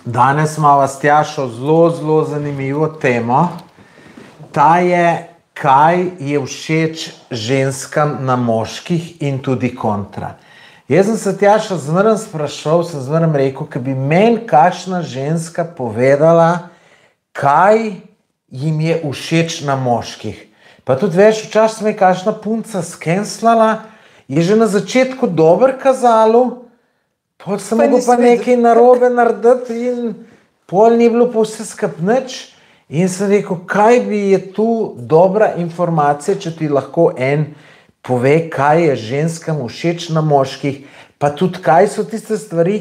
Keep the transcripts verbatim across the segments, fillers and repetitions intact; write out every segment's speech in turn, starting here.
Danes imamo s Tjašo zelo, zelo zanimivo temo. Ta je, kaj je všeč ženskam na moških in tudi kontra. Jaz sem se Tjaša zmeraj sprašal, sem zmeraj rekel, da bi meni kakšna ženska povedala, kaj jim je všeč na moških. Pa tudi veš, včasih me je kakšna punca skenslala, je že na začetku dobro kazalo, pol sem mogel pa nekaj narobe narediti in pol ni bilo pa vse skup nič. In sem rekel, kaj bi je tu dobra informacija, če ti lahko en pove, kaj je ženskam všeč na moških, pa tudi kaj so tiste stvari,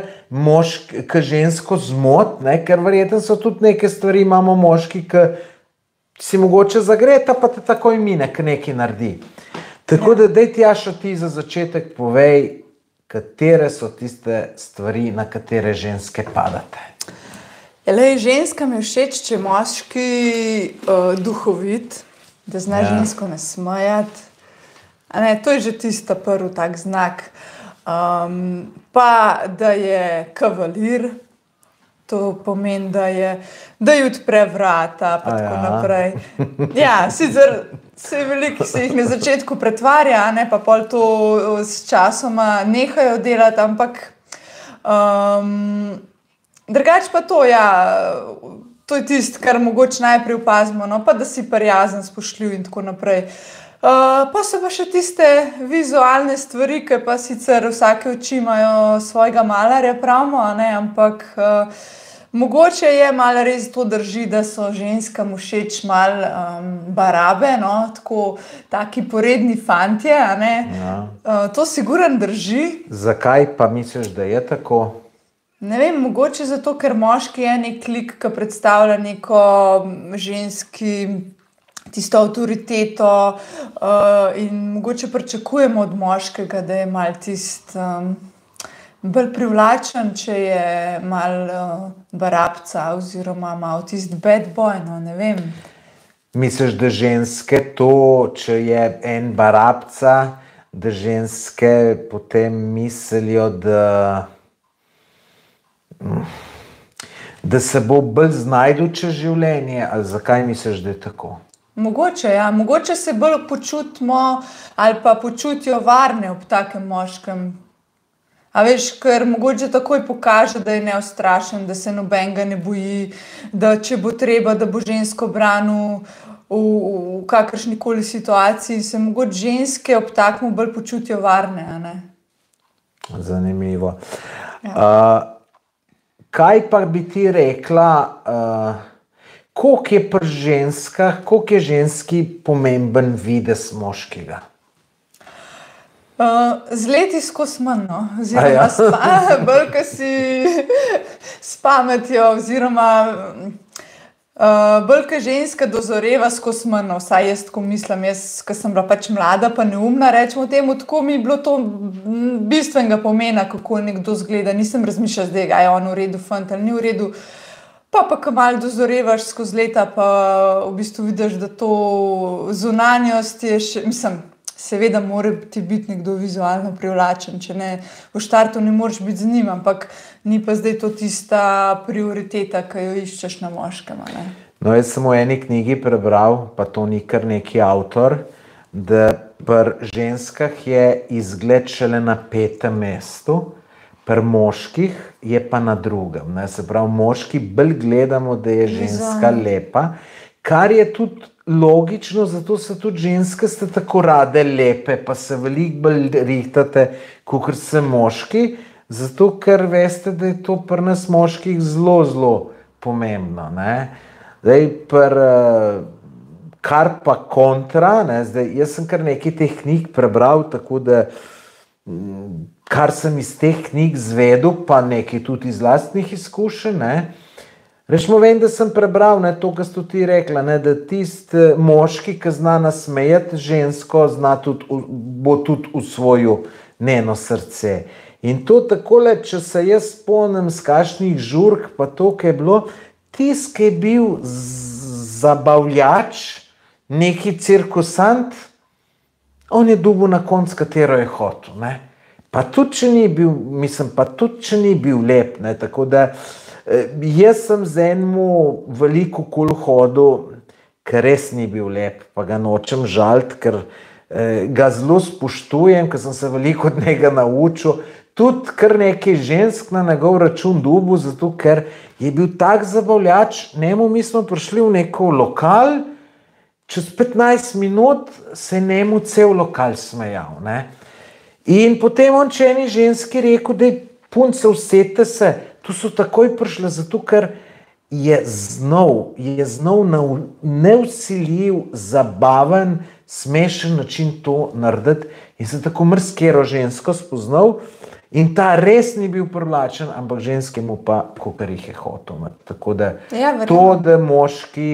ki žensko zmot, ne? Ker verjetno so tudi neke stvari, imamo moški, ki si mogoče zagreta, pa te takoj mine, ki nekaj naredi. Tako da daj Tjaša ti za začetek povej, katere so tiste stvari, na katere ženske padate. Lej, ženskam je všeč, če je moški uh, duhovit, da zna ja. žensko nasmejati. A ne, to je že tisto prvi tak znak. Um, pa, da je kavalir, to pomeni, da je, da je odpre vrata, pa A tako ja. naprej. Ja, sicer se veliko se jih na začetku pretvarja, ne, pa pol to s časoma nehajo delati, ampak um, drugače pa to, ja, to je tisto, kar mogoče najprej opazimo, no, pa da si prijazen, spoštljiv in tako naprej. Uh, pa so pa še tiste vizualne stvari, ki pa sicer vsake oči imajo svojega malarja, pravimo, ne, ampak uh, mogoče je malo res to drži, da so ženskam všeč malo um, barabe, no, tako taki poredni fantje, a ne. Ja. Uh, to sigurno drži. Zakaj pa misliš, da je tako? Ne vem, mogoče zato, ker moški je nek lik, ki predstavlja neko ženski tisto avtoriteto uh, in mogoče pričakujemo od moškega, da je mal tist um, bolj privlačen, če je mal uh, barabca oziroma mal tist bad boy, no, ne vem. Misliš, da ženske to, če je en barabca, da ženske potem mislijo, da da se bo bolj znajdu čez življenje, ali zakaj misliš, da je tako? Mogoče, ja. Mogoče se bolj počutimo ali pa počutijo varne ob takem moškem. A veš, ker mogoče takoj pokaže, da je neustrašen, da se nobenega ne boji, da če bo treba, da bo žensko branil v, v kakršnikoli situaciji, se mogoče ženske ob takem bolj počutijo varne, a ne? Zanimivo. Ja. Uh, kaj pa bi ti rekla... Uh, Koliko je pri ženskah, koliko je ženski pomemben videz moškega? Uh, z leti skozi manj, no. Oziroma ja? spa, bolj, ko si s pametjo, oziroma uh, bolj, ko ženska dozoreva skozi manj, no. Vsaj jaz tako mislim, jaz, ko sem bila pač mlada, pa neumna, rečemo temu, tako mi je bilo to bistvenega pomena, kako nekdo zgleda. Nisem razmišljala zdaj, a je on v redu fant ali ni v redu. Pa pa, ko malo dozorevaš skozi leta, pa v bistvu vidiš, da to zunanjost je še, mislim, seveda mora ti biti nekdo vizualno privlačen, če ne, v štartu ne moreš biti z njim, ampak ni pa zdaj to tista prioriteta, ki jo iščeš na moškem, ne? No, jaz sem v eni knjigi prebral, pa to ni kar neki avtor, da pri ženskah je izgled šele na petem mestu, pri moških je pa na drugem. Ne? Se pravi, moški bolj gledamo, da je ženska lepa, kar je tudi logično, zato se tudi ženske ste tako rade lepe, pa se veliko bolj rihtate, kakor se moški, zato ker veste, da je to pri nas moških zelo, zelo pomembno. Ne? Zdaj, pri, kar pa kontra, ne? Zdaj, jaz sem kar nekaj teh knjig prebral, tako da kar sem iz teh knjig zvedel, pa nekaj tudi iz lastnih izkušenj, ne. Rečemo, vem, da sem prebral, ne, to, kar sto ti rekla, ne, da tist moški, ki zna nasmejati žensko, zna tudi, bo tudi usvojil njeno srce. In to takole, če se jaz spomnim z kakšnih žurk, pa to, kaj je bilo, tist, ki je bil zabavljač, neki cirkusant, on je dobil na konc, katero je hotel, ne. Pa tudi, če ni bil, mislim, pa tudi, če ni bil lep, ne, tako da Jaz sem z enemu veliko kul hodil, ker res ni bil lep, pa ga nočem žaliti, ker eh, ga zelo spoštujem, ker sem se veliko od njega naučil. Tudi kar nekaj žensk na njegov račun dobil, zato ker je bil tak zabavljač. Njemu mi smo prišli v neko lokal, čez petnajst minut se je njemu cel lokal smejal. Ne? In potem on če eni ženski rekel, da je punce, usete se, tu so takoj prišle, zato ker je znal, je znal na neusiljiv, zabaven, smešen način to narediti in sem tako mrskero žensko spoznal in ta res ni bil privlačen, ampak ženskemu pa, kakor jih je hotel. Tako da Ja, to, da moški,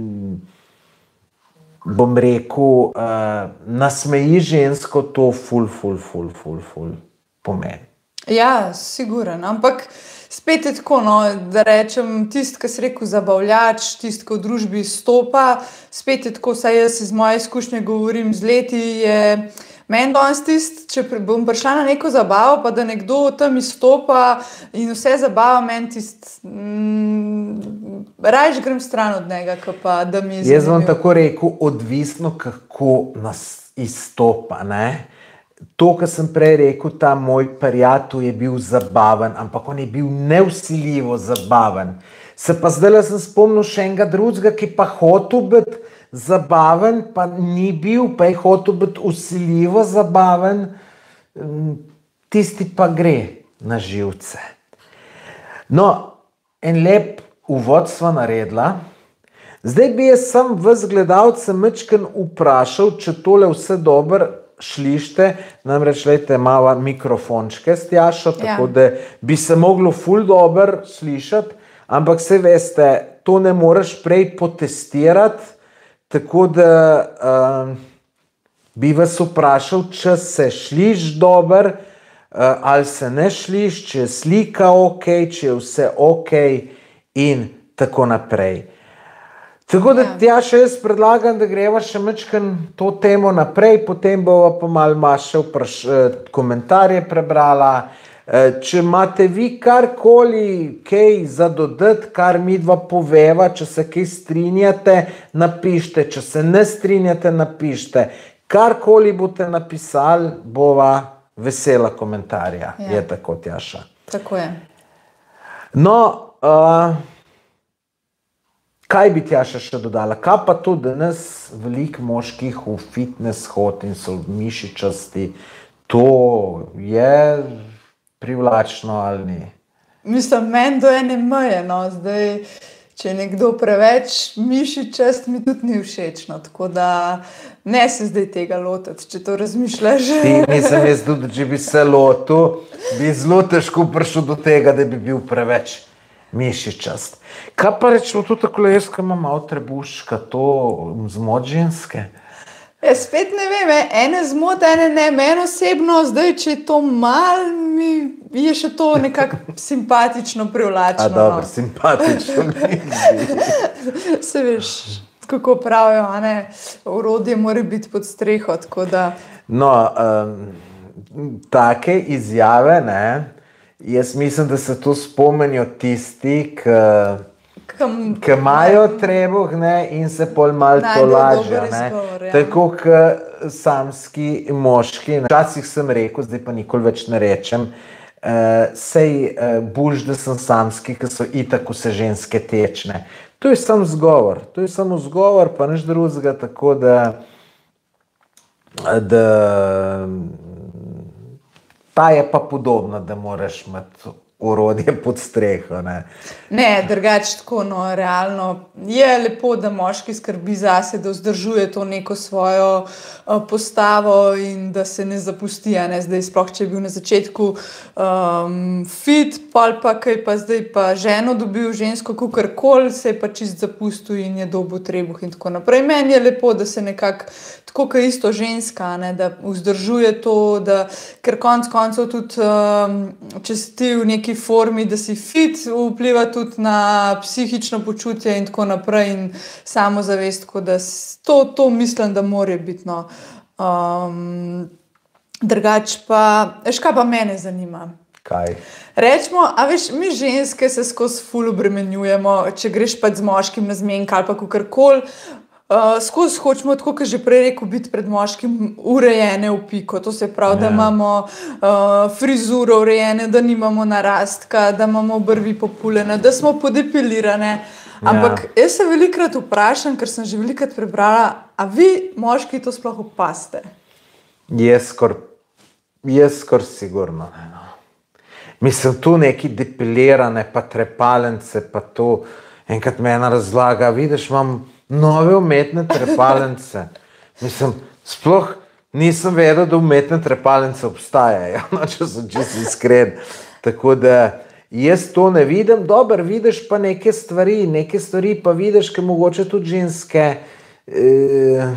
bom rekel, uh, nasmeji žensko, to ful, ful, ful, ful, ful pomeni. Ja, siguren, ampak spet je tako, no, da rečem, tisti, ki si rekel zabavljač, tisti, ki v družbi stopa, spet je tako, saj jaz iz moje izkušnje govorim z leti, je meni danes tisti, če bom prišla na neko zabavo, pa da nekdo tam izstopa in vse zabava, meni tisti, mm, rajš grem stran od njega, ko pa da mi je zanimiv. Jaz vam tako rekel, odvisno kako nas izstopa, ne? To, kar sem prej rekel, ta moj prijatelj je bil zabaven, ampak on je bil neusiljivo zabaven. Se pa zdaj sem spomnil še enega drugega, ki pa hotel biti zabaven, pa ni bil, pa je hotel biti usiljivo zabaven, tisti pa gre na živce. No, en lep uvod sva naredila. Zdaj bi jaz sam vas gledalce mečken vprašal, če tole vse dobro šlište, namreč lejte malo mikrofončke s Tjašo, tako Ja. da bi se moglo ful dobro slišati, ampak se veste, to ne moreš prej potestirati, tako da uh, bi vas vprašal, če se sliš dobro, uh, ali se ne sliš, če je slika ok, če je vse ok in tako naprej. Tako da, Tjaša, jaz predlagam, da greva še mečken to temo naprej, potem bova pa malo Maša vpraš, komentarje prebrala. Če imate vi karkoli kaj za dodati, kar mi dva poveva, če se kaj strinjate, napište, če se ne strinjate, napište. Karkoli boste napisali, bova vesela komentarja. Ja. Je tako, Tjaša? Tako je. No, uh, kaj bi Tjaša še dodala? Kaj pa to danes veliko moških v fitness hod in so mišičasti, to je privlačno ali ni? Mislim, meni do ene meje, no, zdaj, če je nekdo preveč mišičast, mi tudi ni všečno, tako da ne se zdaj tega lotiti, če to razmišljaš. Ti, mislim, jaz tudi, če bi se lotil, bi zelo težko prišel do tega, da bi bil preveč mišičast. Kaj pa rečemo tudi tako, jaz, ki imam malo trebuška, to zmot ženske? Ja, spet ne vem, ene zmot, ene ne, meni osebno, zdaj, če je to malo, mi je še to nekako simpatično, privlačno. A dobro, no. Simpatično. Se veš, kako pravijo, a ne, orodje mora biti pod streho, tako da... No, um, take izjave, ne, jaz mislim, da se to spomenijo tisti, ki imajo trebuh, ne, in se pol malo tolažijo, ne. Ja. Tako kot samski moški. Včasih sem rekel, zdaj pa nikoli več ne rečem, uh, sej uh, boljš, da sem samski, ki so itak vse ženske tečne. To je samo zgovor, to je samo zgovor, pa nič drugega, tako da, da ta je pa podobna, da moraš imeti orodje pod streho, ne. Ne, drugače tako, no, realno je lepo, da moški skrbi zase, da vzdržuje to neko svojo uh, postavo in da se ne zapusti, a ne, zdaj sploh, če je bil na začetku um, fit, pol pa kaj pa zdaj pa ženo dobil, žensko kakorkoli, se je pa čist zapustil in je dobil trebuh in tako naprej. Meni je lepo, da se nekako, tako kot isto ženska, ne, da vzdržuje to, da, ker konc koncev tudi, um, če si ti v neki formi, da si fit, vpliva tudi na psihično počutje in tako naprej in samozavest, tako da to, to mislim, da mora biti, no. Um, drugač pa, veš, kaj pa mene zanima? Kaj? Rečemo, a veš, mi ženske se skozi ful obremenjujemo, če greš pa z moškim na zmenk ali pa kakorkoli. Uh, skozi hočemo, tako kot že prej rekel, biti pred moškim urejene v piko. To se pravi, ja. Da imamo uh, frizuro urejene, da nimamo narastka, da imamo obrvi populjene, da smo podepilirane. Ampak ja. Jaz se velikrat vprašam, ker sem že velikrat prebrala, a vi moški to sploh opaste? Jaz skor, jaz skor sigurno. No. Mislim, tu neki depilirane, pa trepalence, pa to enkrat me ena razlaga, vidiš, imam nove umetne trepalence. Mislim, sploh nisem vedel, da umetne trepalence obstajajo, no, če sem čisto iskren. Tako da jaz to ne vidim, dobro, vidiš pa neke stvari, neke stvari pa vidiš, ki mogoče tudi ženske eh,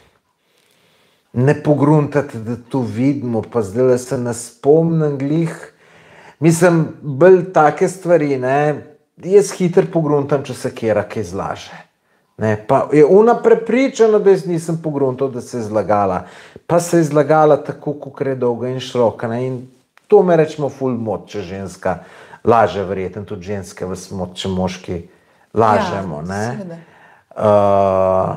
ne pogruntate, da to vidimo, pa zdaj se ne spomnim glih. Mislim, bolj take stvari, ne, jaz hiter pogruntam, če se kjera kaj zlaže. Ne, pa je ona prepričana, da jaz nisem pogruntal, da se je zlagala. Pa se je zlagala tako, kako je dolga in široka. Ne, in to me rečemo ful mod, če ženska laže, verjetno tudi ženske vas mod, če moški lažemo. Ja, ne, uh,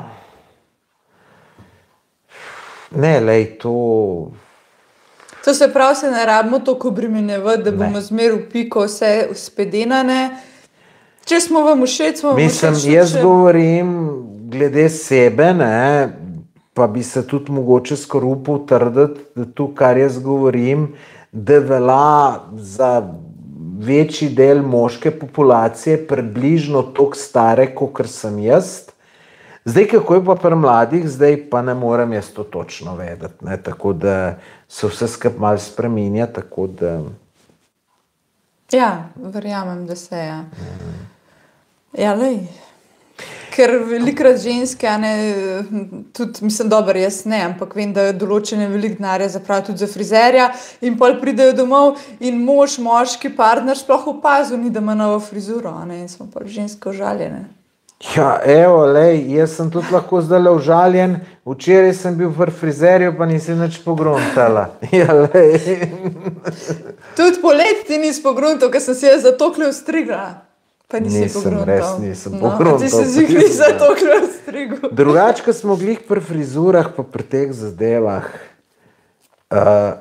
ne, lej, to... To se pravi, se ne rabimo toliko obremenjevati, da bomo zmer v piko vse uspedenane. Če smo vam všeč, smo vam všeč. Mislim, jaz govorim glede sebe, ne, pa bi se tudi mogoče skoraj upal trditi, da to, kar jaz govorim, da velja za večji del moške populacije približno toliko stare, kot sem jaz. Zdaj, kako je pa pri mladih, zdaj pa ne morem jaz to točno vedeti, ne, tako da se vse skupaj malo spreminja, tako da... Ja, verjamem, da se je. Mm. Ja, lej. Ker velikrat ženske, a ne, tudi, mislim, dobro, jaz ne, ampak vem, da določene veliko denarja zapravijo tudi za frizerja in pol pridejo domov in mož, moški partner sploh opazil ni, da ima novo frizuro, a ne, in smo pa ženske užaljene. Ja, evo, lej, jaz sem tudi lahko zdaj užaljen, včeraj sem bil v frizerju, pa nisem nič pogruntala. Ja, lej. Tudi poleti ti nisi pogruntal, ker sem si jaz zatokle ustrigla. Pa nisi nisem, res nisem pogruntal. No, ti se zihli zatokle ustrigla. Drugač, ko smo glih pri frizurah, pa pri teh zadevah, uh,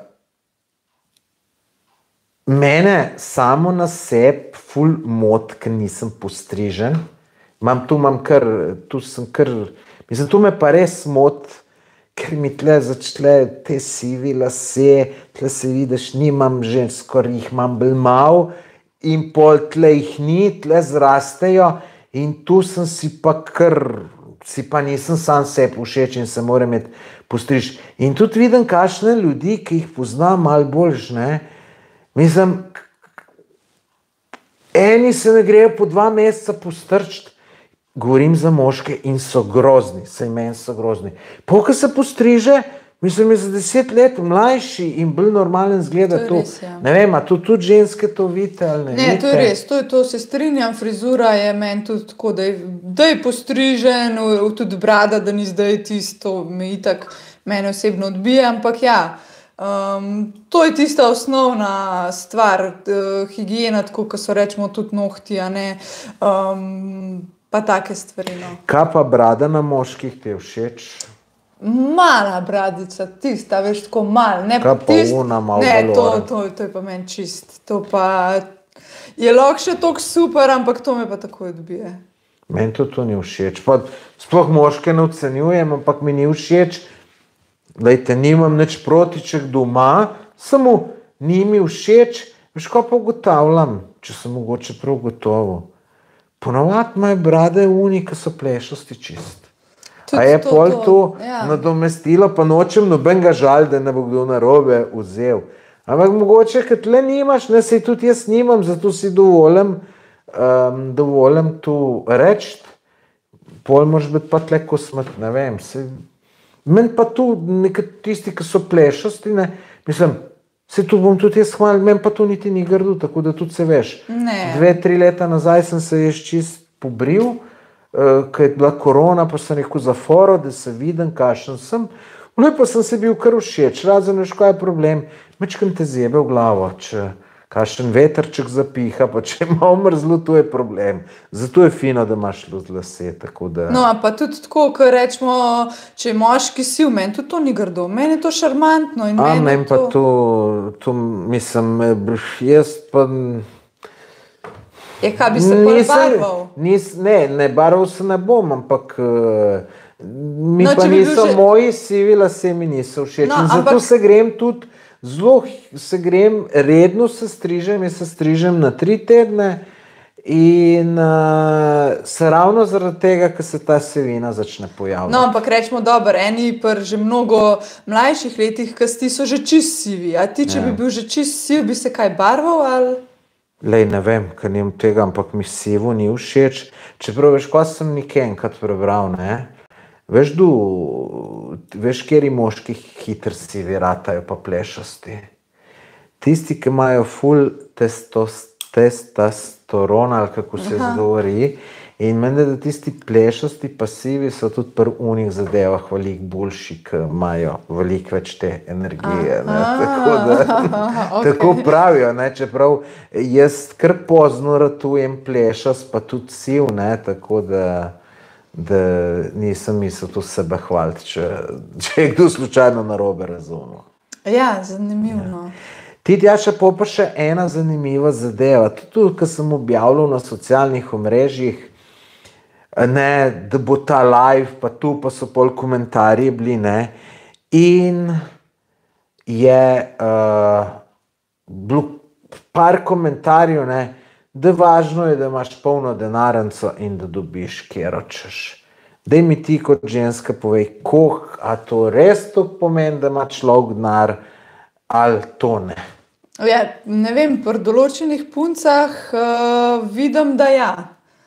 mene samo na sebi ful mod, ker nisem postrižen. Imam, tu imam kar, tu sem kar, mislim, tu me pa res mod, ker mi tle začne te sivi lase, tle se vidiš, nimam že skoraj jih imam bolj mal in pol tle jih ni, tle zrastejo in tu sem si pa kar, si pa nisem sam sebi všeč in se moram imeti postriž. In tudi vidim, kakšne ljudi, ki jih poznam malo boljš, ne, mislim, eni se ne grejo po dva meseca postrčiti, govorim za moške in so grozni, saj meni so grozni. Po, ko se postriže, mislim, je za deset let mlajši in bolj normalen zgleda to. Res, ja. Ne vem, a to tudi ženske to vidite ali ne? Ne, to je res, to, to se strinjam, frizura je meni tudi tako, da je, da je postrižen, tudi brada, da ni zdaj tisto, me itak mene osebno odbija, ampak ja, um, to je tista osnovna stvar, uh, higiena, tako, ko so rečemo tudi nohti, a ne, um, pa take stvari, no. Kaj pa brada na moških ti je všeč? Mala bradica, tista, veš, tako mal. Ne, kaj pa tist, ona malo ne, to, valora? to, to je pa meni čist. To pa je lahko še toliko super, ampak to me pa tako odbije. Meni to, to ni všeč. Pa sploh moške ne ocenjujem, ampak mi ni všeč. Dajte, nimam nič proti, če doma, samo ni mi všeč. Veš, ko pa ugotavljam, če sem mogoče prav gotovo. Ponovadi imajo brade uni, ki so plešasti čist. Tudi a je to, pol to, to ja. Nadomestilo, pa nočem nobenega žal, da ne bo kdo narobe vzel. Ampak mogoče, ker tle nimaš, ne, sej tudi jaz nimam, zato si dovolim, um, dovolim tu reči, pol moraš biti pa tle kosmet, ne vem. Sej, meni pa tu nekaj tisti, ki so plešasti, ne, mislim, se tu bom tudi jaz hvalil, meni pa to niti ni grdo, tako da tudi se veš. Ne. Dve, tri leta nazaj sem se jaz čist pobril, uh, ko je bila korona, pa sem rekel za foro, da se vidim, kakšen sem. No, pa sem se bil kar všeč, razen veš, kaj je problem, mečkam te zebe v glavo, če kakšen vetrček zapiha, pa če ima mrzlo, to je problem. Zato je fino, da imaš lase. Da... No, pa tudi tako, ko rečemo, če je moški siv, meni tudi to ni grdo, meni je to šarmantno. A, meni pa to, to, mislim, jaz pa... Je, kaj bi se bolj barval? Nis, ne, ne barval se ne bom, ampak mi no, pa niso že... moji sivi lase, mi niso všeč. No, zato ampak... se grem tudi Zelo se grem, redno se strižem, jaz se strižem na tri tedne in uh, se ravno zaradi tega, ker se ta sivina začne pojavljati. No, ampak rečemo, dobro, eni pri že mnogo mlajših letih, kasti so že čist sivi. A ti, če ja. bi bil že čist siv, bi se kaj barval ali? Lej, ne vem, ker nimam tega, ampak mi sivo ni všeč. Čeprav veš, ko sem nekaj enkrat prebral, ne? Veš, du, veš, kjeri moški hitro sivi ratajo pa plešasti. Tisti, ki imajo ful testos, testosteron, ali kako se govori, in meni, da tisti plešasti pa sivi so tudi pri unih zadevah veliko boljši, ki imajo veliko več te energije. Ne? Tako, da, okay. Tako pravijo, ne? Čeprav jaz kar pozno ratujem plešast, pa tudi siv, ne? Tako da... da nisem mislil to sebe hvaliti, če, če je kdo slučajno narobe razumel. Ja, zanimivo. Ja. Ti, Tjaša, pa še ena zanimiva zadeva. Tudi, ko sem objavljal na socialnih omrežjih, ne, da bo ta live, pa tu pa so pol komentarji bili, ne, in je uh, bilo par komentarjev, ne, da važno je, da imaš polno denarnico in da dobiš, kjer hočeš. Daj mi ti kot ženska povej, koh, a to res to pomeni, da ima človek denar, ali to ne? Ja, ne vem, pri določenih puncah uh, vidim, da ja.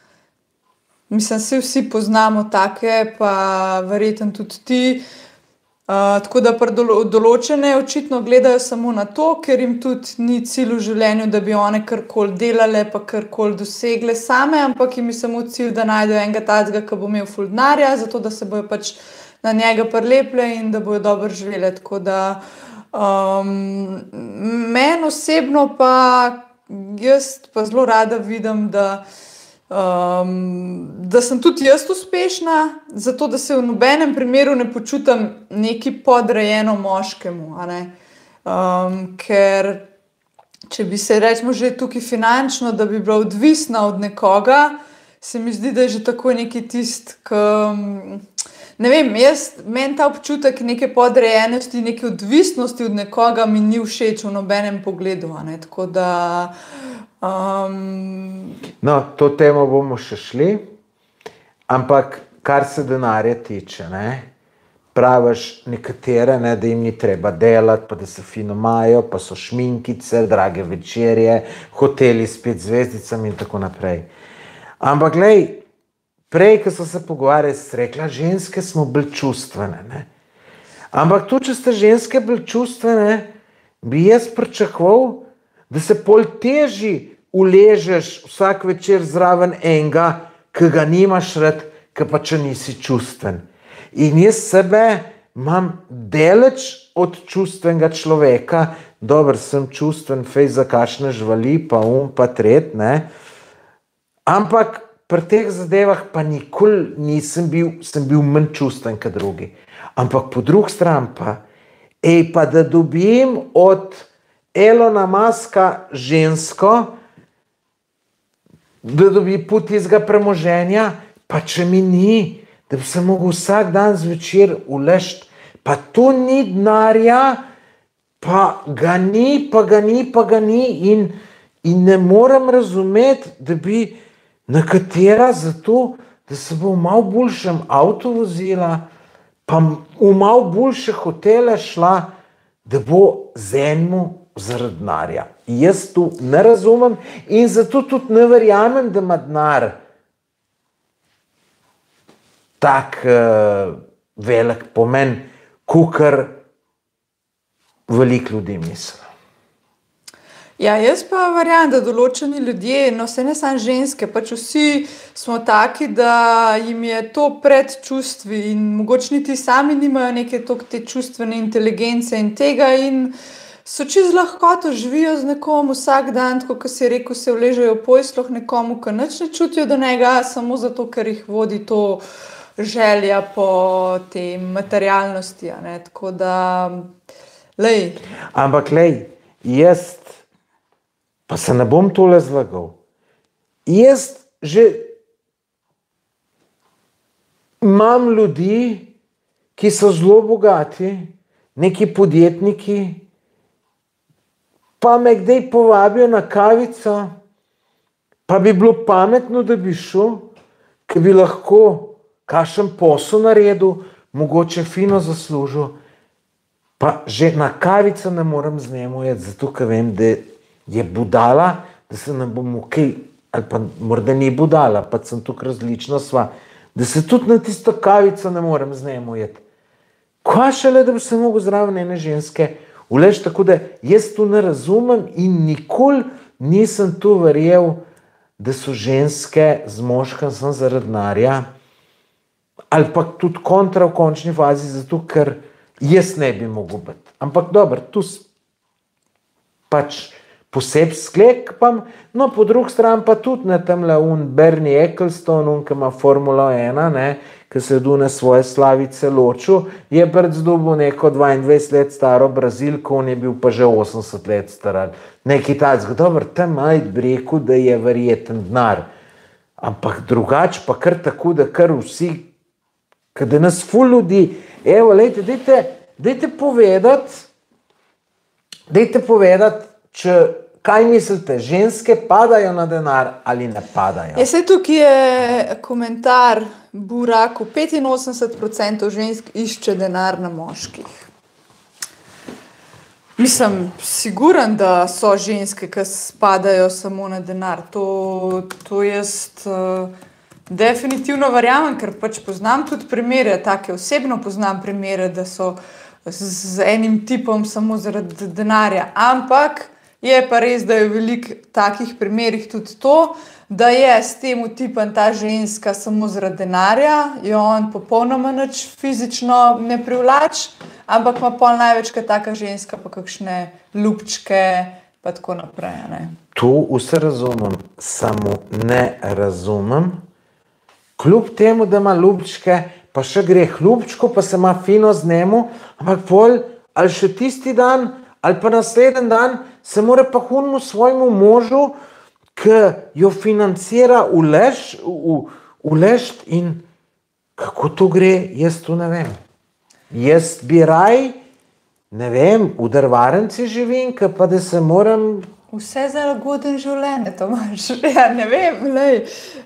Mislim, se vsi poznamo take, pa verjetno tudi ti. Uh, tako da pri določene očitno gledajo samo na to, ker jim tudi ni cilj v življenju, da bi one karkoli delale, pa karkoli dosegle same, ampak jim je samo cilj, da najdejo enega tacga, ki bo imel ful denarja, zato da se bojo pač na njega prileple in da bojo dobro živele. Tako da um, meni osebno pa jaz pa zelo rada vidim, da Um, da sem tudi jaz uspešna, zato da se v nobenem primeru ne počutim neki podrejeno moškemu, a ne? Um, ker če bi se rečemo že tukaj finančno, da bi bila odvisna od nekoga, se mi zdi, da je že tako neki tist, ki, ne vem, jaz, meni ta občutek neke podrejenosti, neke odvisnosti od nekoga mi ni všeč v nobenem pogledu, a ne? Tako da Um... No, to temo bomo še šli, ampak kar se denarja tiče, ne, praviš nekatere, ne, da jim ni treba delati, pa da se fino imajo, pa so šminkice, drage večerje, hoteli s pet zvezdicami in tako naprej. Ampak glej, prej, ko so se pogovarjali, si rekla, ženske smo bolj čustvene, ne. Ampak tu, če ste ženske bolj čustvene, bi jaz pričakoval, da se pol teži uležeš vsak večer zraven enega, ki ga nimaš rad, ki pa če nisi čustven. In jaz sebe imam deleč od čustvenega človeka, dober, sem čustven, fej za kakšne živali, pa um, pa tret, ne. Ampak pri teh zadevah pa nikoli nisem bil, sem bil manj čustven kot drugi. Ampak po drugi strani pa, ej, pa da dobim od Elona Muska žensko, da dobi put izga premoženja, pa če mi ni, da bi se mogel vsak dan zvečer uležt, pa to ni denarja, pa ga ni, pa ga ni, pa ga ni in, in ne morem razumeti, da bi nekatera zato, da se bo v malo boljšem avtu vozila, pa v malo boljše hotele šla, da bo z enemu zaradi denarja. Jaz tu ne razumem in zato tudi ne verjamem, da ima denar tak uh, velik pomen, kakor veliko ljudi misli. Ja, jaz pa verjamem, da določeni ljudje, no se ne samo ženske, pač vsi smo taki, da jim je to pred čustvi in mogoče niti sami nimajo neke te čustvene inteligence in tega in so čisto lahkoto živijo z nekom vsak dan, tako kot si rekel, se vležejo v pojsloh nekomu, ki nič ne čutijo do njega, samo zato, ker jih vodi to želja po tej materialnosti. Tako da, lej. Ampak lej, jaz, pa se ne bom tole zlagal, jaz že imam ljudi, ki so zelo bogati, neki podjetniki, pa me kdaj povabijo na kavico, pa bi bilo pametno, da bi šel, ki bi lahko kakšen posel naredil, mogoče fino zaslužil, pa že na kavico ne morem z njemu jeti, zato ker vem, da je budala, da se ne bomo kaj, ali pa morda ni budala, pa sem tukaj različna sva, da se tudi na tisto kavico ne morem z njemu jeti. Kaj šele, da bi se mogel zraven ene ženske uleči, tako da jaz tu ne razumem in nikoli nisem tu verjel, da so ženske z moškim sem zaradi denarja, ali pa tudi kontra v končni fazi, zato ker jaz ne bi mogel biti. Ampak dobro, tu pač posebej sklekpam, no po drugi strani pa tudi na temle un Bernie Ecclestone, un, ki ima Formula ena, ne, ki se je dune svoje slavice ločil, je pred zdobil neko dvaindvajset let staro Brazilko, on je bil pa že osemdeset let star. Neki tacka, dobro, tam majt bi rekel, da je verjeten denar. Ampak drugače pa kar tako, da kar vsi, kada nas ful ljudi, evo, lejte, dejte, dejte povedati, dejte povedati, če, kaj mislite, ženske padajo na denar ali ne padajo? Ja, saj tukaj je komentar Buraku, petinosemdeset procentov žensk išče denar na moških. Mislim, siguren, da so ženske, ki spadajo samo na denar. To, to jaz uh, definitivno verjamem, ker pač poznam tudi primere, take osebno poznam primere, da so z, z enim tipom samo zaradi denarja. Ampak je pa res, da je v veliko takih primerih tudi to, da je s tem tipom ta ženska samo zaradi denarja, jo on popolnoma nič fizično ne privlač, ampak ima pol največkrat taka ženska pa kakšne ljubčke pa tako naprej. Ne? Tu vse razumem, samo ne razumem, kljub temu, da ima ljubčke, pa še gre ljubčko, pa se ima fino z njemu, ampak pol, ali še tisti dan, ali pa naslednji dan, se mora pa hunmu svojemu možu, ki jo financira ulež, u, uležt in kako to gre, jaz to ne vem. Jaz bi raj, ne vem, v drvarenci živim, pa da se moram... Vse za lagoden življenje, Tomaž. Ja, ne vem, lej.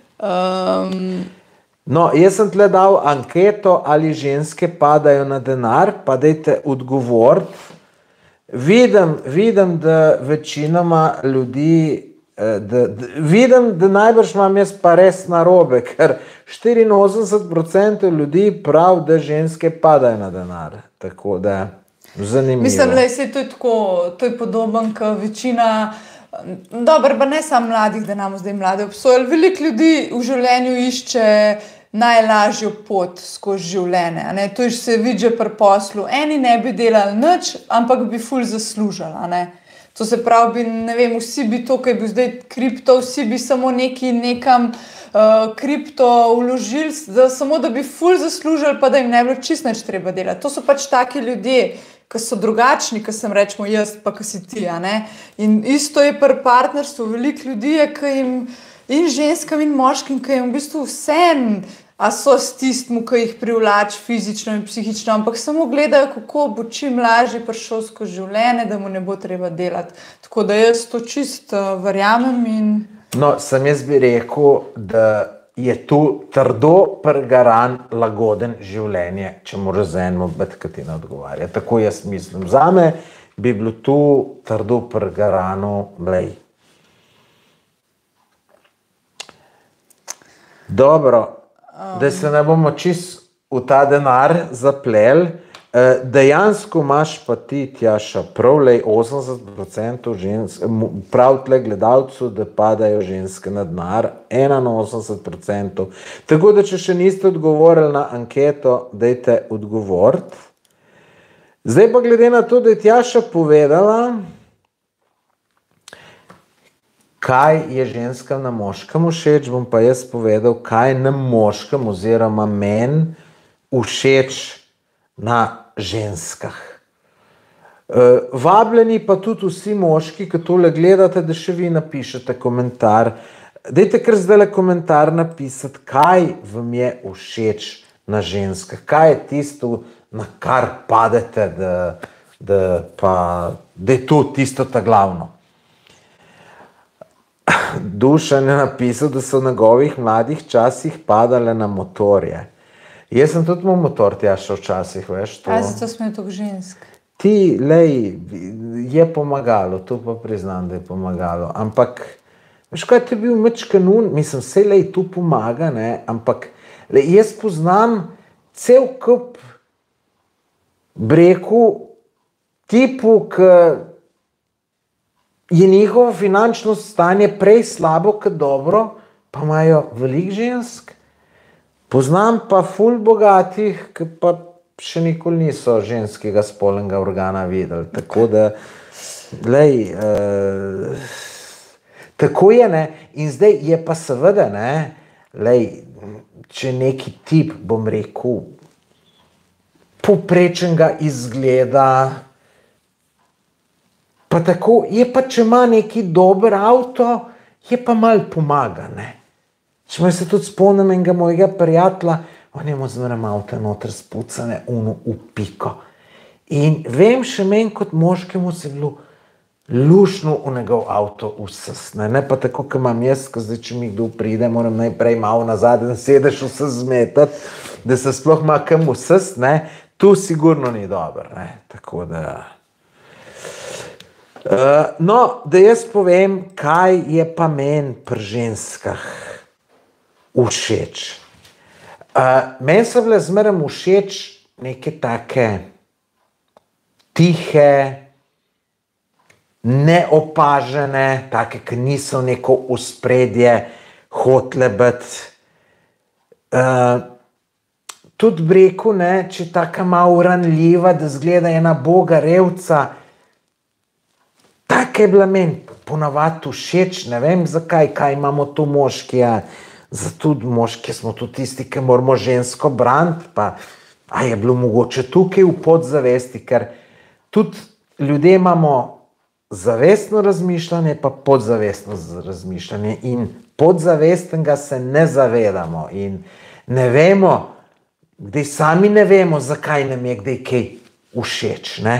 Um... No, jaz sem tle dal anketo, ali ženske padajo na denar, pa dajte odgovoriti. Vidim, vidim, da večinoma ljudi, da, da, vidim, da najbrž imam jaz pa res narobe, ker štiriinosemdeset procentov ljudi prav, da ženske padajo na denar. Tako da, zanimivo. Mislim, da je to tako, to je podoben, kot večina, dobro, pa ne samo mladih, da nam zdaj mlade obsojali, veliko ljudi v življenju išče najlažjo pot skozi življenje. Ne? To se vidi že pri poslu. Eni ne bi delali nič, ampak bi ful zaslužili. Ne? To se pravi, bi, ne vem, vsi bi to, kaj bi zdaj kripto, vsi bi samo neki nekam uh, kripto vložili, da, samo da bi ful zaslužili, pa da jim ne bilo čisto nič treba delati. To so pač taki ljudje, ki so drugačni, ki sem rečemo jaz, pa ki si ti. Ne? In isto je pri partnerstvu. Veliko ljudi je, ki jim in ženskam in moškim, ki jim v bistvu vsem, a so s tistim, ki jih privlači fizično in psihično, ampak samo gledajo, kako bo čim lažje prišel skozi življenje, da mu ne bo treba delati. Tako da jaz to čist uh, verjamem. In... No, sem jaz bi rekel, da je tu trdo prgaran lagoden življenje, če mora za eno biti, ki ti ne odgovarja. Tako jaz mislim. Zame bi bilo tu trdo prgarano, lej. Dobro. Da se ne bomo čist v ta denar zapleli, dejansko imaš pa ti, Tjaša, prav lej osemdeset procentov žensk, prav tle gledalcu, da padajo ženske na denar, enainosemdeset procentov. Tako da, če še niste odgovorili na anketo, dajte odgovoriti. Zdaj pa glede na to, da je Tjaša povedala, kaj je ženskam na moškem všeč, bom pa jaz povedal, kaj je na moškem oziroma meni všeč na ženskah. Vabljeni pa tudi vsi moški, ki tole gledate, da še vi napišete komentar. Dajte kar zdajle komentar napisati, kaj vam je všeč na ženskah, kaj je tisto, na kar padete, da, da, pa, da je to tisto ta glavno. Dušan je napisal, da so v njegovih mladih časih padale na motorje. Jaz sem tudi imel motor, Tjaša, včasih, veš. To... A zato smo je toliko žensk. Ti, lej, je pomagalo, to pa priznam, da je pomagalo. Ampak, veš kaj, ti je bil mečkanun, mislim, vse lej, tu pomaga, ne, ampak lej, jaz poznam cel kup breku tipu, ki je njihovo finančno stanje prej slabo kot dobro, pa imajo veliko žensk. Poznam pa ful bogatih, ki pa še nikoli niso ženskega spolnega organa videli. Tako da, lej, uh, tako je, ne, in zdaj je pa seveda, ne, lej, če neki tip, bom rekel, povprečnega izgleda, pa tako, je pa, če ima neki dober avto, je pa malo pomaga, ne. Če me se tudi spomnim enega mojega prijatelja, on je mu zmeraj avto noter spucane, unu v piko. In vem še meni kot moškemu se bilo lušno v njegov avto vsas, ne, ne pa tako, kot imam jaz, ko zdaj, če mi kdo pride, moram najprej malo na zadnji sedež vsas zmetati, da se sploh ima kam vsas, ne, tu sigurno ni dobro, ne, tako da... Uh, no, da jaz povem, kaj je pa meni pri ženskah všeč. Uh, meni so bile zmeraj všeč neke take tihe, neopažene, take, ki niso neko ospredje hotele biti. Uh, tudi bi rekel, ne, če je taka malo ranljiva, da zgleda ena boga revca, taka je bila meni ponavadi všeč, ne vem zakaj, kaj imamo tu moški, ja. Zato moški smo tudi tisti, ki moramo žensko braniti, pa a je bilo mogoče tukaj v podzavesti, ker tudi ljudje imamo zavestno razmišljanje, pa podzavestno razmišljanje in podzavestnega se ne zavedamo in ne vemo, kdaj sami ne vemo, zakaj nam je kdaj kaj všeč, ne.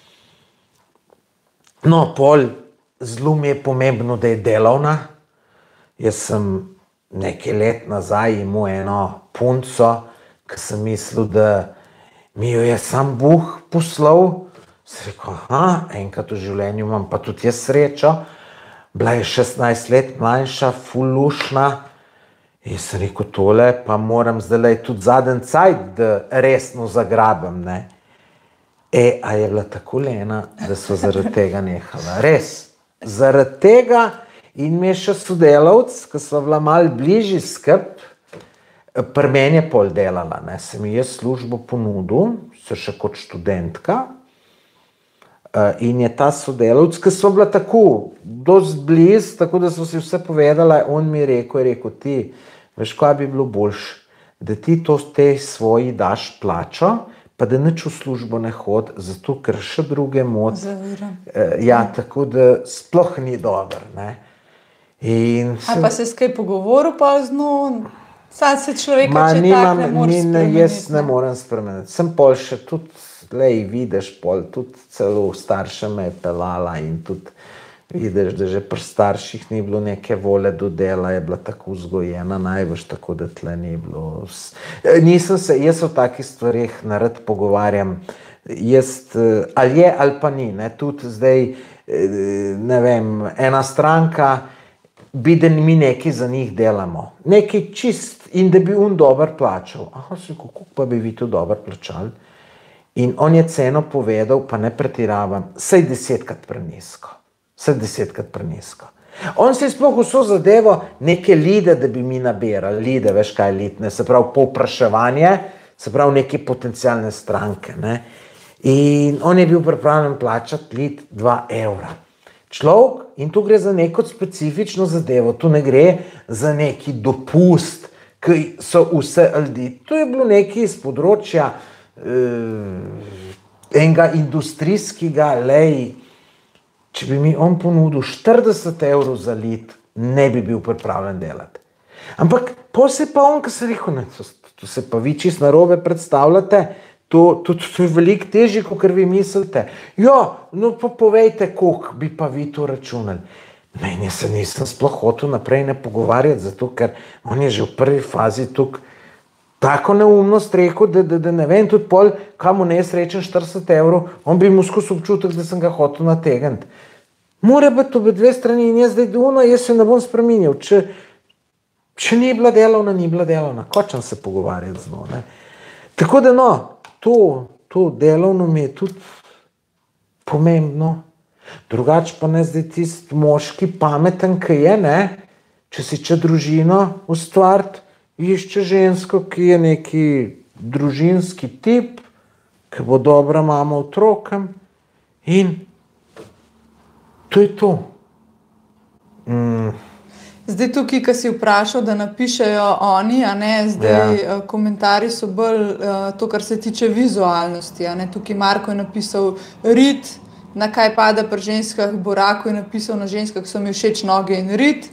No, pol, zelo mi je pomembno, da je delovna. Jaz sem nekaj let nazaj imel eno punco, ki sem mislil, da mi jo je sam Bog poslal. Sem rekel, aha, enkrat v življenju imam pa tudi jaz srečo. Bila je šestnajst let mlajša, ful lušna. In sem rekel, tole pa moram zdaj tudi zadnji cajt, da resno zagrabim, ne. E, a je bila tako lena, da so zaradi tega nehala. Res, zaradi tega in mi je še sodelavc, ki so bila malo bližji skrb, pri meni je pol delala, ne. Se mi je službo ponudil, se še kot študentka, in je ta sodelavc, ki so bila tako, dosti bliz, tako da so si vse povedala, on mi je rekel, je rekel, ti, veš, kaj bi bilo boljš, da ti to tej svoji daš plačo, pa da nič v službo ne hod, zato ker še druge mod. Zaviram. Ja, tako da sploh ni dobro, ne. In A pa se skaj pogovoril pa z njo, sam se človeka, ma, če nimam, tak ne moreš ni, spremeniti. Jaz ne morem spremeniti. Sem pol še tudi, lej, vidiš pol, tudi celo starša me je pelala in tudi vidiš, da že pri starših ni bilo neke vole do dela, je bila tako vzgojena, najbrž tako, da tle ni bilo. Nisem se, jaz o takih stvarih narad pogovarjam, jaz, ali je ali pa ni, ne, tudi zdaj, ne vem, ena stranka, bi da mi nekaj za njih delamo, nekaj čist in da bi on dober plačal. Aha, se kako pa bi vi to dober plačali? In on je ceno povedal, pa ne pretiravam, saj desetkrat prenisko. Vse desetkrat prenisko. On se je sploh vso zadevo neke lide, da bi mi nabirali, lide, veš kaj je lidne, se pravi povpraševanje, se pravi neke potencialne stranke, ne. In on je bil pripravljen plačati lit dva evra. Človek, in tu gre za neko specifično zadevo, tu ne gre za neki dopust, ki so vse ljudi. To je bilo nekaj iz področja eh, enega industrijskega, lej, če bi mi on ponudil štirideset evrov za lit, ne bi bil pripravljen delati. Ampak po se pa on, ki se rekel, ne, to, to se pa vi čist narobe predstavljate, to, to, to, to je veliko težje, kot vi mislite. Ja, no pa povejte, koliko bi pa vi to računali. Meni se nisem sploh hotel naprej ne pogovarjati, zato ker on je že v prvi fazi tukaj tako neumnost rekel, da, da, da ne vem tudi pol, kam mu nesrečen štirideset evrov, on bi mu skozi občutek, da sem ga hotel nategniti. Mora biti obe dve strani in jaz zdaj duno, jaz se ne bom spreminjal. Če, če ni bila delovna, ni bila delovna. Hočem se pogovarjati z njo, ne. Tako da no, to, to delovno mi je tudi pomembno. Drugače pa ne zdaj tisti moški pameten, ki je, ne, če si če družino ustvariti, išče žensko, ki je neki družinski tip, ki bo dobra mama otrokom in to je to. Mm. Zdaj tukaj, ki si vprašal, da napišejo oni, a ne, zdaj ja. Komentarji so bolj uh, to, kar se tiče vizualnosti, a ne, tukaj Marko je napisal rit, na kaj pada pri ženskah, Borako je napisal na ženskah, so mi všeč noge in rit.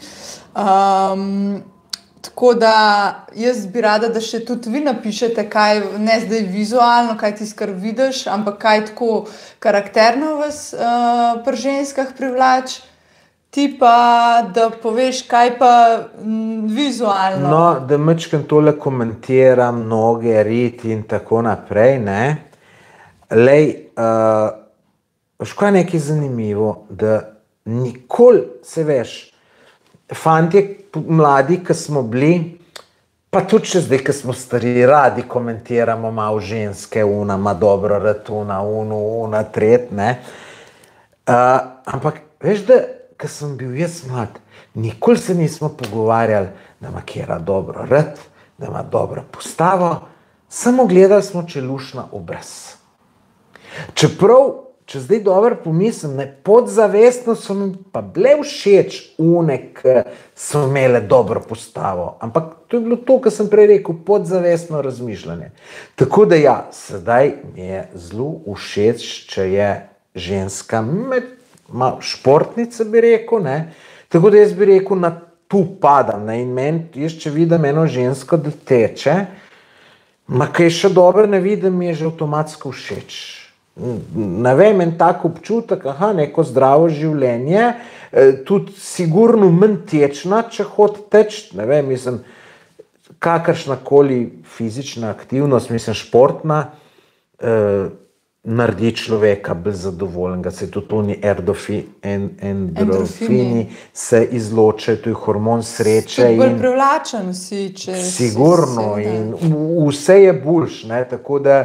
Um, tako da jaz bi rada, da še tudi vi napišete, kaj ne zdaj vizualno, kaj tisto, kar vidiš, ampak kaj tako karakterno vas uh, pri ženskah privlač. Ti pa, da poveš, kaj pa m, vizualno. No, da mečkam tole komentiram, noge, rit in tako naprej, ne. Lej, uh, ško je nekaj zanimivo, da nikoli, se veš, fantje, mladi, ki smo bili, pa tudi še zdaj, ki smo stari, radi komentiramo malo ženske, una ima dobro ratuna, unu, una tret, ne. Uh, ampak, veš, da ko sem bil jaz mlad, nikoli se nismo pogovarjali, da ima kjera dobro rat, da ima dobro postavo, samo gledali smo, če lušna obraz. Čeprav, če zdaj dobro pomislim, ne, podzavestno so mi pa bile všeč une, ki so imele dobro postavo. Ampak to je bilo to, kar sem prej rekel, podzavestno razmišljanje. Tako da ja, sedaj mi je zelo všeč, če je ženska med malo športnice, bi rekel, ne. Tako da jaz bi rekel, na tu padam, ne. In men, jaz če vidim eno žensko, da teče, ma kaj še dobro ne vidim, mi je že avtomatsko všeč. Ne vem, en tak občutek, aha, neko zdravo življenje, tudi sigurno manj tečna, če hod teč, ne vem, mislim, kakršnakoli fizična aktivnost, mislim, športna, eh, naredi človeka bolj zadovoljenega, se tudi oni erdofi, en, endorfini se izločajo, to je hormon sreče. Tudi bolj privlačen si, če sigurno, si, in vse je boljš, ne, tako da,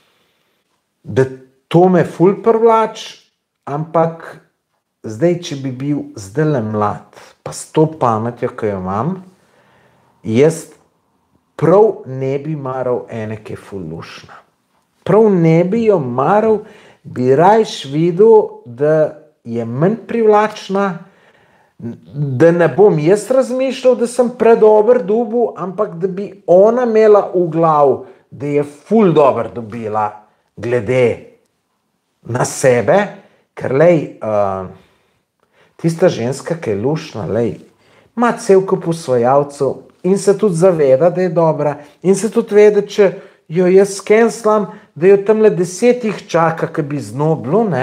da to me ful privlač, ampak zdaj, če bi bil zdajle mlad, pa s to pametjo, ki jo imam, jaz prav ne bi maral ene, ki je ful lušna. Prav ne bi jo maral, bi rajš videl, da je manj privlačna, da ne bom jaz razmišljal, da sem predober dobil, ampak da bi ona imela v glav, da je ful dober dobila glede na sebe, ker lej, uh, tista ženska, ki je lušna, lej, ima cel kup usvojalcev in se tudi zaveda, da je dobra in se tudi vede, če jo jaz skenslam, da jo tamle desetih čaka, ki bi znoblo, ne,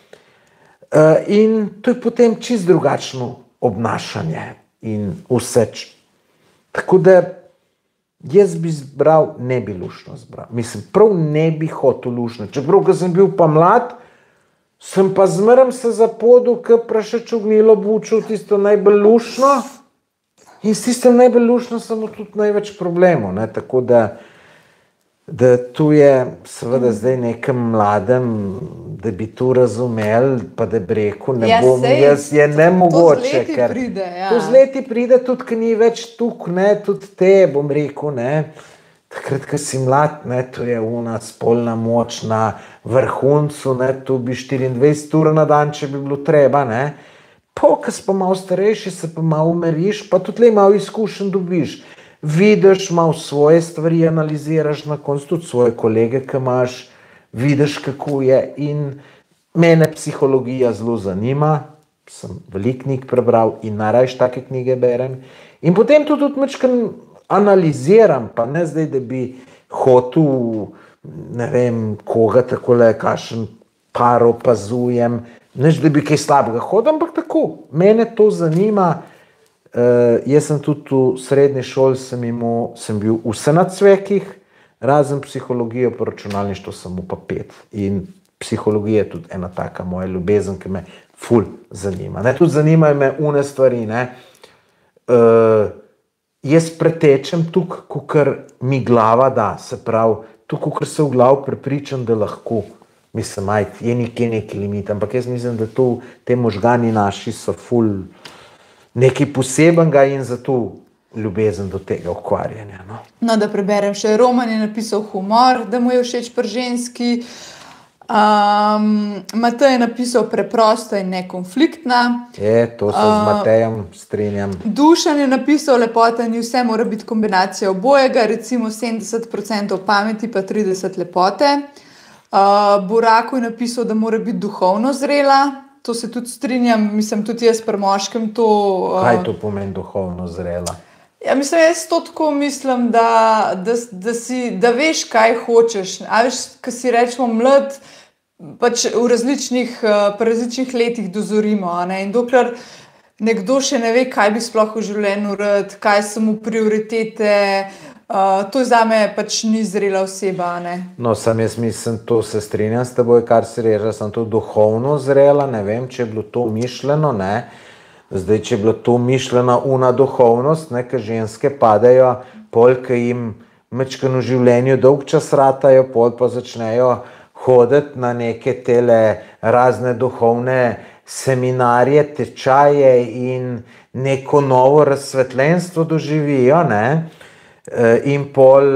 uh, in to je potem čist drugačno obnašanje in vse. Tako da jaz bi zbral, ne bi lušno zbral. Mislim, prav ne bi hotel lušno. Čeprav, ko sem bil pa mlad, sem pa zmeraj se zapodil, ki prašeč ognilo bučil tisto najbolj lušno in s tistem najbolj lušno sem tudi največ problemov, ne, tako da da tu je seveda zdaj nekem mladem, da bi to razumel, pa da bi rekel, ne bom, jaz je nemogoče, ker to z leti pride tudi, ki ni več tuk, ne, tudi te, bom rekel, ne, takrat, ko si mlad, ne, to je ona spolna moč na vrhuncu, ne, to bi štiriindvajset ur na dan, če bi bilo treba, ne. Po, ko si pa malo starejši, se pa malo umiriš, pa tudi le malo izkušenj dobiš. Vidiš, malo svoje stvari analiziraš na koncu, tudi svoje kolege, ki imaš, vidiš, kako je. In mene psihologija zelo zanima, sem veliko knjig prebral in najrajši take knjige berem. In potem to tudi malo analiziram, pa ne zdaj, da bi hotel, ne vem, koga takole, kakšen par opazujem, neč da bi kaj slabega hodil, ampak tako, mene to zanima. Uh, jaz sem tudi v srednji šoli, sem, imel, sem bil vse na cvekih, razen psihologijo, pa računalništvo samo pa pet. In psihologija je tudi ena taka moja ljubezen, ki me ful zanima. Ne? Tudi zanimajo me une stvari. Ne? Uh, jaz pretečem tukaj, kakor mi glava da, se pravi, tukaj, kakor se v glavu prepričam, da lahko. Mislim, ajt, je nekaj neki limit, ampak jaz mislim, da to, te možgani naši so ful nekaj posebenega in zato ljubezen do tega ukvarjanja. No, no da preberem še. Roman je napisal humor, da mu je všeč pri ženski. Um, Matej je napisal preprosta in nekonfliktna. Je, to se uh, z Matejem strinjam. Dušan je napisal lepota ni vse, mora biti kombinacija obojega, recimo sedemdeset procentov pameti pa trideset lepote. Uh, Buraku je napisal, da mora biti duhovno zrela. To se tudi strinjam, mislim, tudi jaz pri moškem to... Uh, Kaj to pomeni duhovno zrela? Ja, mislim, jaz to tako mislim, da, da, da, si, da veš, kaj hočeš. A veš, ko si rečemo mlad, pač v različnih, pri različnih letih dozorimo. Ne? In dokler nekdo še ne ve, kaj bi sploh v življenju rad, kaj so mu prioritete, uh, to zame pač ni zrela oseba. Ne? No, sam jaz mislim, to se strinjam s teboj, kar si reče, sem to duhovno zrela, ne vem, če je bilo to mišljeno, ne. Zdaj, če je bilo to mišljena una duhovnost, neke ženske padajo, pol, ki jim mečkano v življenju dolg čas ratajo, pol pa začnejo hoditi na neke tele razne duhovne seminarje, tečaje in neko novo razsvetljenstvo doživijo, ne? In pol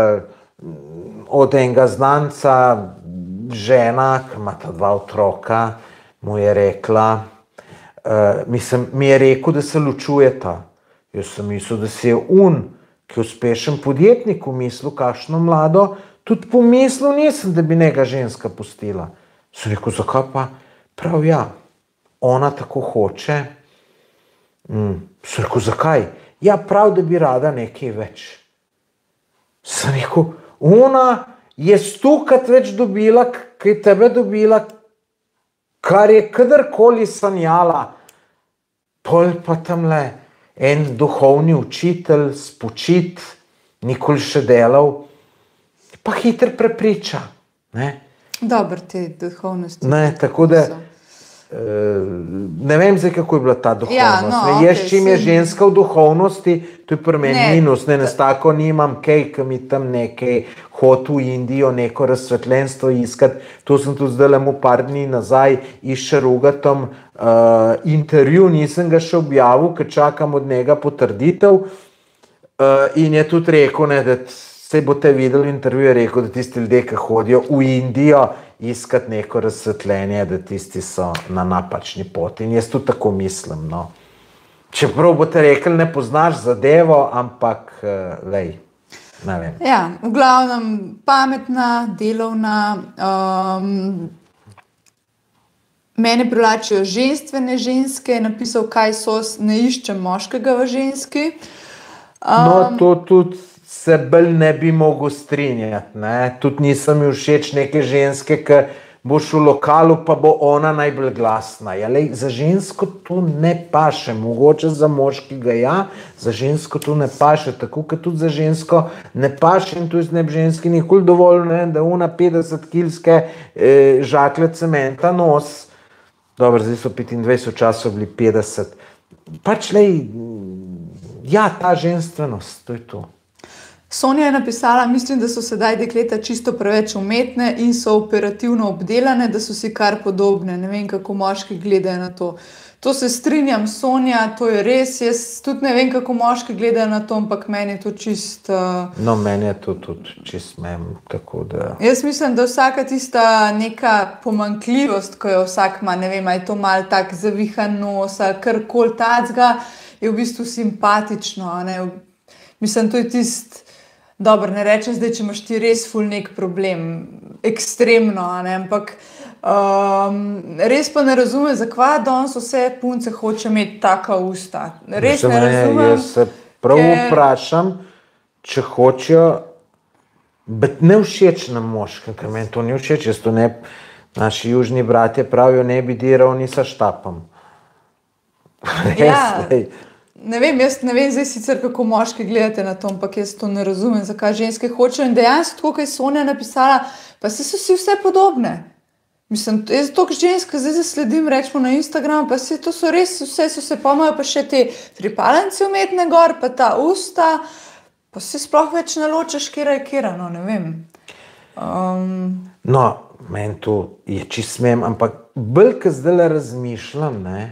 od enega znanca žena, ki ima ta dva otroka, mu je rekla, Uh, mislim, mi je rekel, da se ločujeta. Jaz sem mislil, da si je un, ki je uspešen podjetnik, v mislu, kakšno mlado, tudi pomislil nisem, da bi njega ženska pustila. Sem rekel, zakaj pa? Prav ja, ona tako hoče. Mm. Sem rekel, zakaj? Ja, prav, da bi rada nekaj več. Sem rekel, ona je stokrat več dobila, kaj tebe dobila, kar je kadarkoli sanjala, pol pa tamle en duhovni učitelj, spočit, nikoli še delal, pa hitro prepriča. Ne? Dobro, te duhovnosti. Ne, tako da, ne vem zdaj, kako je bila ta duhovnost. Ja, no, ne, jaz, okay, čim je sem... ženska v duhovnosti, to je pri meni ne, minus, ne, ne, tako nimam kaj, ki mi tam nekaj hod v Indijo, neko razsvetljenstvo iskati. To sem tudi zdaj mu par dni nazaj išel Rogatom uh, intervju, nisem ga še objavil, ker čakam od njega potrditev uh, in je tudi rekel, ne, da se boste videli intervju, je rekel, da tisti ljudje, ki hodijo v Indijo iskati neko razsvetljenje, da tisti so na napačni poti. In jaz tudi tako mislim, no. Čeprav boste rekli, ne poznaš zadevo, ampak uh, lej. Ne vem. Ja, v glavnem pametna, delovna, um, mene privlačijo ženstvene ženske, je napisal, kaj so, ne iščem moškega v ženski. Um, no, to tudi se bolj ne bi mogel strinjati, ne. Tudi nisem mi všeč neke ženske, ki boš v lokalu, pa bo ona najbolj glasna. Ja, lej, za žensko to ne paše, mogoče za moškega ja, za žensko to ne paše, tako kot tudi za žensko ne paše in tudi ne bi ženski nikoli dovolj, ne, da ona petdeset kilske eh, žakle cementa nos, dobro, zdaj so petindvajset, časov bili petdeset, pač lej, ja, ta ženstvenost, to je to. Sonja je napisala, mislim, da so sedaj dekleta čisto preveč umetne in so operativno obdelane, da so si kar podobne. Ne vem, kako moški gledajo na to. To se strinjam, Sonja, to je res. Jaz tudi ne vem, kako moški gledajo na to, ampak meni je to čist... Uh... No, meni je to tudi čist mem, tako da... Jaz mislim, da vsaka tista neka pomanjkljivost, ko jo vsak ima, ne vem, a je to mal tak zavihan nos ali karkoli tacga, je v bistvu simpatično, a ne? Mislim, to je tist... Dobro, ne rečem zdaj, če imaš ti res ful nek problem, ekstremno, a ne, ampak um, res pa ne razumem, zakaj danes vse punce hoče imeti taka usta. Res Mislim, ne razumem. Jaz se prav ker... vprašam, če hočejo biti nevšečna moška, ker meni to ni všeč, jaz to ne, naši južni bratje pravijo, ne bi diral ni sa štapom. Res, Ja. lej. Ne vem, jaz ne vem zdaj sicer, kako moški gledate na to, ampak jaz to ne razumem, zakaj ženske hočejo. In dejansko, tako kot je Sonja napisala, pa se so si vse podobne. Mislim, jaz toliko žensk, zdaj zasledim, rečemo na Instagramu, pa se to so res, vse so se pomajo, pa še te tripalence umetne gor, pa ta usta, pa se sploh več ne ločeš, kera je kera, no, ne vem. Um, No, meni to je čist smem, ampak bolj, ko zdaj razmišljam, ne,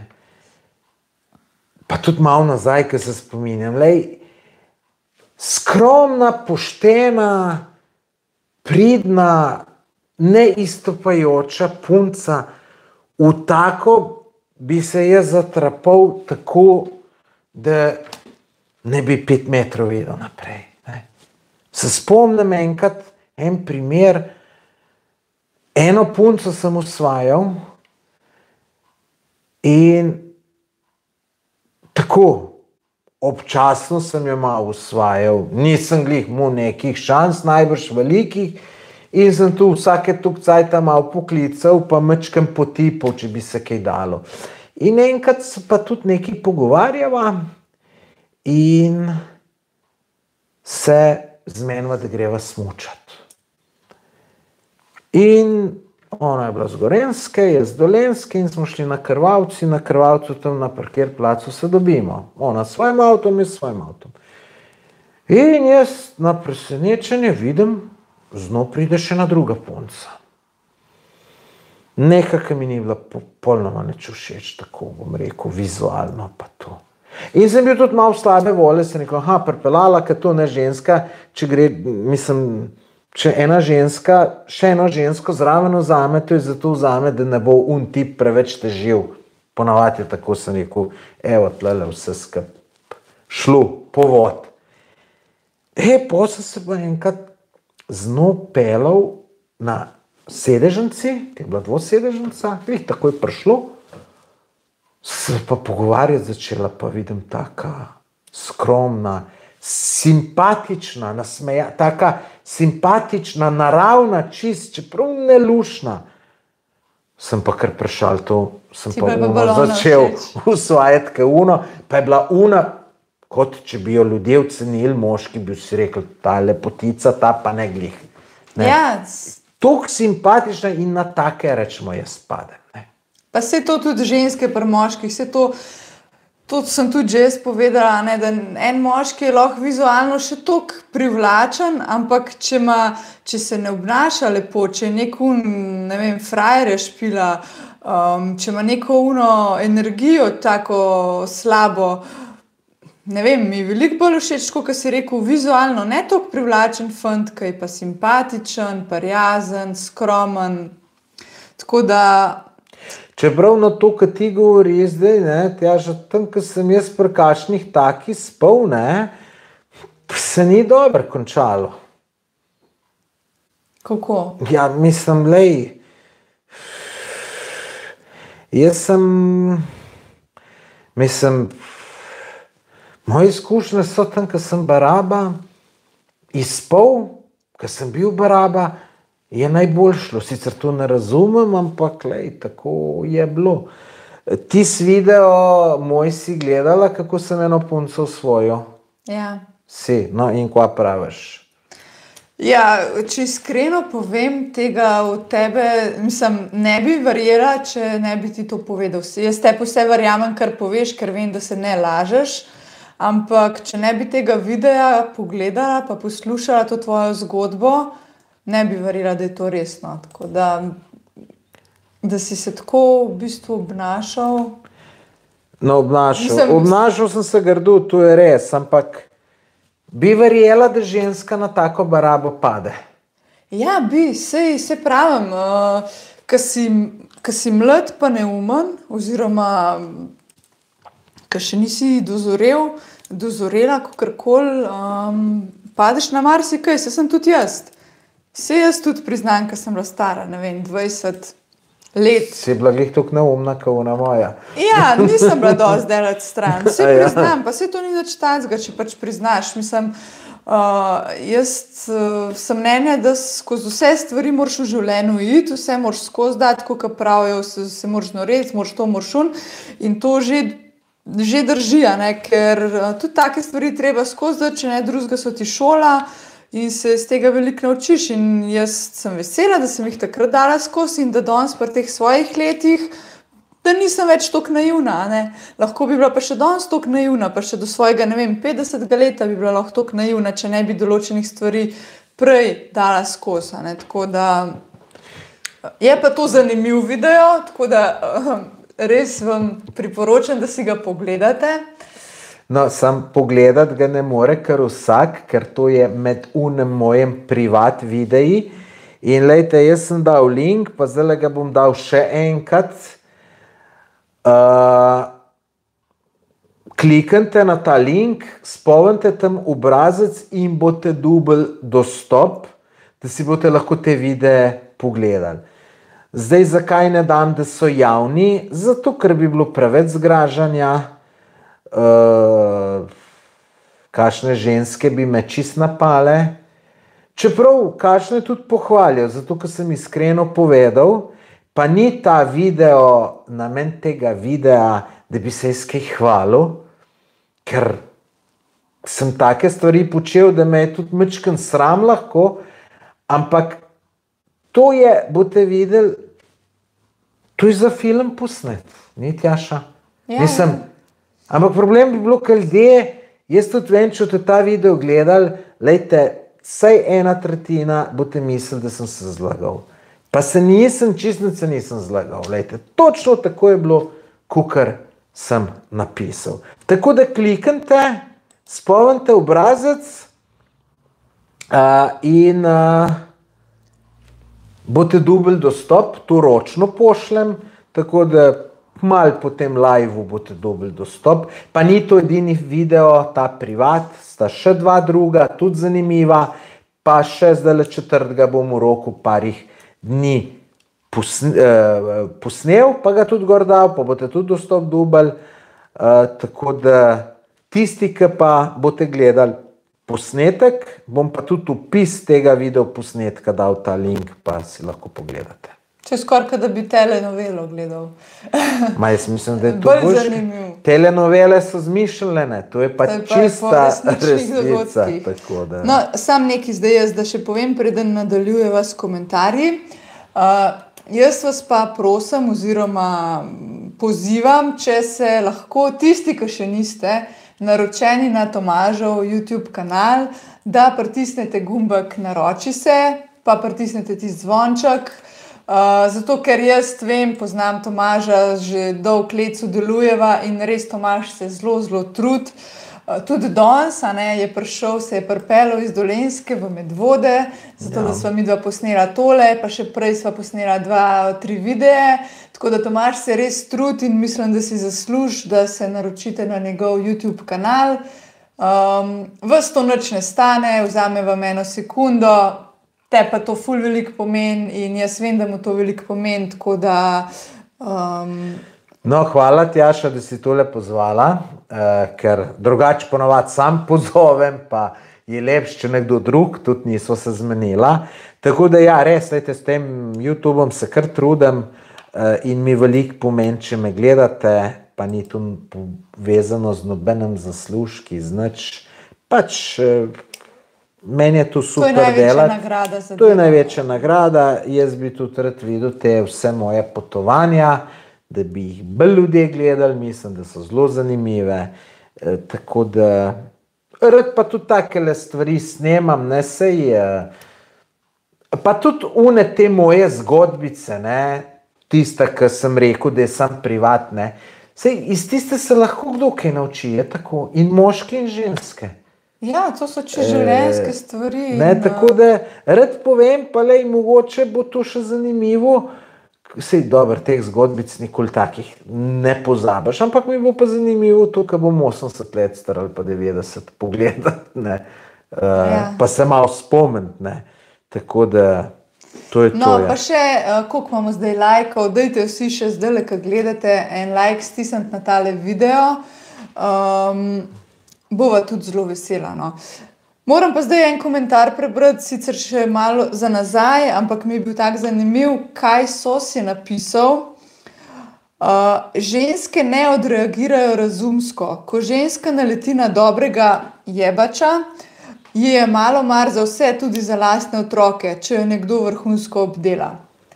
pa tudi malo nazaj, ko se spominjam, lej, skromna, poštena, pridna, neistopajoča punca, v tako bi se jaz zatrapal tako, da ne bi pet metrov videl naprej. Ne. Se spomnim enkrat, en primer, eno punco sem osvajal in tako, občasno sem jo malo osvajal, nisem glih mu nekih šans, najbrž velikih, in sem tu vsake tuk cajta malo poklical, pa mečkem potipal, če bi se kaj dalo. In enkrat se pa tudi nekaj pogovarjava in se zmenila, da greva smučat. In ona je bila z Gorenjske, jaz z Dolenjske in smo šli na Krvavci, na Krvavcu tam na parkir placu se dobimo. Ona s svojim avtom, jaz s svojim avtom. In jaz na presenečenje vidim, znov pride še ena druga punca. Nekaj mi ni bila popolnoma nič všeč, tako bom rekel, vizualno pa to. In sem bil tudi malo slabe volje, sem rekel, aha, pripeljala, ker to ne ženska, če gre, mislim, če ena ženska, še eno žensko zraven vzame, to je zato vzame, da ne bo un tip preveč težil. Ponavadi je tako, sem rekel, evo, tlele vse skup šlo, povod. E, po sem se pa enkrat znov pelal na sedežnici, ki je bila dvosedežnica, jih takoj prišlo, se pa pogovarjati začela, pa vidim taka skromna, simpatična, nasmeja, taka simpatična, naravna, čist, čeprav nelušna. Sem pa kar prešal to, sem Ti pa pa je pa uno bolj ona začel všeč. usvajati, ke uno, pa je bila una, kot če bi jo ljudje ocenili, moški bi si rekel, ta lepotica, ta pa ne glih. Ne. ja, Tok simpatična in na take, rečemo, jaz spadem. Ne. pa se to tudi ženske pri moških, se to, to sem tudi že jaz povedala, ne, da en moški je lahko vizualno še toliko privlačen, ampak če, ima, če se ne obnaša lepo, če je neko, ne vem, frajere špila, um, če ima neko uno energijo tako slabo, ne vem, mi je veliko bolj všeč, kot si rekel, vizualno, ne toliko privlačen fant, ki je pa simpatičen, prijazen, skromen, tako da... Čeprav na to, kar ti govori zdaj, ne, Tjaža, tam, ko sem jaz pri kakšnih takih spal, ne, se ni dobro končalo. Kako? Ja, mislim, lej, jaz sem, mislim, moje izkušnje so tam, ko sem baraba izspal, ko sem bil baraba, je najbolj šlo. Sicer to ne razumem, ampak lej, tako je bilo. Ti si video moj si gledala, kako sem eno punco osvojil? Ja. Si, no in kva praviš? Ja, če iskreno povem, tega od tebe, mislim, ne bi verjela, če ne bi ti to povedal. Jaz te vse verjamem, kar poveš, ker vem, da se ne lažeš. ampak če ne bi tega videa pogledala pa poslušala to tvojo zgodbo, ne bi verjela, da je to resno. Tako da, da si se tako v bistvu obnašal. No, obnašal. Obnašal sem se grdo, to je res, ampak bi verjela, da ženska na tako barabo pade. Ja, bi, sej, sej pravim, uh, ko si, ko si mlad pa neumen, oziroma ko še nisi dozorel, dozorela kakorkoli, um, padeš na marsikaj, saj sem tudi jaz. Sej jaz tudi priznam, ko sem bila stara, ne vem, dvajset let. Si bila glih tukaj neumna, kao ona moja. Ja, nisem bila dosti delati stran, sej priznam, pa sej to ni nič tacga, če pač priznaš, mislim, Uh, jaz uh, sem mnenja, da skozi vse stvari moraš v življenju iti, vse moraš skozi dati, kot pravijo, se, se moraš noreti, moraš to, moraš un, in to že, že drži, ne? Ker uh, tudi take stvari treba skozi dati, če ne drugega so ti šola in se iz tega veliko naučiš. In jaz sem vesela, da sem jih takrat dala skozi in da danes pri teh svojih letih, da nisem več toliko naivna, ne. Lahko bi bila pa še danes toliko naivna, pa še do svojega, ne vem, petdesetega leta bi bila lahko toliko naivna, če ne bi določenih stvari prej dala skozi, ne. Tako da je pa to zanimiv video, tako da res vam priporočam, da si ga pogledate. No, sam pogledat ga ne more kar vsak, ker to je med unem mojem privat videi. In lejte, jaz sem dal link, pa zdaj ga bom dal še enkrat. Uh, kliknite na ta link, spomnite tam obrazec in boste dobili dostop, da si boste lahko te videe pogledali. Zdaj, zakaj ne dam, da so javni? Zato, ker bi bilo preveč zgražanja, uh, kakšne ženske bi me čist napale, čeprav kakšne tudi pohvalijo, zato, ker sem iskreno povedal, pa ni ta video, namen tega videa, da bi se jaz kaj hvalil, ker sem take stvari počel, da me je tudi mečken sram lahko, ampak to je, boste videli, to je za film posnet, ni Tjaša? Ja, Mislim, ampak problem bi bilo, ker ljudje, jaz tudi vem, če boste ta video gledali, lejte, vsaj ena tretjina boste mislili, da sem se zlagal. Pa se nisem, čistnice nisem zlagal, lejte, točno tako je bilo, kakor sem napisal. Tako da kliknite, spomnite obrazec uh, in uh, boste dobili dostop, to ročno pošljem, tako da malo po tem liveu boste dobili dostop. Pa ni to edini video, ta privat, sta še dva druga, tudi zanimiva, pa še zdaj četrtega bom v roku parih dni posne, uh, posnel, pa ga tudi gor dal, pa boste tudi dostop dobili, uh, tako da tisti, ki pa boste gledali posnetek, bom pa tudi opis tega video posnetka dal ta link, pa si lahko pogledate. Če skoraj, da bi telenovelo gledal. Ma jaz mislim, da je to bolj boljš. zanimiv. Telenovele so zmišljene, to je pa To je pa čista po resničnih resnica. dogodkih. Tako da. No, sam nekaj zdaj jaz, da še povem, preden nadaljujeva s komentarji. Uh, jaz vas pa prosim oziroma pozivam, če se lahko tisti, ki še niste naročeni na Tomažev YouTube kanal, da pritisnete gumbek naroči se, pa pritisnete tisti zvonček, uh, zato ker jaz vem, poznam Tomaža, že dolg let sodelujeva in res Tomaž se zelo, zelo trud. Tudi danes je prišel, se je pripeljal iz Dolenjske v Medvode, zato ja. Da sva mi dva posnela tole, pa še prej sva posnela dva, tri videe. Tako da Tomaž se res trudi in mislim, da si zasluži, da se naročite na njegov YouTube kanal. Um, vas to nič ne stane, vzame vam eno sekundo, te pa to ful veliko pomeni in jaz vem, da mu to veliko pomeni, tako da... Um, No, hvala Tjaša, da si tole pozvala, eh, ker drugače ponovadi sam pozovem, pa je lepš, če nekdo drug, tudi nismo se zmenila. Tako da ja, res, lejte, s tem YouTubeom se kar trudim eh, in mi veliko pomeni, če me gledate, pa ni to povezano z nobenem zaslužki, znač, pač eh, meni je to super delati. To je največja nagrada za To je največja nagrada, jaz bi tudi rad videl te vse moje potovanja, da bi jih bolj ljudje gledali, mislim, da so zelo zanimive. E, tako da, rad pa tudi takele stvari snemam, ne, sej, e, pa tudi une te moje zgodbice, ne, tista, ki sem rekel, da je sam privat, ne, sej, iz tiste se lahko kdo kaj nauči, je tako, in moški in ženske. Ja, to so če življenjske stvari. Ne, in, tako da rad povem, pa lej, mogoče bo to še zanimivo, sej dober, teh zgodbic nikoli takih ne pozabiš, ampak mi bo pa zanimivo to, ko bom osemdeset let star ali pa devetdeset pogledat, ne, uh, ja. Pa se malo spomnit, ne, tako da to je no, to. Pa še, uh, koliko imamo zdaj lajkov, dajte vsi še zdaj, ko gledate, en like stisniti na tale video. Um, Bova tudi zelo vesela. No. Moram pa zdaj en komentar prebrati, sicer še malo za nazaj, ampak mi je bil tak zanimiv, kaj so si napisal. Uh, ženske ne odreagirajo razumsko. Ko ženska naleti na dobrega jebača, ji je malo mar za vse, tudi za lastne otroke, če jo nekdo vrhunsko obdela.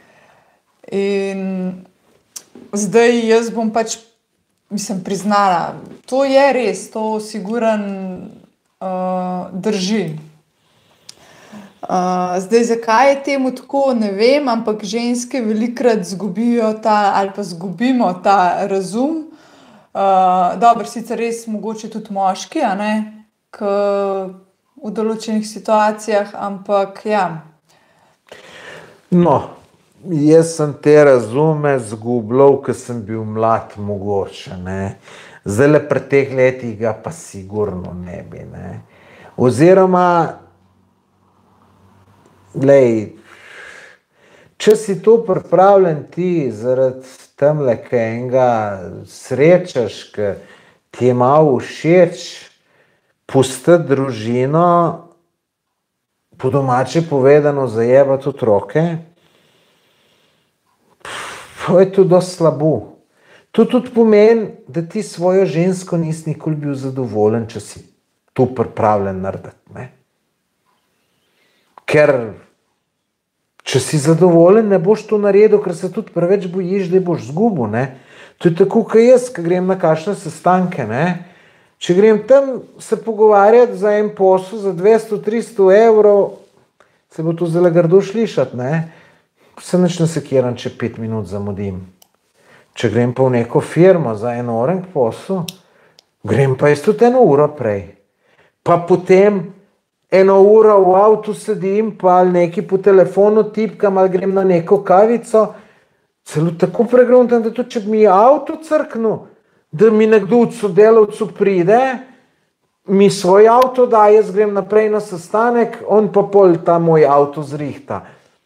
In zdaj jaz bom pač mislim, priznala, to je res, to siguran uh, drži. Uh, zdaj, zakaj je temu tako, ne vem, ampak ženske velikrat zgubijo ta, ali pa zgubimo ta razum. Uh, dobro, sicer res mogoče tudi moški, a ne, k, v določenih situacijah, ampak ja. No. Jaz sem te razume zgubljal, ko sem bil mlad mogoče, ne. Zdaj le pri teh letih ga pa sigurno ne bi, ne. Oziroma, glej, če si to pripravljen ti zaradi temle, ki enega srečaš, ki ti je malo všeč, pustiti družino, po domače povedano zajebati otroke, to je tudi dosti slabo. To tudi pomeni, da ti svojo žensko nisi nikoli bil zadovoljen, če si to pripravljen narediti, ne. Ker, če si zadovoljen, ne boš to naredil, ker se tudi preveč bojiš, da boš zgubil, ne. To je tako, kot jaz, ko grem na kakšne sestanke, ne. Če grem tam se pogovarjati za en posel za dvesto tristo evrov, se bo to zelo grdo slišati, ne. Se nič ne sekiram, če pet minut zamudim. Če grem pa v neko firmo za en orenk posel, grem pa jaz tudi eno uro prej. Pa potem eno uro v avtu sedim, pa ali neki po telefonu tipkam, ali grem na neko kavico, celo tako pregruntam, da tudi če bi mi avto crknil, da mi nekdo od sodelavcev pride, mi svoj avto da, jaz grem naprej na sestanek, on pa pol ta moj avto zrihta.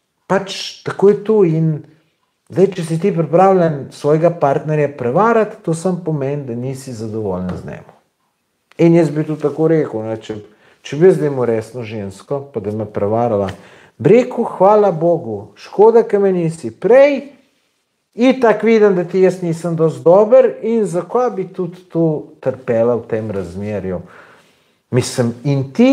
Pač tako je to in zdaj, če si ti pripravljen svojega partnerja prevarati, to sam pomeni, da nisi zadovoljen z njim. In jaz bi tudi tako rekel, ne, če, če bi zdaj mu resno žensko, pa da me prevarala, bi rekel, hvala Bogu, škoda, ka me nisi prej, in tako vidim, da ti jaz nisem dosti dober in zakaj bi tudi to trpela v tem razmerju. Mislim, in ti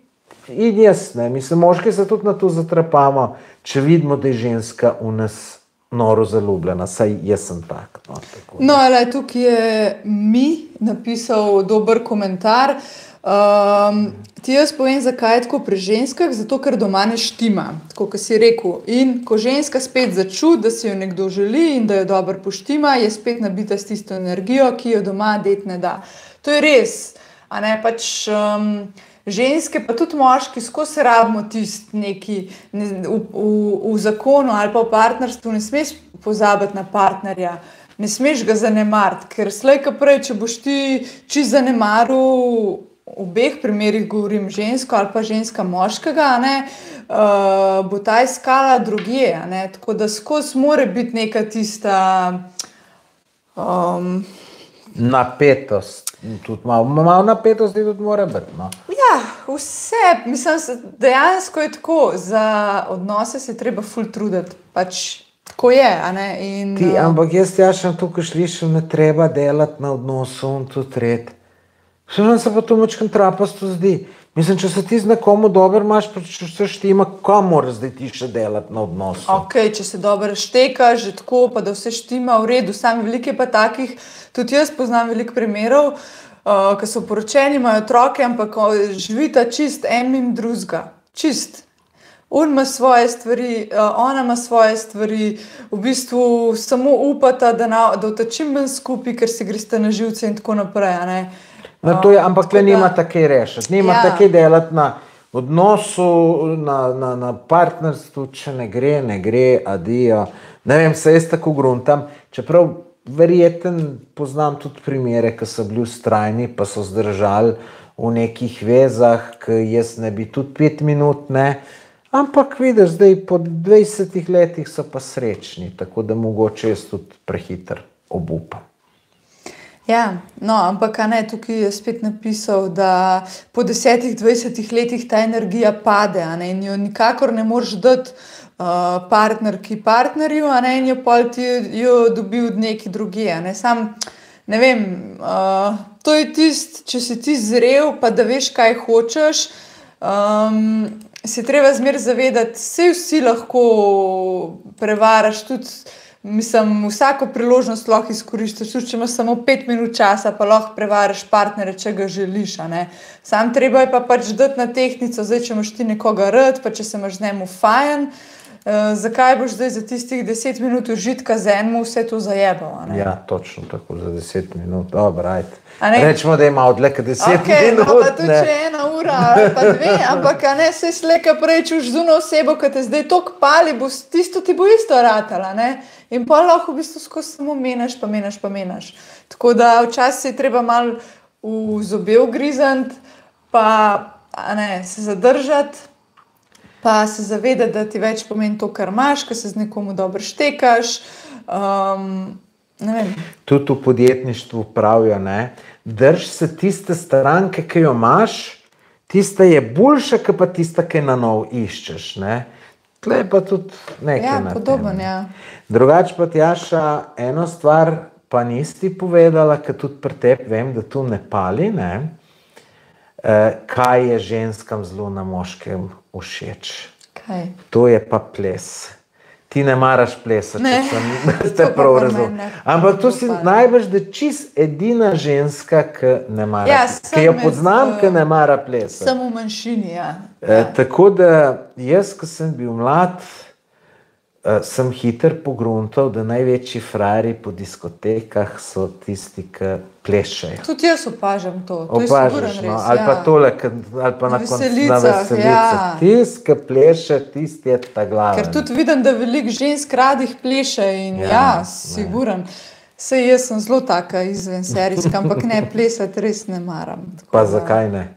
in jaz, ne, mislim, moški se tudi na to zatrpamo, če vidimo, da je ženska v nas noro zaljubljena, saj jaz sem tak. No, tako, no ale, tukaj je mi napisal dober komentar. Um, ti jaz povem, zakaj je tako pri ženskah, zato ker doma ne štima, tako kot si rekel. In ko ženska spet začuti, da si jo nekdo želi in da jo dobro poštima, je spet nabita s tisto energijo, ki jo doma det ne da. To je res, a ne pač... Um, ženske, pa tudi moški, skozi rabimo tisti neki ne, v, v, v zakonu ali pa v partnerstvu, ne smeš pozabiti na partnerja, ne smeš ga zanemariti, ker slej ka prej, če boš ti čisto zanemaril, v obeh primerih govorim žensko ali pa ženska moškega, ne, uh, bo ta iskala drugje, ne, tako da skozi mora biti neka tista um, napetost. Tudi malo, malo napetosti tudi mora biti, no. Ja, vse, mislim, dejansko je tako, za odnose se treba ful truditi, pač tako je, a ne, in... Ti, ampak jaz jašem tukaj slišim, ne treba delati na odnosu, on to tret. Vse se pa to močkam trapasto zdi. Mislim, če se ti z nekomu dober imaš, pa če se štima, kam moraš zdaj ti še delati na odnosu? Ok, če se dobro šteka, že tako, pa da vse štima v redu, sami veliko je pa takih, tudi jaz poznam veliko primerov, uh, ki so poročeni, imajo otroke, ampak živita čist en mim drugega. Čist. On ima svoje stvari, ona ima svoje stvari, v bistvu samo upata, da, na, da v ta čim manj skupaj, ker se greste na živce in tako naprej. Ne? No, to je, ampak le nima takej rešiti, nima ja. takej delati na odnosu, na, na, na partnerstvu, če ne gre, ne gre, adijo. Ne vem, se jaz tako gruntam, čeprav verjeten poznam tudi primere, ki so bili ustrajni, pa so zdržali v nekih vezah, ki jaz ne bi tudi pet minut, ne. Ampak vidiš, zdaj po dvajsetih letih so pa srečni, tako da mogoče jaz tudi prehiter obupam. Ja, no, ampak a ne, tukaj je spet napisal, da po desetih, dvajsetih letih ta energija pade, a ne, in jo nikakor ne moreš dati uh, partnerki partnerju, a ne, in jo pol ti jo dobi od neki drugi, a ne, sam, ne vem, uh, to je tist, če si ti zrel, pa da veš, kaj hočeš, um, se treba zmer zavedati, vse vsi lahko prevaraš, tudi, mislim, vsako priložnost lahko izkoristiš, tudi če imaš samo pet minut časa, pa lahko prevaraš partnere, če ga želiš, a ne. Sam treba je pa pač dati na tehtnico, zdaj, če imaš ti nekoga rad, pa če se imaš z njemu fajn, uh, zakaj boš zdaj za tistih deset minut užitka z enemu vse to zajebal, a ne. Ja, točno tako, za deset minut, dobro, ajde. Rečemo, da ima odleka deset okay, minut. No, pa tudi če ena ura, pa dve, ampak a ne, se sleka prej čuš zuno osebo, ki te zdaj tok pali, bo tisto ti bo isto ratala, ne. In pa lahko v bistvu skozi samo menaš, pa menaš, pa menaš. Tako da včasih je treba malo v zobe ugrizant, pa a ne, se zadržati, pa se zavedati, da ti več pomeni to, kar imaš, ko se z nekomu dobro štekaš, um, ne vem. Tudi v podjetništvu pravijo, ne, drž se tiste stranke, ki jo imaš, tista je boljša, kot pa tista, ki na nov iščeš, ne. Tle pa tudi nekaj ja, na podoben, tem. Ja. Drugače pa, Tjaša, eno stvar pa nisi povedala, ker tudi pri tebi vem, da tu ne pali, ne, e, kaj je ženskam zelo na moškem všeč. Kaj? To je pa ples. Ti ne maraš plesati, ne. Če sem te prav razumel. Ampak to si najbrž, da čist edina ženska, ki ne mara, ja, ki jo poznam, ki ne mara plesati. Samo v manjšini, ja. E, tako da jaz, ko sem bil mlad, e, sem hiter pogruntal, da največji frajeri po diskotekah so tisti, ki plešajo. Tudi jaz opažam to. To Opažaš, je no? res, Ali pa ja. tole, ali pa na, na veselicah. Ja. Tist, ki pleše, tist je ta glava. Ker tudi vidim, da veliko žensk radih pleše in ja, ja siguren. Sej jaz sem zelo taka izven serijska, ampak ne, plesati res ne maram. Pa da, zakaj ne?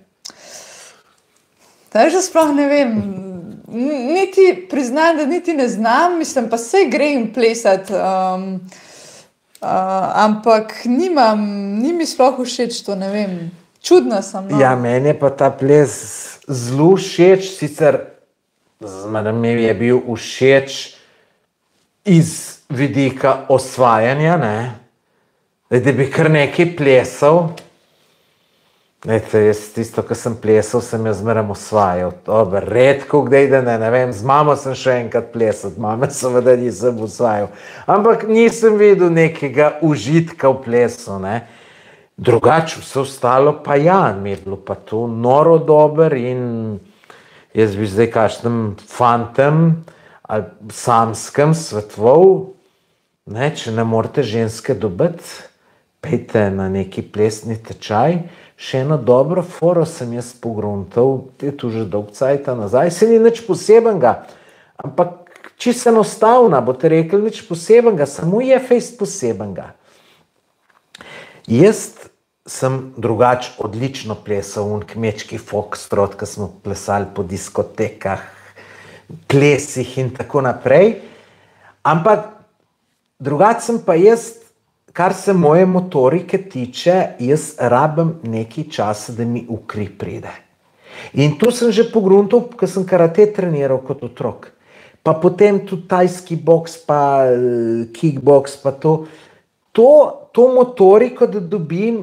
Da že sploh ne vem, niti priznam, da niti ne znam, mislim, pa sej grem plesati, um, uh, ampak nimam, ni mi sploh všeč to, ne vem, čudna sem. No. Ja, meni je pa ta ples zelo všeč, sicer mi je bil všeč iz vidika osvajanja, ne, da bi kar nekaj plesal. Lejte, jaz tisto, ko sem plesal, sem jo zmeraj osvajal. Dobar, redko kdaj, da ne, ne vem, z mamo sem še enkrat plesal, mame seveda nisem osvajal. Ampak nisem videl nekega užitka v plesu, ne. Drugače vse ostalo pa ja, mi je bilo pa to noro dober in jaz bi zdaj kakšnem fantem ali samskem svetoval, ne, če ne morete ženske dobiti, pejte na neki plesni tečaj. Še eno dobro foro sem jaz pogruntal, je tu že dolg cajta nazaj, se ni nič posebenega, ampak čisto enostavna, boste rekli nič posebenega, samo je fejst posebenega. Jaz sem drugače odlično plesal v kmečki foxtrot, ko smo plesali po diskotekah, plesih in tako naprej, ampak drugače sem pa jaz, kar se moje motorike tiče, jaz rabim nekaj časa, da mi v kri pride. In to sem že pogruntal, ko sem karate treniral kot otrok. Pa potem tudi tajski boks, pa kickboks, pa to. To, to motoriko, da dobim,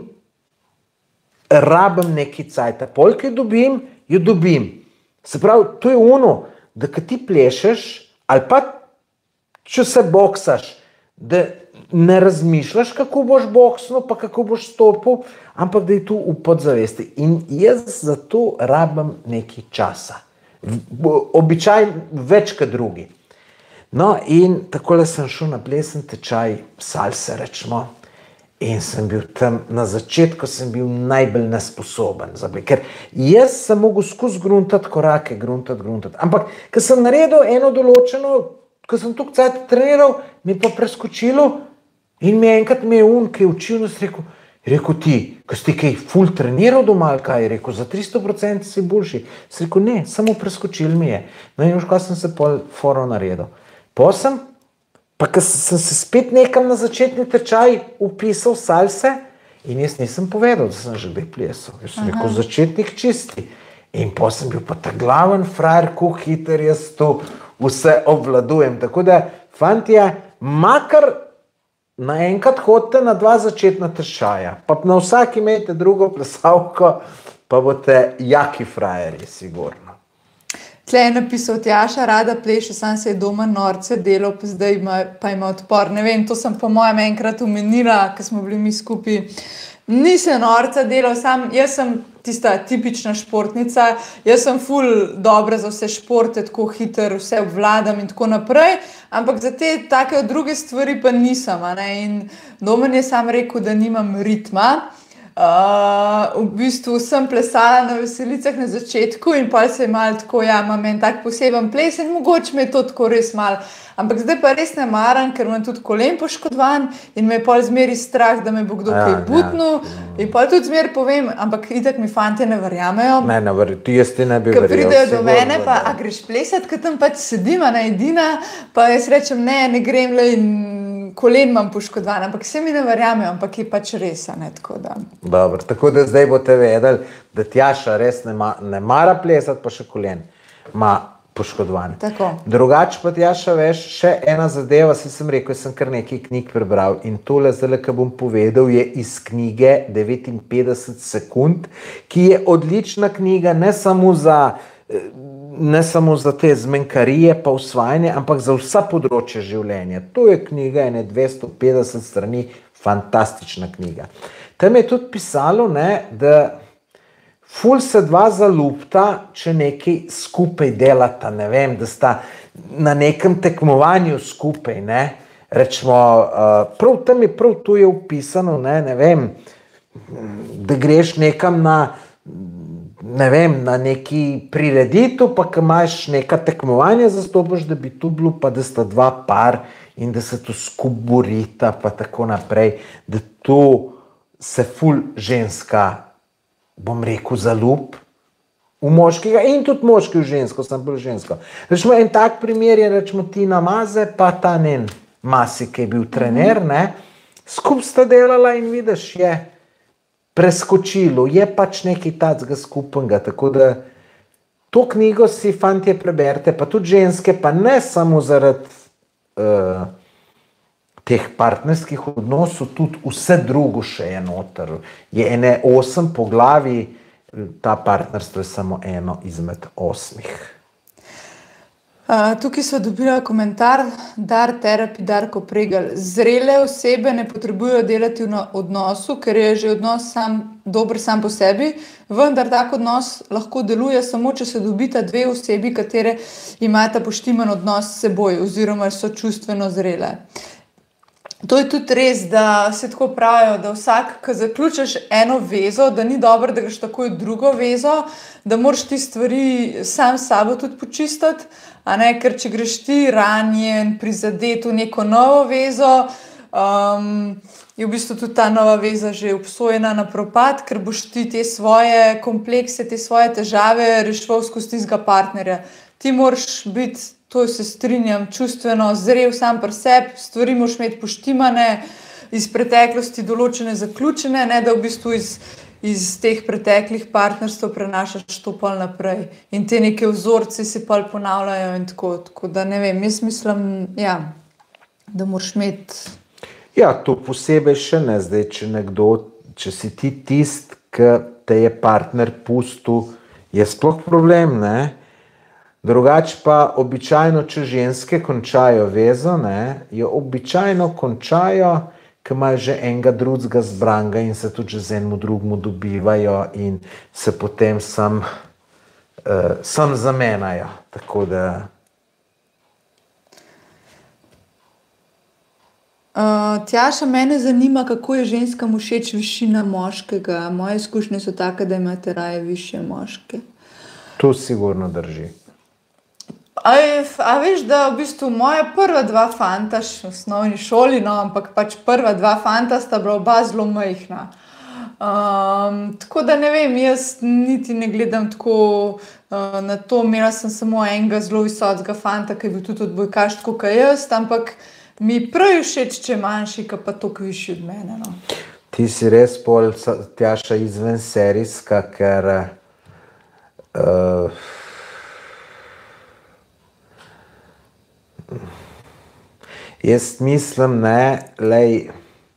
rabim nekaj cajta. Polk jo dobim, jo dobim. Se pravi, to je ono, da ko ti plešeš, ali pa če se boksaš, da ne razmišljaš, kako boš boksnil, pa kako boš stopil, ampak da je tu v podzavesti. In jaz zato rabim nekaj časa. Običaj več kot drugi. No, in takole sem šel na plesen tečaj salse, rečemo, in sem bil tam, na začetku sem bil najbolj nesposoben, ker jaz sem mogel skozi gruntati korake, gruntati, gruntati. Ampak, ko sem naredil eno določeno, ko sem tukaj cajt treniral, mi je pa preskočilo in mi enkrat mi je un, ki je učil nas rekel, rekel ti, ko si kaj ful treniral doma ali kaj, rekel, za tristo procent si boljši. Si rekel, ne, samo preskočil mi je. No in už, ko sem se pol foro naredil. Pa sem, pa ko sem se spet nekam na začetni tečaj upisal salse in jaz nisem povedal, da sem že kdaj plesal. Jaz sem rekel, začetnik čisti. In pa sem bil pa ta glaven frajer, ko hiter jaz to vse obvladujem. Tako da, fantje, makar naenkrat hodite na dva začetna tečaja, pa na vsak imejte drugo plesalko, pa boste jaki frajeri, sigurno. Tle je napisal, Tjaša rada pleše, sam se je doma norce delal, pa zdaj ima, pa ima odpor. Ne vem, to sem po mojem enkrat omenila, ko smo bili mi skupaj. Nisem norca delal, sam, jaz sem tista tipična športnica, jaz sem ful dobra za vse športe, tako hiter, vse obvladam in tako naprej, ampak za te take druge stvari pa nisem. Ne? In Domen je sam rekel, da nimam ritma. Uh, v bistvu sem plesala na veselicah na začetku in pa se je malo tako, ja, imam en tak poseben ples in mogoče me je to tako res malo. Ampak zdaj pa res ne maram, ker imam tudi kolen poškodovan in me je pol zmeri strah, da me bo kdo kaj butnil. In pol tudi zmeri povem, ampak itak mi fantje ne verjamejo. Ne, ne verjamejo, ti jaz ti ne bi verjel. Ko pridejo do mene, pa a greš plesat, ko tam pač sedim, a ne edina, pa jaz rečem, ne, ne grem le in kolen imam poškodovan, ampak vse mi ne verjamejo, ampak je pač res, ne, tako da. Dobro, tako da zdaj boste vedeli, da Tjaša res ne, ma, ne mara plesati, pa še kolen ima poškodovan. Tako. Drugače pa Tjaša, veš, še ena zadeva, si sem rekel, sem kar nekaj knjig prebral in tole zdaj, ki bom povedal, je iz knjige devetinpetdeset sekund, ki je odlična knjiga, ne samo za ne samo za te zmenkarije pa usvajanje, ampak za vsa področja življenja. To je knjiga, ene dvesto petdeset strani, fantastična knjiga. Tam je tudi pisalo, ne, da ful se dva zalupta, če nekaj skupaj delata, ne vem, da sta na nekem tekmovanju skupaj, ne, rečemo, prav tam je prav tu je upisano, ne, ne vem, da greš nekam na ne vem, na neki prireditev, pa ko imaš neka tekmovanja zastopaš, da bi tu bilo, pa da sta dva par in da se tu skup borita, pa tako naprej, da tu se ful ženska, bom rekel, zalup v moškega in tudi moški v žensko, sem bolj žensko. Rečemo, en tak primer je, rečemo, Tina Maze, pa ta njen Masi, ki je bil trener, ne, skup sta delala in vidiš, je preskočilo, je pač nekaj tacga skupenga, tako da to knjigo si fantje preberite, pa tudi ženske, pa ne samo zaradi uh, teh partnerskih odnosov, tudi vse drugo še je noter. Je ene osem poglavij, ta partnerstvo je samo eno izmed osmih. Uh, tukaj so dobila komentar, Dar Therapy, Darko Pregel. Zrele osebe ne potrebujejo delati v odnosu, ker je že odnos sam, dober sam po sebi, vendar tak odnos lahko deluje samo, če se dobita dve osebi, katere imata poštiman odnos s seboj oziroma so čustveno zrele. To je tudi res, da se tako pravijo, da vsak, ko zaključiš eno vezo, da ni dobro, da greš takoj v drugo vezo, da moraš ti stvari sam s sabo tudi počistiti, a ne, ker če greš ti ranjen, prizadet v neko novo vezo, um, je v bistvu tudi ta nova veza že obsojena na propad, ker boš ti te svoje komplekse, te svoje težave reševal skozi tistega partnerja. Ti moraš biti, to se strinjam, čustveno zrel sam pri sebi, stvari moraš imeti poštimane, iz preteklosti določene zaključene, ne da v bistvu iz, iz teh preteklih partnerstv prenašaš to pol naprej. In te neke vzorce si pol ponavljajo in tako, tako da ne vem, jaz mislim, ja, da moraš imeti. Ja, to posebej še ne, zdaj, če nekdo, če si ti tist, ki te je partner pustil, je sploh problem, ne? Drugače pa običajno, če ženske končajo vezo, ne, jo običajno končajo, ki imajo že enega drugega zbranga in se tudi že z enemu drugemu dobivajo in se potem sam, uh, sam zamenjajo. Tako da... Uh, Tjaša, mene zanima, kako je ženskam všeč višina moškega. Moje izkušnje so take, da imate raje više moške. To sigurno drži. A, a veš, da v bistvu moja prva dva fanta, v osnovni šoli, no, ampak pač prva dva fanta sta bila oba zelo majhna. Um, tako da ne vem, jaz niti ne gledam tako uh, na to. Imela sem samo enega zelo visokega fanta, ki je bil tudi odbojkaš tako kot jaz, ampak mi prav všeč, če je manjši, ka pa toliko višji od mene. No. Ti si res pol, Tjaša, izven serijska, ker uh, jaz mislim, ne, lej,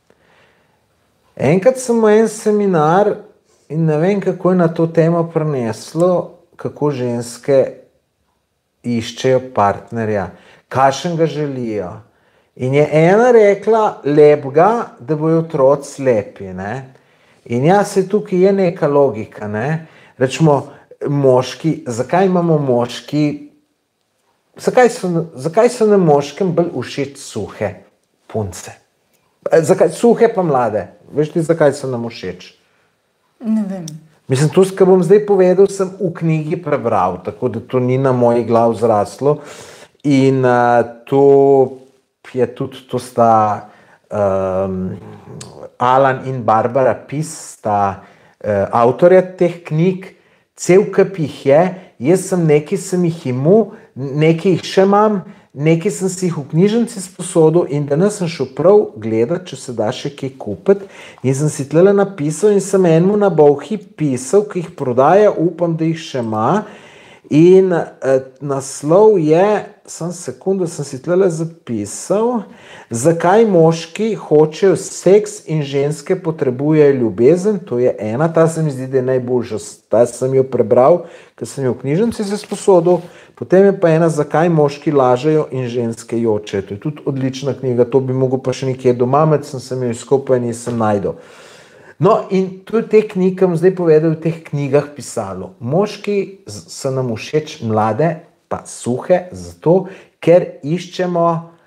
enkrat sem v en seminar in ne vem, kako je na to temo prineslo, kako ženske iščejo partnerja, kakšen ga želijo. In je ena rekla lepega, da bojo otroci slepi, ne. In ja, se tukaj je neka logika, ne. Rečemo, moški, zakaj imamo moški, zakaj so, zakaj so na moškem bolj všeč suhe punce? Zakaj suhe pa mlade? Veš ti, zakaj so nam všeč? Ne vem. Mislim, to, kar bom zdaj povedal, sem v knjigi prebral, tako da to ni na moji glav zraslo. In uh, to je tudi, to sta um, Alan in Barbara Pease, sta uh, avtorja teh knjig, cel kup jih je, jaz sem nekaj sem jih imel, nekaj jih še imam, nekaj sem si jih v knjižnici sposodil in danes sem šel prav gledati, če se da še kaj kupiti in sem si tlele napisal in sem enemu na Bolhi pisal, ki jih prodaja, upam, da jih še ima. In eh, naslov je, sem sekundu, sem si tlele zapisal, zakaj moški hočejo seks in ženske potrebujejo ljubezen. To je ena, ta se mi zdi, da je najboljša, ta sem jo prebral, ker sem jo v knjižnici se sposodil. Potem je pa ena, zakaj moški lažejo in ženske jočejo. To je tudi odlična knjiga, to bi mogel pa še nekje doma, med sem se mi jo izkopal in nisem najdel. No, in to je te knjige, vam zdaj povedal, v teh knjigah pisalo. Moški so nam všeč mlade, pa suhe, zato, ker iščemo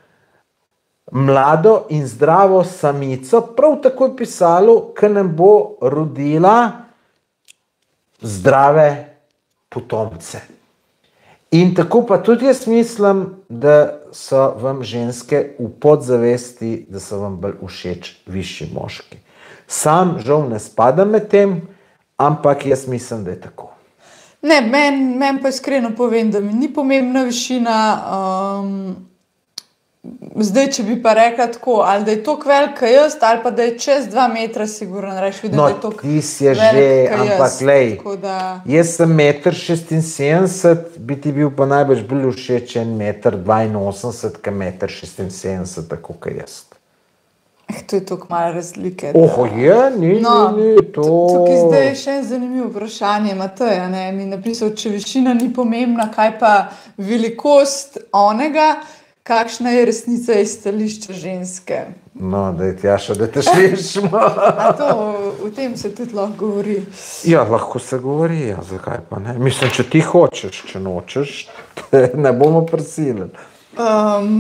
mlado in zdravo samico, prav tako je pisalo, ki nam bo rodila zdrave potomce. In tako pa tudi jaz mislim, da so vam ženske v podzavesti, da so vam bolj všeč višji moški. Sam žal ne spadam med tem, ampak jaz mislim, da je tako. Ne, meni men pa iskreno povem, da mi ni pomembna višina. Um, zdaj, če bi pa rekla tako, ali da je toliko velik kot jaz, ali pa da je čez dva metra, sigurno reš videti, no, da je toliko velik kot jaz. Ampak lej, da... jaz sem meter šestinsedemdeset, bi ti bil pa najbolj bolj všeč en meter dvainosemdeset, kot meter šestinsedemdeset, tako kot jaz. Eh, to je toliko malo razlike. Oho, je, ni, no, ni, ni, to... Tukaj zdaj je še en zanimiv vprašanje, Matej, ne, mi napisal, če višina ni pomembna, kaj pa velikost onega, kakšna je resnica iz stališča ženske? No, da je Tjaša, da te šlišmo. A to, v tem se tudi lahko govori. Ja, lahko se govori, ja, zakaj pa ne? Mislim, če ti hočeš, če nočeš, te ne bomo prisilili. Um,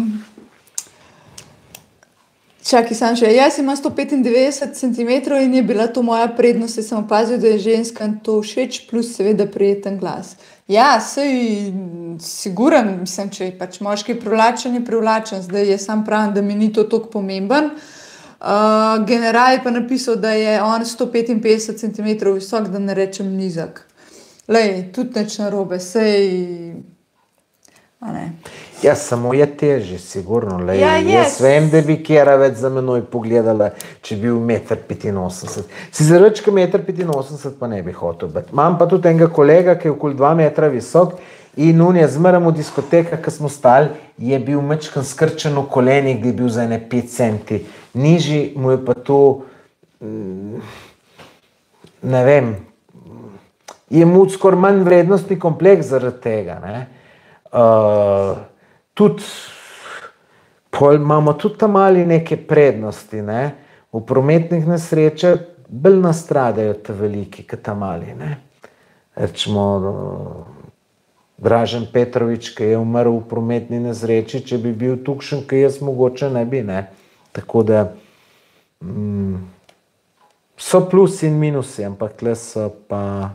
Čakaj, sam še, jaz imam sto petindevetdeset centimetrov in je bila to moja prednost, sem opazil, da je ženskam to všeč, plus seveda prijeten glas. Ja, sej, siguren, mislim, če je pač moški privlačen, je privlačen, zdaj je sam pravim, da mi ni to toliko pomemben. Uh, general je pa napisal, da je on sto petinpetdeset centimetrov visok, da ne rečem nizak. Lej, tudi nič narobe, sej... Ja, samo je težje, sigurno. Lej, ja, jaz vem, da bi kjera več za menoj pogledala, če bi bil meter petinosemdeset. Si zarečka meter petinosemdeset pa ne bi hotel biti. Imam pa tudi enega kolega, ki je okoli dva metra visok in on je zmeram v diskoteka, ki smo stali, je bil mečkan skrčen v koleni, gdje je bil za ene pet centi. Nižji mu je pa to, ne vem, je mu skor manj vrednostni kompleks zaradi tega, ne. Uh, tudi pol imamo tudi tam mali neke prednosti, ne? V prometnih nesrečah bolj nastradajo te veliki, kot ta mali, ne? Rečemo, Dražen Petrovič, ki je umrl v prometni nesreči, če bi bil tukšen, ki jaz mogoče ne bi, ne? Tako da mm, so plusi in minusi, ampak tle so pa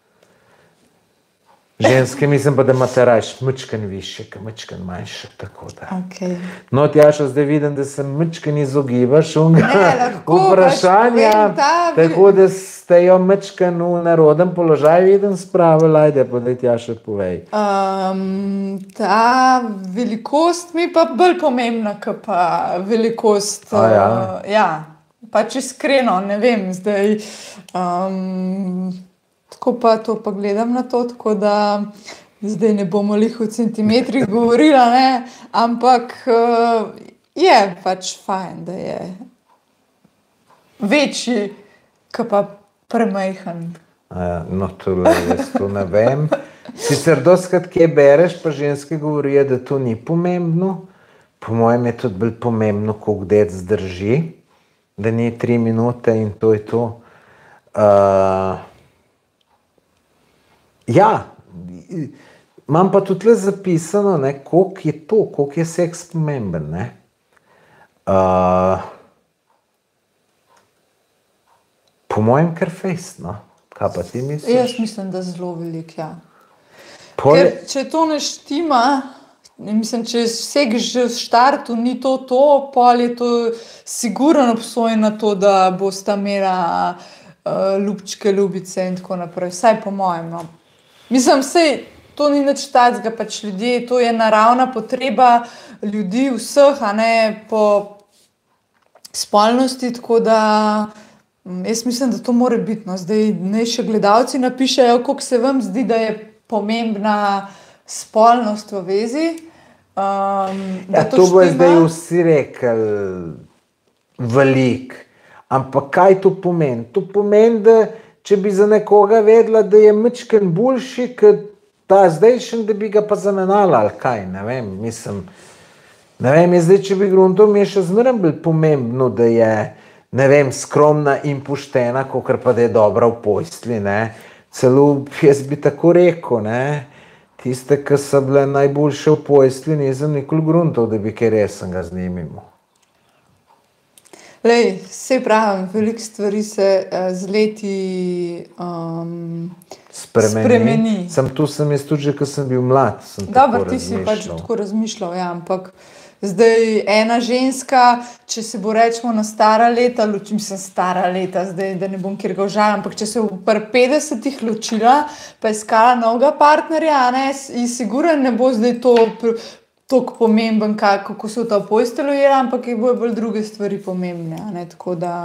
ženske, mislim pa, da imate rajš mečken više, ka mečken manjše, tako da. Okay. No, Tjaša, zdaj vidim, da se mečken izogibaš unga Ne, lahko vprašanja, pač povem, da bi- tako da ste jo mečken v naroden položaj vidim spravila, ajde, pa da Tjaša povej. Um, ta velikost mi je pa bolj pomembna, kot pa velikost. A ja? Uh, ja, pač iskreno, ne vem, zdaj. Um, tako pa to pa gledam na to, tako da zdaj ne bomo lih v centimetrih govorila, ne, ampak uh, je pač fajn, da je večji, kot pa premajhen. Ja, no, tole, jaz to ne vem. Sicer doskrat kje bereš, pa ženske govorijo, da to ni pomembno. Po mojem je tudi bolj pomembno, koliko dec zdrži, da ni tri minute in to je to. Uh, ja, imam pa tudi le zapisano, ne, koliko je to, koliko je seks pomemben, ne. Uh, po mojem kar fejst, no. Kaj pa ti misliš? Jaz mislim, da zelo velik, ja. Pol, Ker če to ne štima, mislim, če vseh že v štartu ni to to, pol je to sigurno obsojen na to, da bosta imela uh, ljubčke, ljubice in tako naprej. Vsaj po mojem, no. Mislim, sej, to ni nič tacga, pač ljudje, to je naravna potreba ljudi vseh, a ne po spolnosti, tako da mm, jaz mislim, da to mora biti, no. Zdaj naj še gledalci napišejo, koliko se vam zdi, da je pomembna spolnost v vezi. Um, ja, to bo zdaj vsi rekli velik. Ampak kaj to pomeni? To pomeni, da če bi za nekoga vedela, da je mečken boljši, kot ta zdajšen, da bi ga pa zamenjala, ali kaj, ne vem, mislim. Ne vem, jaz zdaj, če bi gruntal, mi je še zmeraj bolj pomembno, da je, ne vem, skromna in poštena, kakor pa da je dobra v postelji, ne. Celo jaz bi tako rekel, ne. Tiste, ki so bile najboljše v postelji, nisem nikoli gruntal, da bi kaj resnega z njimi imel. Lej, saj pravim, veliko stvari se uh, z leti um, spremeni. spremeni. Sem tu, sem jaz tudi že, ko sem bil mlad. Sem Dobro, tako ti si pač razmišljal. tako razmišljal, ja, ampak zdaj ena ženska, če se bo rečemo na stara leta, ločim se stara leta, zdaj, da ne bom kjer ga užala, ampak če se bo pri petdesetih ločila, pa iskala novega partnerja, a ne, in sigurno ne bo zdaj to pr- toliko pomemben, kako se v ta postelj ujela, ampak je bojo bolj druge stvari pomembne, a ne, tako da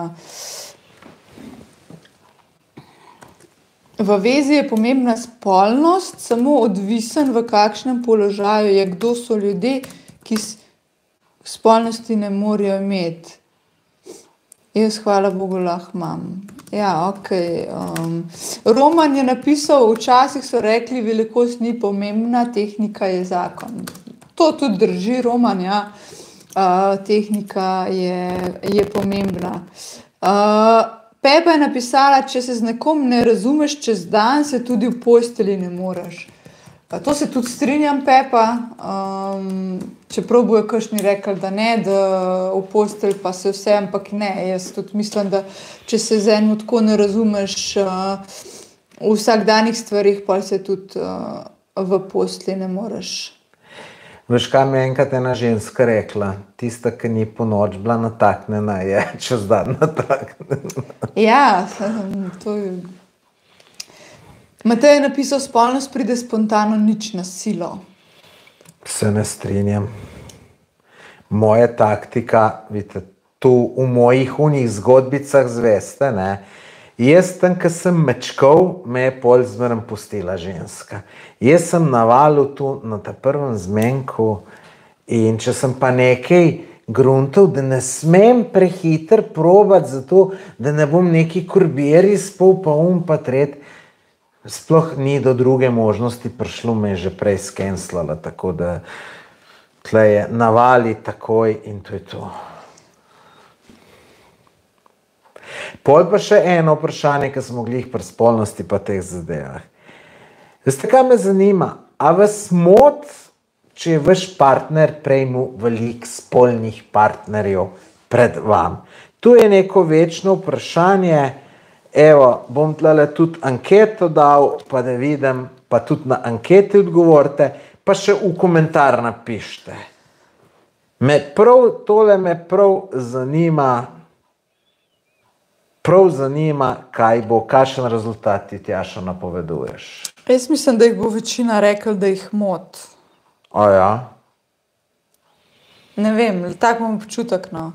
v vezi je pomembna spolnost, samo odvisen v kakšnem položaju je, kdo so ljudje, ki spolnosti ne morejo imeti. Jaz, hvala Bogu, lahko imam. Ja, ok. Um, Roman je napisal, včasih so rekli, velikost ni pomembna, tehnika je zakon. To tudi drži, Roman, ja. Uh, tehnika je, je pomembna. Uh, Pepa je napisala, če se z nekom ne razumeš čez dan, se tudi v postelji ne moreš. Uh, to se tudi strinjam, Pepa. Um, čeprav bojo kakšni rekli, da ne, da v postelj pa se vse, ampak ne. Jaz tudi mislim, da če se z enim tako ne razumeš uh, v vsakdanjih stvarih, pa se tudi uh, v postelji ne moreš. Veš, kaj mi je enkrat ena ženska rekla? Tista, ki ni po noč bila nataknjena, je čez dan nataknjena. Ja, to je... Matej je napisal, spolnost pride spontano, nič na silo. Se ne strinjam. Moja taktika, vidite, tu v mojih unih zgodbicah zveste, ne, jaz tam, ko sem mečkal, me je pol zmeraj pustila ženska. Jaz sem navalil tu na ta prvem zmenku in če sem pa nekaj gruntal, da ne smem prehiter probati zato, da ne bom neki kurbir izpol pa um pa tret, sploh ni do druge možnosti prišlo, me je že prej skenslala, tako da tle je navali takoj in to je to. Pol pa še eno vprašanje, ki smo mogli jih pri spolnosti pa teh zadevah. Veste, kaj me zanima? A vas mot, če je vaš partner prejmu veliko spolnih partnerjev pred vam? Tu je neko večno vprašanje. Evo, bom tlele tudi anketo dal, pa da vidim, pa tudi na ankete odgovorite, pa še v komentar napišite. Me prav, tole me prav zanima, prav zanima, kaj bo, kakšen rezultat ti, Tjaša, napoveduješ. Jaz mislim, da jih bo večina rekel, da jih mot. O ja? Ne vem, tak imam občutek, no.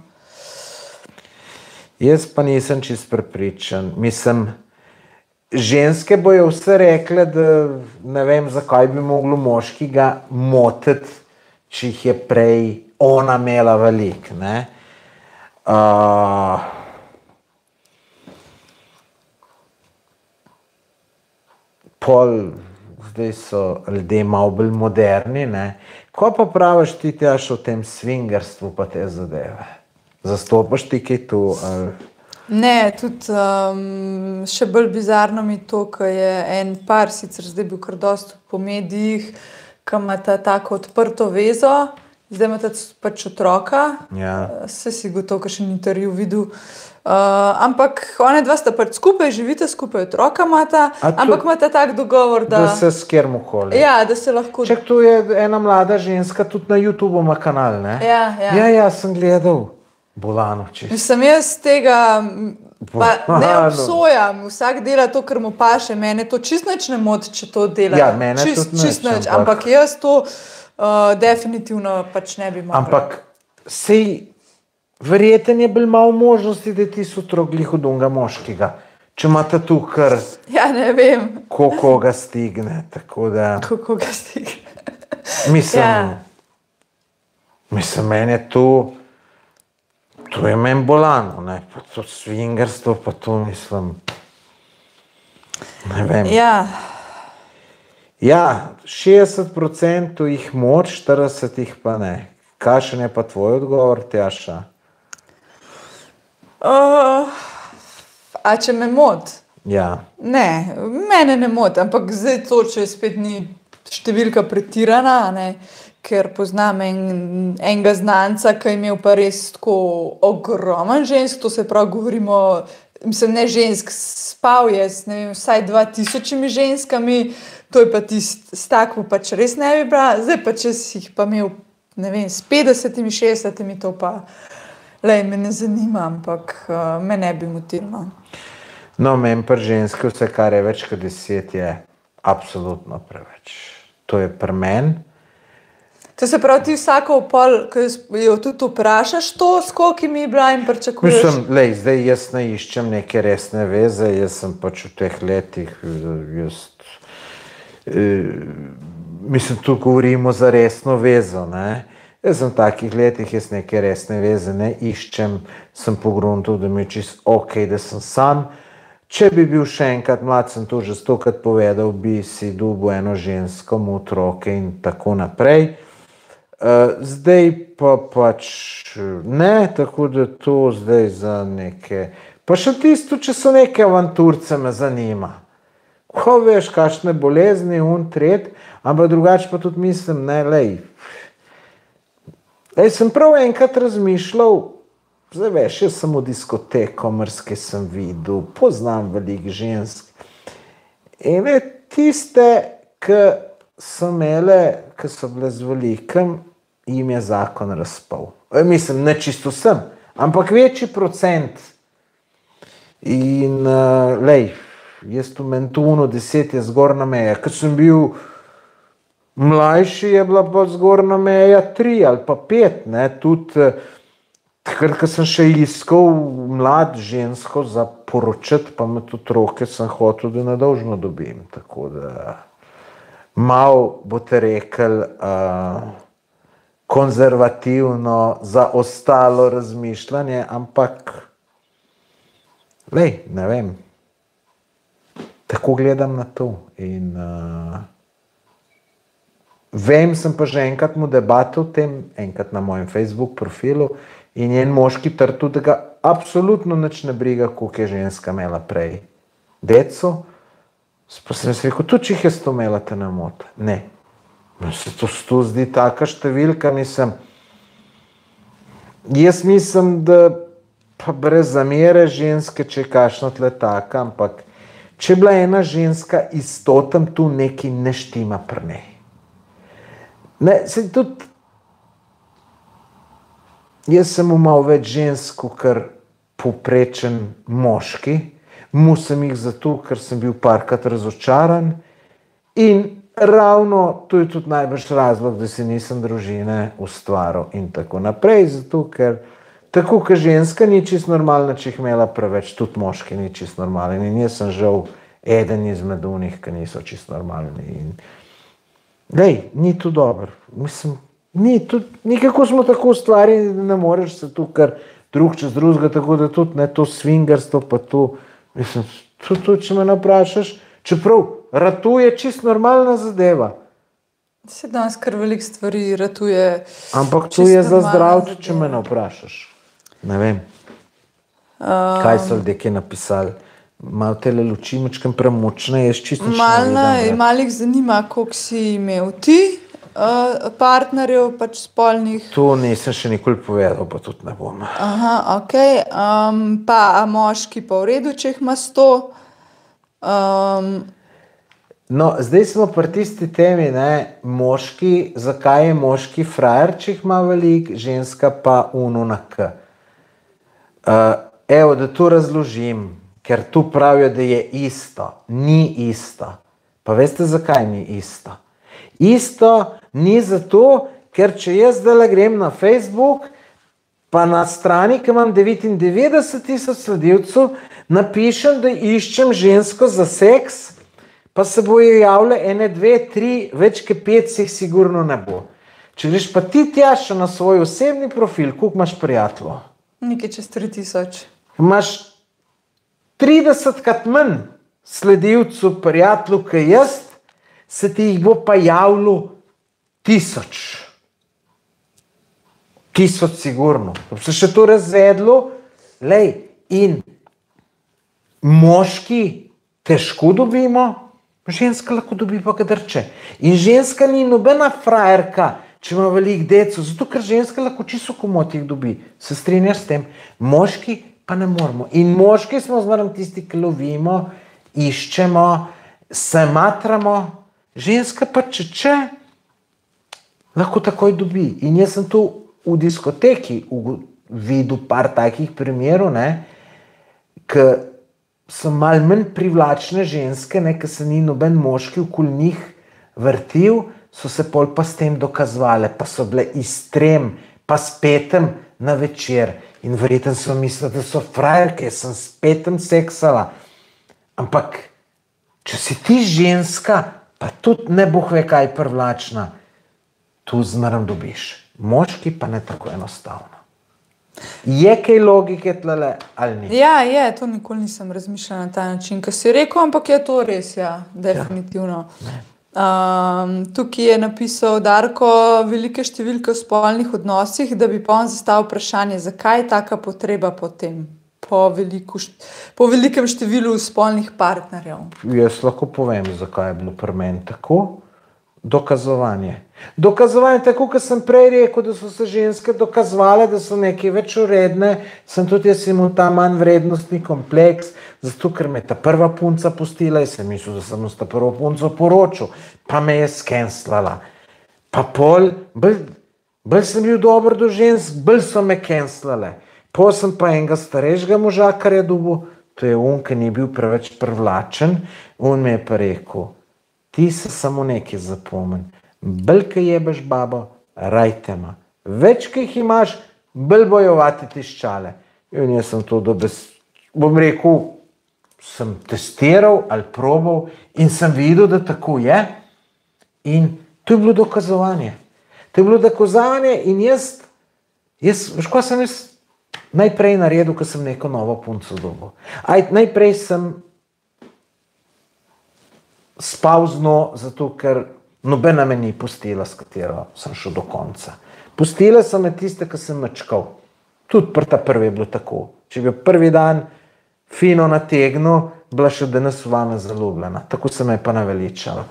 Jaz pa nisem čist prepričan. Mislim, ženske bojo vse rekle, da ne vem, zakaj bi moglo moški ga motiti, če jih je prej ona imela velik, ne. Uh, pol, zdaj so ljudje malo bolj moderni, ne. Ko pa praviš ti, Tjaša, o tem swingerstvu pa te zadeve? Zastopaš ti kaj tu? Ali? Ne, tudi um, še bolj bizarno mi to, ko je en par, sicer zdaj bil kar dosti po medijih, ko imata tako odprto vezo, zdaj imata pač otroka, ja. Se si gotov, ko še intervju videl. Uh, ampak one dva sta pač skupaj, živite skupaj, otroka imata, ampak imata tak dogovor, da... Da se s kjermokoli. Ja, da se lahko... Čak, tu je ena mlada ženska, tudi na YouTube ima kanal, ne? Ja, ja. Ja, ja, sem gledal. Bolano čist. Mislim, jaz tega pa ne obsojam, vsak dela to, kar mu paše, mene to čist nič ne moti, če to dela. Ja, mene čist, tudi čist nič, nič, ampak jaz to uh, definitivno pač ne bi mogla. Ampak sej, verjeten je bil malo možnosti, da ti so otrok glih od unga moškega. Če imate tu kar... Ja, ne vem. Ko koga stigne, tako da... Ko koga stigne. Mislim, ja. Mislim, meni je tu... To je meni bolano, ne, pa to swingerstvo, pa to mislim, ne vem. Ja. Ja, šestdeset procentov jih moč, štirideset jih pa ne. Kakšen je pa tvoj odgovor, Tjaša? Uh, a če me mot? Ja. Ne, mene ne mot, ampak zdaj to, če spet ni številka pretirana, ne, ker poznam en, enega znanca, ki je imel pa res tako ogromen žensk, to se prav govorimo, mislim, ne žensk, spal je s, ne vem, vsaj dva tisočimi ženskami, to je pa tist, s takvo pač res ne bi bila, zdaj pa če si jih pa imel, ne vem, s petdesetimi, šestdesetimi, to pa, lej, me ne zanima, ampak uh, me ne bi motilno. No, meni pa ženske, vse kar je več kot deset, je absolutno preveč. To je pri meni. To se pravi, ti vsako pol, ko jo tudi vprašaš to, s kolikimi je bila in pričakuješ? Mislim, lej, zdaj jaz ne iščem neke resne veze, jaz sem pač v teh letih, jaz, eh, mislim, tu govorimo za resno vezo, ne. Jaz sem v takih letih, jaz neke resne veze ne iščem, sem pogruntil, da mi je čist ok, da sem sam. Če bi bil še enkrat mlad, sem to že stokrat povedal, bi si dobil eno žensko, mu otroke in tako naprej. Uh, zdaj pa pač ne, tako da to zdaj za neke... Pa še tisto, če so neke avanturce, me zanima. Ko veš, kakšne bolezni, un tret, ampak drugače pa tudi mislim, ne, lej. Lej, sem prav enkrat razmišljal, zdaj veš, jaz sem v diskoteko, mrske sem videl, poznam veliko žensk. In ne, tiste, ki so imele, ki so bile z velikim, jim je zakon razpal. E, mislim, ne čisto vsem, ampak večji procent. In, uh, lej, jaz tu mentuno deset je zgornja meja. Ko sem bil mlajši, je bila pa zgornja meja tri ali pa pet, ne, tudi, takrat, ko sem še iskal mlad žensko za poročati, pa med otroke sem hotel, da nedolžno dobim, tako da malo boste rekel, uh, konzervativno za ostalo razmišljanje, ampak lej, ne vem, tako gledam na to. In uh, vem, sem pa že enkrat mu debatil o tem, enkrat na mojem Facebook profilu, in je en moški trtu, da ga absolutno nič ne briga, koliko je ženska imela prej deco. Pa sem si rekel, tudi če jih je sto imela, te ne moti. Ne. Se to sto zdi taka številka, mislim. Jaz mislim, da pa brez zamere ženske, če je kakšno tle taka, ampak če je bila ena ženska istotem, tu nekaj ne štima pri njej. Ne, se tudi jaz sem imel več žensk, kar povprečen moški, mu sem jih zato, ker sem bil parkrat razočaran in ravno to je tudi najbrž razlog, da si nisem družine ustvaril in tako naprej, zato ker tako, ker ženska ni čisto normalna, če jih imela preveč, tudi moški ni čisto normalen in jaz sem žal eden izmed unih, ki niso čisto normalni in lej, ni to dobro, mislim, ni to, nikako smo tako ustvarjeni, da ne moreš se tu kar drug čez drugega, tako da tudi ne to svingerstvo, pa to, mislim, to, to če me naprašaš, čeprav ratuje čisto normalna zadeva. Se danes kar veliko stvari ratuje. Ampak to je za zdravje, če me naprašaš. Ne vem, um, kaj so ljudje ki napisali. Malo tele luči mačkem premočne, jaz čisto nič ne vidim. Malo jih zanima, koliko si imel ti uh, partnerjev, pač spolnih. To nisem še nikoli povedal, pa tudi ne bom. Aha, ok. Um, pa a moški pa v redu, če jih ima sto? Um, no, zdaj smo pri tisti temi, ne, moški, zakaj je moški frajer, če jih ima velik, ženska pa uno na k. Uh, evo, da to razložim, ker tu pravijo, da je isto. Ni isto. Pa veste, zakaj ni isto? Isto ni zato, ker če jaz zdaj grem na Facebook, pa na strani, ki imam devetindevetdeset tisoč sledilcev, napišem, da iščem žensko za seks, pa se bojo javile ene, dve, tri, več kot pet se jih sigurno ne bo. Če greš pa ti tja še na svoj osebni profil, koliko imaš prijateljev? Nekaj čez tri tisoč. Imaš tridesetkrat manj sledilcev, prijateljev, kot jaz, se ti jih bo pa javilo tisoč. Tisoč sigurno. Se še to razvedlo, lej, in moški težko dobimo, ženska lahko dobi pa kadrče. In ženska ni nobena frajerka, če ima veliko deco, zato ker ženska lahko čisto komot jih dobi. Se strinjaš s tem? Moški pa ne moramo. In moški smo zmeraj tisti, ki lovimo, iščemo, se matramo, ženska pa če če, lahko takoj dobi. In jaz sem tu v diskoteki videl par takih primerov, ne, ki so malo manj privlačne ženske, ne, ki se ni noben moški okoli njih vrtil, so se pol pa s tem dokazovale, pa so bile iztrem, pa s petem na večer. In verjetno so mislili, da so frajerke, sem s petem seksala. Ampak, če si ti ženska, pa tudi ne boh ve kaj privlačna, tu zmeraj dobiš. Moški pa ne tako enostavno. Je kaj logike tlele ali ni? Ja, je, to nikoli nisem razmišljala na ta način, ko si rekel, ampak je to res, ja, definitivno. Ja. Um, tukaj je napisal Darko velike številke v spolnih odnosih, da bi pa on zastavil vprašanje, zakaj je taka potreba po tem, po, veliko, po velikem številu spolnih partnerjev. Jaz lahko povem, zakaj je bilo pri meni tako. Dokazovanje. Dokazovanje, tako kot sem prej rekel, da so se ženske dokazovale, da so nekaj več uredne, sem tudi jaz imel ta manj vrednostni kompleks, zato ker me ta prva punca pustila in sem mislil, da sem s ta prvo punco poročil, pa me je skenslala. Pa pol, bolj, bolj sem bil dober do žensk, bolj so me kenslale. Pol sem pa enega starejšega moža, kar je dobil, to je on, ki ni bil preveč privlačen, on mi je pa rekel, ti se samo nekaj zapomni. Bolj, ki jebeš babo, rajte ma. Več, ki jih imaš, bolj bojo vati tiščale. In jaz sem to dobes, bom rekel, sem testiral ali probal in sem videl, da tako je. In to je bilo dokazovanje. To je bilo dokazovanje in jaz, jaz, veš, ko sem jaz najprej naredil, ko sem neko novo punco dobil. Aj, najprej sem spal z njo, zato ker nobena me ni pustila, s katero sem šel do konca. Pustila so me tiste, ki sem mečkal. Tudi prta prvi je bilo tako. Če bi prvi dan fino nategnil, bila še danes v vame zaljubljena. Tako se me je pa naveličala.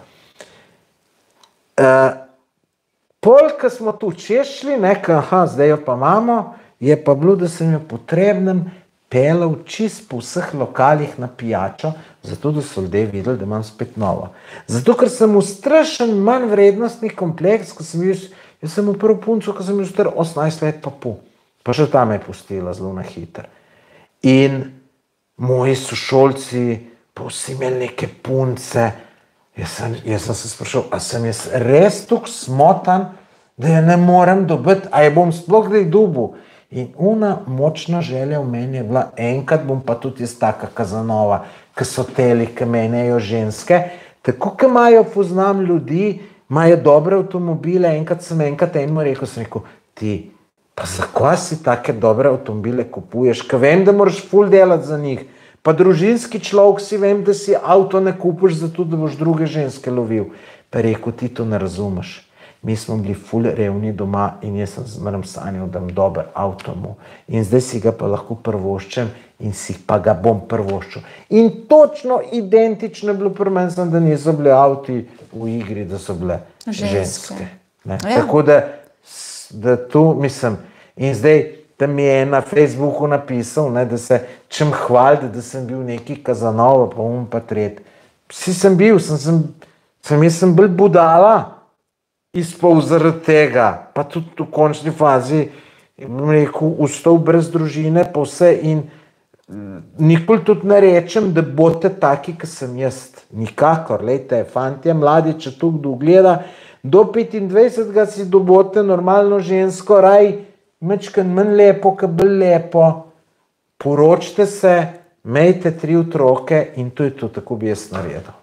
Uh, pol, ko smo tu češli, nekaj, aha, zdaj jo pa imamo, je pa bilo, da sem jo potrebnem pelal čist po vseh lokalih na pijačo, zato da so ljudje videli, da imam spet novo. Zato, ker sem ustrašen manj vrednostni kompleks, ko sem bil, jaz sem v prvo punco, ko sem bil star osemnajst let pa pol. Pa še tam je pustila zelo na hiter. In moji sošolci, pa vsi imeli neke punce. Jaz sem, jaz sem se sprašal, a sem jaz res tukaj smotan, da je ne morem dobiti, a je bom sploh kdaj dobil. In una močna želja v meni je bila, enkrat bom pa tudi jaz taka Kazanova, ki so teli, ki menjajo ženske. Tako, ki imajo, poznam ljudi, imajo dobre avtomobile, enkrat sem enkrat enemu rekel, sem rekel, ti, pa zakaj si take dobre avtomobile kupuješ, ker vem, da moraš ful delati za njih. Pa družinski človek si, vem, da si avto ne kupiš zato, da boš druge ženske lovil. Pa rekel, ti to ne razumeš. Mi smo bili ful revni doma in jaz sem zmeraj sanjal, da bom dober avto mu. In zdaj si ga pa lahko prvoščem in si pa ga bom prvoščil. In točno identično je bilo pri meni, da niso bili avti v igri, da so bile ženske. ženske ja. Tako da, da tu mislim, in zdaj tam mi je na Facebooku napisal, ne, da se čem hvaliti, da sem bil neki Kazanova, pa um pa tret. Vsi sem bil, sem, sem, sem, jaz sem bil budala, izpol zaradi tega, pa tudi v končni fazi, bom rekel, ustal brez družine, pa vse in nikoli tudi ne rečem, da boste taki, ki sem jaz. Nikakor, lejte, fantje, mladi, če tu kdo gleda, do petindvajsetega si dobote normalno žensko, raj, mečken manj lepo, ka bolj lepo, poročite se, imejte tri otroke in to je to, tako bi jaz naredil.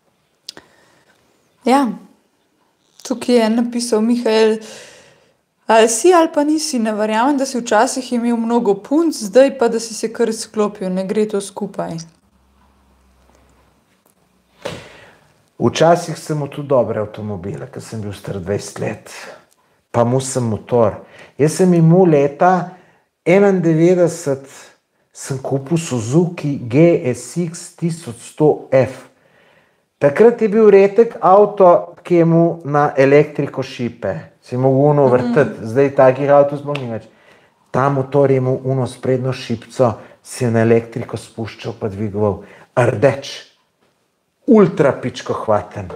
Ja. Tukaj je napisal Mihael, ali si ali pa nisi, ne verjamem, da si včasih imel mnogo punc, zdaj pa, da si se kar sklopil, ne gre to skupaj. Včasih sem imel tudi dobre avtomobile, ker sem bil star dvajset let, pa mu sem motor. Jaz sem imel leta enaindevetdeset, sem kupil Suzuki G S X tisoč sto F. Takrat je bil redek avto, ki je mu na elektriko šipe. Si mogel uno vrteti, mm. zdaj takih avtov sploh ni več. Ta motor je mu uno sprednjo šipco, si je na elektriko spuščal pa dvigoval. Rdeč, ultra pičko hvaten.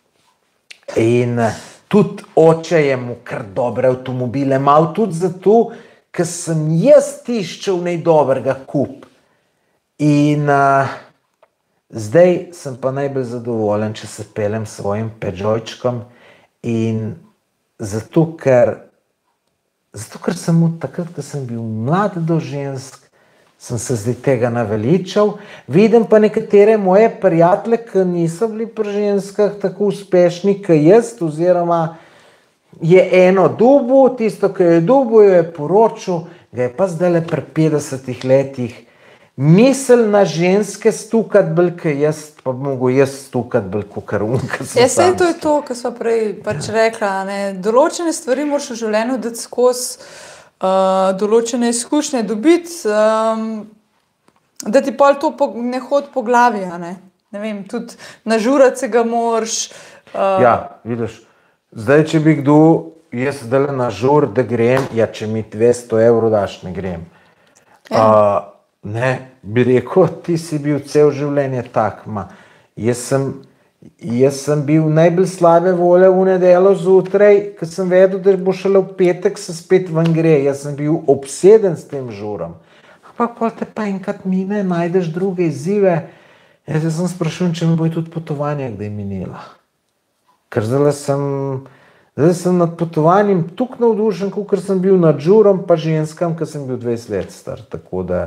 In tudi oče je mu kar dobre avtomobile mal, tudi zato, ker sem jaz tiščal najdobrega kup. In uh, zdaj sem pa najbolj zadovoljen, če se pelem s svojim Peugeotčkom in zato, ker, zato, ker sem mu takrat, ko sem bil mlad do žensk, sem se zdaj tega naveličal. Vidim pa nekatere moje prijatelje, ki niso bili pri ženskah tako uspešni, kot jaz, oziroma je eno dubu, tisto, ki je dubu, jo je poročil, ga je pa zdaj le pri petdesetih letih misel na ženske stukati bolj, kot jaz, pa mogo jaz stukati bolj, kot karun, ko sem ja, sam. Ja, to je to, kar sva prej pač rekla. Ne? Določene stvari moraš v življenju dati skozi, uh, določene izkušnje dobiti, um, da ti pol to po, ne hod po glavi. Ne? Ne vem, tudi nažurati se ga moraš. Uh... Ja, vidiš, zdaj, če bi kdo, jaz zdaj nažur, da grem, ja, če mi dvesto evrov daš, ne grem. Ja. Uh, Ne, bi rekel, ti si bil cel življenje tak, ma. Jaz sem, jaz sem bil najbolj slabe volje v nedeljo zjutraj, ker sem vedel, da bo šele v petek se spet ven gre. Jaz sem bil obseden s tem žurom. Ampak pol te pa enkrat mine, najdeš druge izzive. Jaz sem sprašal, če mi bo tudi potovanje kdaj minila. Ker zdaj sem, zdaj sem nad potovanjem tukaj navdušen, ker sem bil nad žurom, pa ženskam, ker sem bil dvajset let star, tako da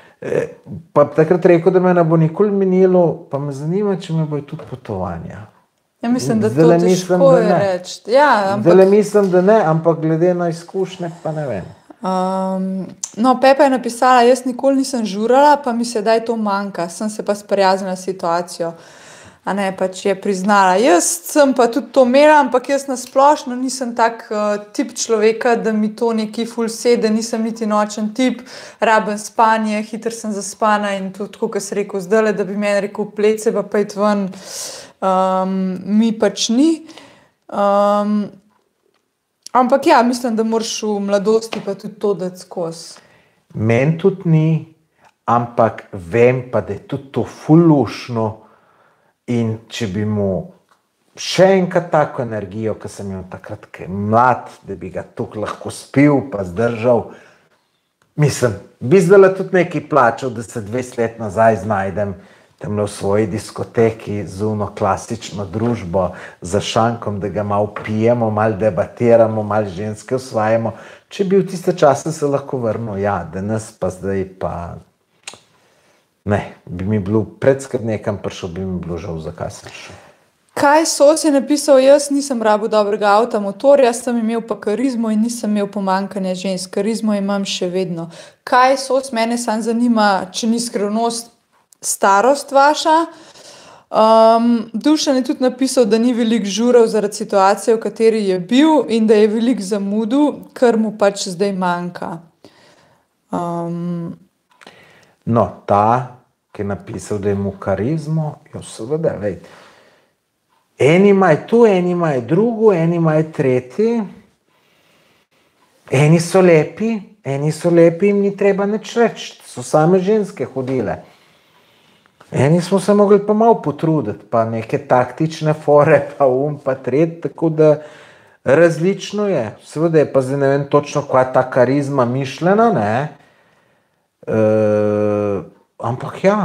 pa takrat rekel, da me ne bo nikoli minilo, pa me zanima, če me bo tudi potovanja. Ja, mislim, da zdaj to težko je reči. Ja, ampak... Zdaj mislim, da ne, ampak glede na izkušnje, pa ne vem. Um, no, Pepa je napisala, jaz nikoli nisem žurala, pa mi sedaj to manjka, sem se pa sprijaznila s situacijo. a ne, pač je priznala. Jaz sem pa tudi to imela, ampak jaz nasplošno nisem tak uh, tip človeka, da mi to nekaj ful sede, nisem niti nočen tip, rabim spanje, hitro sem zaspana in to, tako kot sem rekel zdajle, da bi meni rekel plece pa pojdi ven, um, mi pač ni. Um, ampak ja, mislim, da moraš v mladosti pa tudi to dati skozi. Meni tudi ni, ampak vem pa, da je tudi to ful lušno. In če bi mu še enkrat tako energijo, ki sem imel takrat, ki je mlad, da bi ga tukaj lahko spil pa zdržal, mislim, bi zdaj tudi nekaj plačal, da se dvajset let nazaj znajdem tam v svoji diskoteki z uno klasično družbo za šankom, da ga malo pijemo, malo debatiramo, malo ženske osvajamo. Če bi v tiste čase se lahko vrnil, ja, danes pa zdaj pa... Ne, bi mi bilo predskrat nekam prišel, bi mi bilo žal, zakaj sem šel. Kaj Sos je napisal, jaz nisem rabil dobrega avta, motorja, sem imel pa karizmo in nisem imel pomankanja žensk. Karizmo imam še vedno. Kaj Sos, mene sam zanima, če ni skrivnost, starost vaša. Um, Dušan je tudi napisal, da ni veliko žural zaradi situacije, v kateri je bil in da je veliko zamudil, kar mu pač zdaj manjka. Um, No, ta, ki je napisal, da je mu karizmo, jo seveda, vej. Eni imajo tu, eni imajo drugo, eni imajo tretji. Eni so lepi, eni so lepi, jim ni treba nič reči. So same ženske hodile. Eni smo se mogli pa malo potruditi, pa neke taktične fore, pa um, pa tret, tako da različno je. Seveda je pa zdaj ne vem točno, koja je ta karizma mišljena, ne. Uh, ampak ja,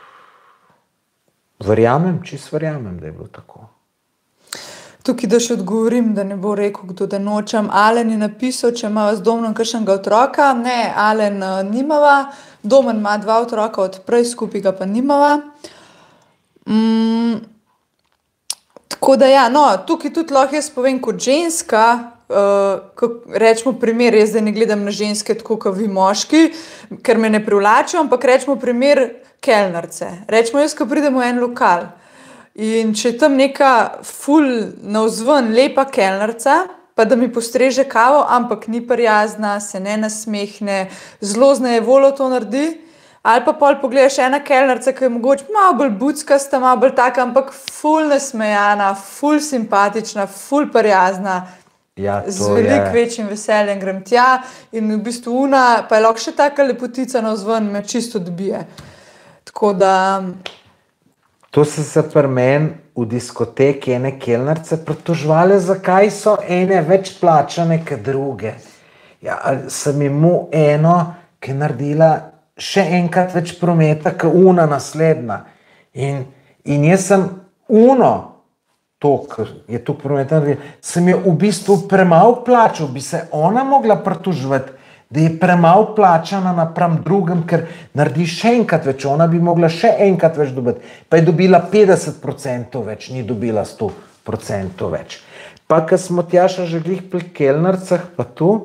verjamem, čist verjamem, da je bilo tako. Tukaj da še odgovorim, da ne bo rekel, kdo da nočem. Alen je napisal, če ima z Domnom kakšnega otroka. Ne, Alen uh, nimava. Domen ima dva otroka od prej, skupaj ga pa nimava. Mm, tako da ja, no, tukaj tudi lahko jaz povem kot ženska, Uh, rečemo primer, jaz zdaj ne gledam na ženske tako, kot vi moški, ker me ne privlačijo, ampak rečemo primer kelnarce. Rečemo jaz, ko pridem v en lokal in če je tam neka ful navzven lepa kelnarca, pa da mi postreže kavo, ampak ni prijazna, se ne nasmehne, zelo znevolo to naredi, ali pa pol pogledaš ena kelnarca, ki je mogoče malo bolj buckasta, malo bolj taka, ampak ful nasmejana, ful simpatična, ful prijazna. Ja, z veliko večjim veseljem grem tja in v bistvu una, pa je lahko še taka lepotica navzven, me čisto dobije. Tako da... To so se pri meni v diskoteki ene kelnarce pritoževale, zakaj so ene več plačane kot druge. Ja, sem imel eno, ki je naredila še enkrat več prometa kot una naslednja. In, in jaz sem uno, to, ker je tu prometa, sem jo v bistvu premalo plačal, bi se ona mogla pritoževati, da je premalo plačana napram drugem, ker naredi še enkrat več, ona bi mogla še enkrat več dobiti, pa je dobila petdeset procentov več, ni dobila sto procentov več. Pa, ko smo Tjaša že glih pri kelnarcah, pa tu,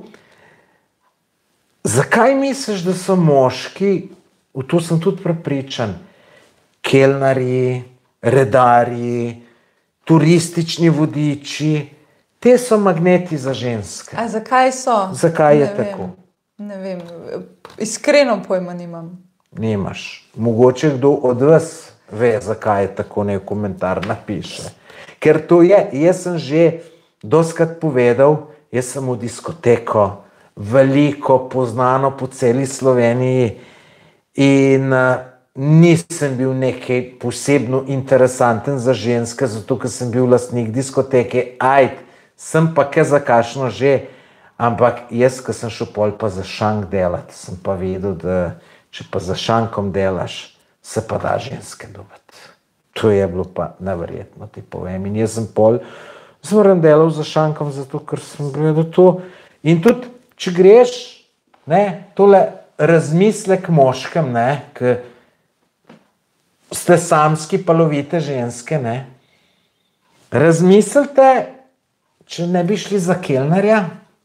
zakaj misliš, da so moški, v to sem tudi prepričan, kelnarji, redarji, turistični vodiči, te so magneti za ženske. A zakaj so? Zakaj je tako? Ne vem, iskreno pojma nimam. Nimaš. Mogoče kdo od vas ve, zakaj je tako, nek komentar napiše. Ker to je, jaz sem že dostikrat povedal, jaz sem v diskoteko, veliko poznano po celi Sloveniji in nisem bil nekaj posebno interesanten za ženske, zato ker sem bil lastnik diskoteke, ajd, sem pa kaj za kakšno že, ampak jaz, ko sem šel pol pa za šank delati, sem pa vedel, da če pa za šankom delaš, se pa da ženske dobiti. To je bilo pa neverjetno, ti povem. In jaz sem pol, sem delal za šankom, zato ker sem gledal to. In tudi, če greš, ne, tole razmislek moškem, ne, ki ste samski pa lovite ženske, ne, razmislite, če ne bi šli za kelnarja,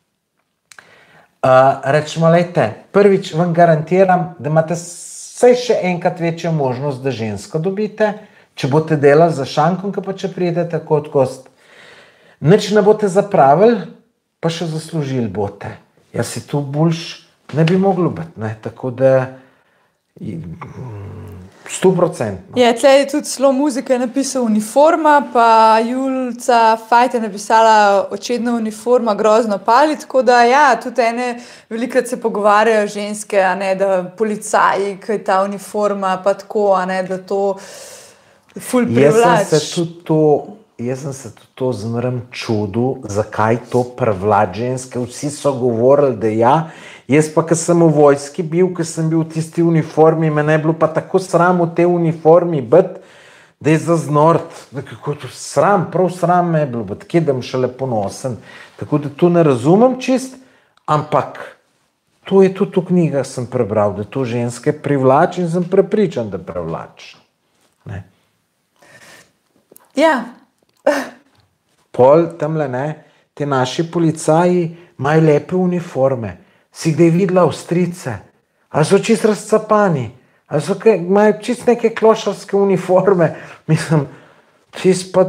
uh, rečemo, lejte, prvič vam garantiram, da imate vsaj še enkrat večjo možnost, da žensko dobite, če boste delali za šankom, pa če pridete kot gost. Nič ne boste zapravili, pa še zaslužili boste. Jaz si tu boljš ne bi moglo biti, ne? Tako da sto procentno. Ja, tle je tudi zelo muzika napisala uniforma, pa Julca Fajt je napisala očetna uniforma, grozno pali, tako da ja, tudi ene velikrat se pogovarjajo ženske, a ne, da policaji, kaj ta uniforma, pa tako, a ne, da to ful privlač. Jaz sem se tudi to, jaz sem se tudi to zmeraj čudil, zakaj to privlač ženske, vsi so govorili, da ja, jaz pa, ko sem v vojski bil, ko sem bil v tisti uniformi, me ne bilo pa tako sram v te uniformi biti, da je zaznort, da kako to sram, prav sram me je bilo biti, kje da bom šele ponosen. Tako da to ne razumem čist, ampak to je tudi v knjigah sem prebral, da to ženske privlači in sem prepričan, da privlači. Ne. Ja. Pol tamle, ne, te naši policaji imajo lepe uniforme. Si kdaj videla Avstrijce? Ali so čist razcapani? Ali so kaj, imajo čist neke klošarske uniforme? Mislim, čist pa...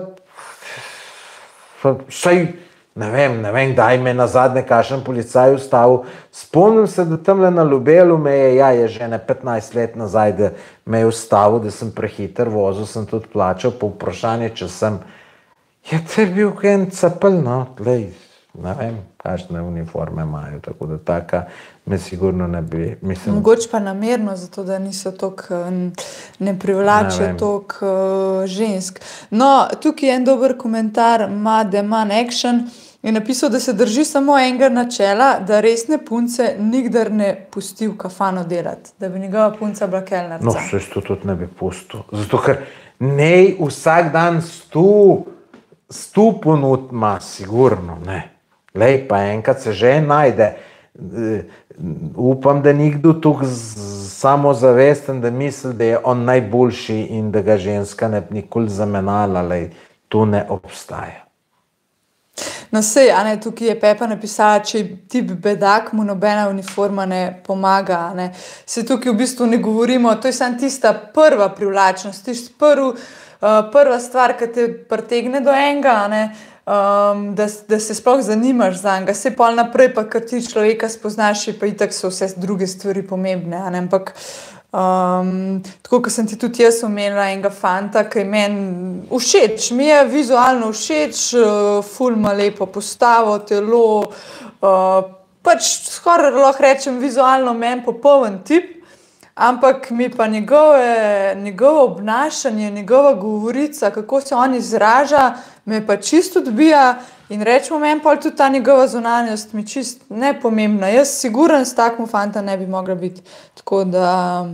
Saj, ne vem, ne vem, daj me nazadnje kakšen policaj ustavil. Spomnim se, da tamle na Ljubelu me je, ja, je že ne petnajst let nazaj, da me je ustavil, da sem prehiter vozil, sem tudi plačal, po vprašanje, če sem... Ja, to je bil en cepel, no, tlej, ne vem, kakšne uniforme imajo, tako da taka me sigurno ne bi, mislim... Mogoče pa namerno, zato da niso toliko, ne privlačijo toliko žensk. No, tukaj je en dober komentar, Mad Man Action, je napisal, da se drži samo enega načela, da resne punce nikdar ne pusti v kafano delati, da bi njegova punca bila kelnerca. No, se to tudi ne bi pustil, zato ker nej vsak dan stu, stu ponud ima, sigurno, ne. Lej, pa enkrat se že najde. Upam, da nikdo tukaj samozavesten, da misli, da je on najboljši in da ga ženska ne bi nikoli zamenjala, lej, to ne obstaja. No sej, a ne, tukaj je Pepa napisala, če tip bedak, mu nobena uniforma ne pomaga, a ne. Se tukaj v bistvu ne govorimo, to je samo tista prva privlačnost, tisti prv, uh, prva stvar, ki te pritegne do enega, a ne, um, da, da se sploh zanimaš za njega. Se pol naprej, pa kar ti človeka spoznaš, pa itak so vse druge stvari pomembne, a ne, ampak Um, tako, ko sem ti tudi jaz omenila enega fanta, ki je meni všeč, mi je vizualno všeč, uh, ful ima lepo postavo, telo, uh, pač skoraj lahko rečem vizualno meni popoln tip, ampak mi pa njegove, njegovo obnašanje, njegova govorica, kako se on izraža, me pa čisto odbija in rečemo meni pol tudi ta njegova zunanjost mi čist nepomembna. Jaz siguren s takim fanta ne bi mogla biti, tako da...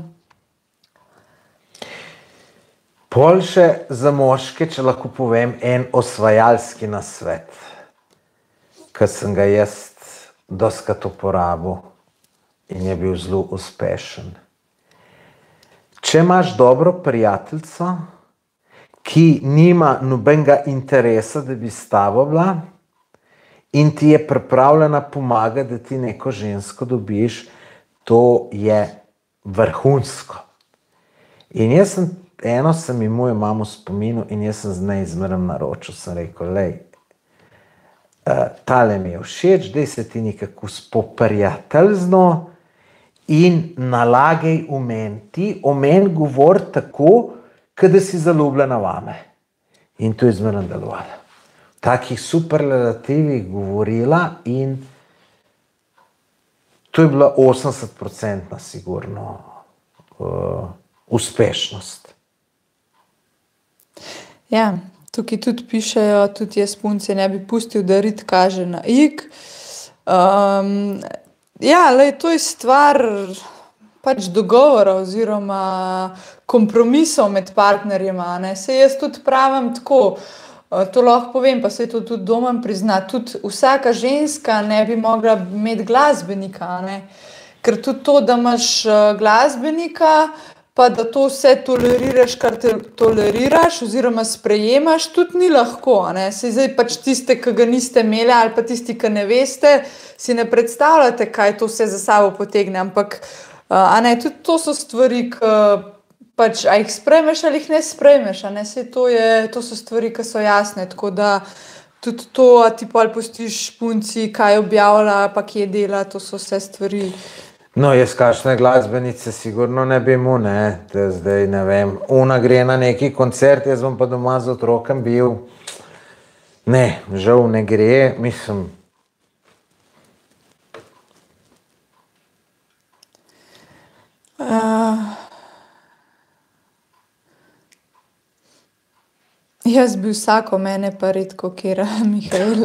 Pol še za moške, če lahko povem, en osvajalski nasvet, ki sem ga jaz doskrat uporabil in je bil zelo uspešen. Če imaš dobro prijateljico, ki nima nobenega interesa, da bi s tabo bila in ti je pripravljena pomagati, da ti neko žensko dobiš, to je vrhunsko. In jaz sem eno sem mi mojo mamo spominil in jaz sem z nej zmeraj naročil, sem rekel, lej, uh, tale mi je všeč, daj se ti nekako spoprijateljzno in nalagaj v meni. Ti o meni govori tako, kot da si zaljubljena vame. In to je zmeraj delovalo. V takih superlativih govorila in to je bila osemdeset procentna sigurno uh, uspešnost. Ja, tukaj tudi pišejo, tudi jaz punce ne bi pustil, da rit kaže na ig. Um, ja, lej, to je stvar pač dogovora oziroma kompromisov med partnerjema, ne. Sej jaz tudi pravim tako, to lahko povem, pa se to tudi doma prizna, tudi vsaka ženska ne bi mogla imeti glasbenika, ne. Ker tudi to, da imaš glasbenika, pa da to vse toleriraš, kar te toleriraš oziroma sprejemaš, tudi ni lahko, ne. Sej zdaj pač tiste, ki ga niste imeli ali pa tisti, ki ne veste, si ne predstavljate, kaj to vse za sabo potegne, ampak a ne, tudi to so stvari, ki pač, a jih sprejmeš ali jih ne sprejmeš, a ne, se to je, to so stvari, ki so jasne, tako da tudi to, a ti pol pustiš punci, kaj objavlja, pa kje dela, to so vse stvari. No, jaz kakšne glasbenice sigurno ne bi mu, ne, da zdaj ne vem, ona gre na neki koncert, jaz bom pa doma z otrokom bil, ne, žal ne gre, mislim. Uh, jaz bi vsako, mene pa redko kera, Mihael.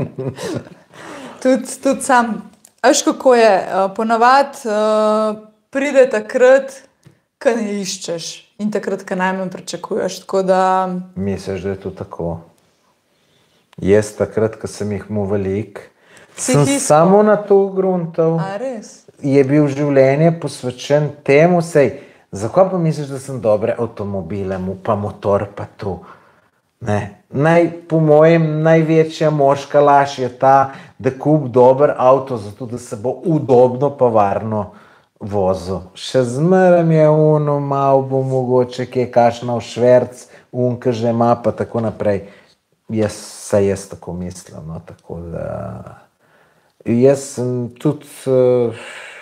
Tudi tud sam, veš kako je, uh, ponavad uh, pride takrat, ko ne iščeš in takrat, ko najmanj pričakuješ, tako da... Misliš, da je to tako? Jaz takrat, ko sem jih mu velik, sem samo na to gruntov. A res? Je bil življenje posvečen temu, sej, zakaj pa misliš, da sem dobre avtomobile, mu pa motor pa tu? Ne. Naj, po mojem, največja moška laž je ta, da kup dober avto, zato da se bo udobno pa varno vozil. Še zmeraj je ono, malo bo mogoče, ki je kašna v šverc, unka že ima pa tako naprej. Jaz se jaz tako mislim, no, tako da... Jaz sem tudi... Uh,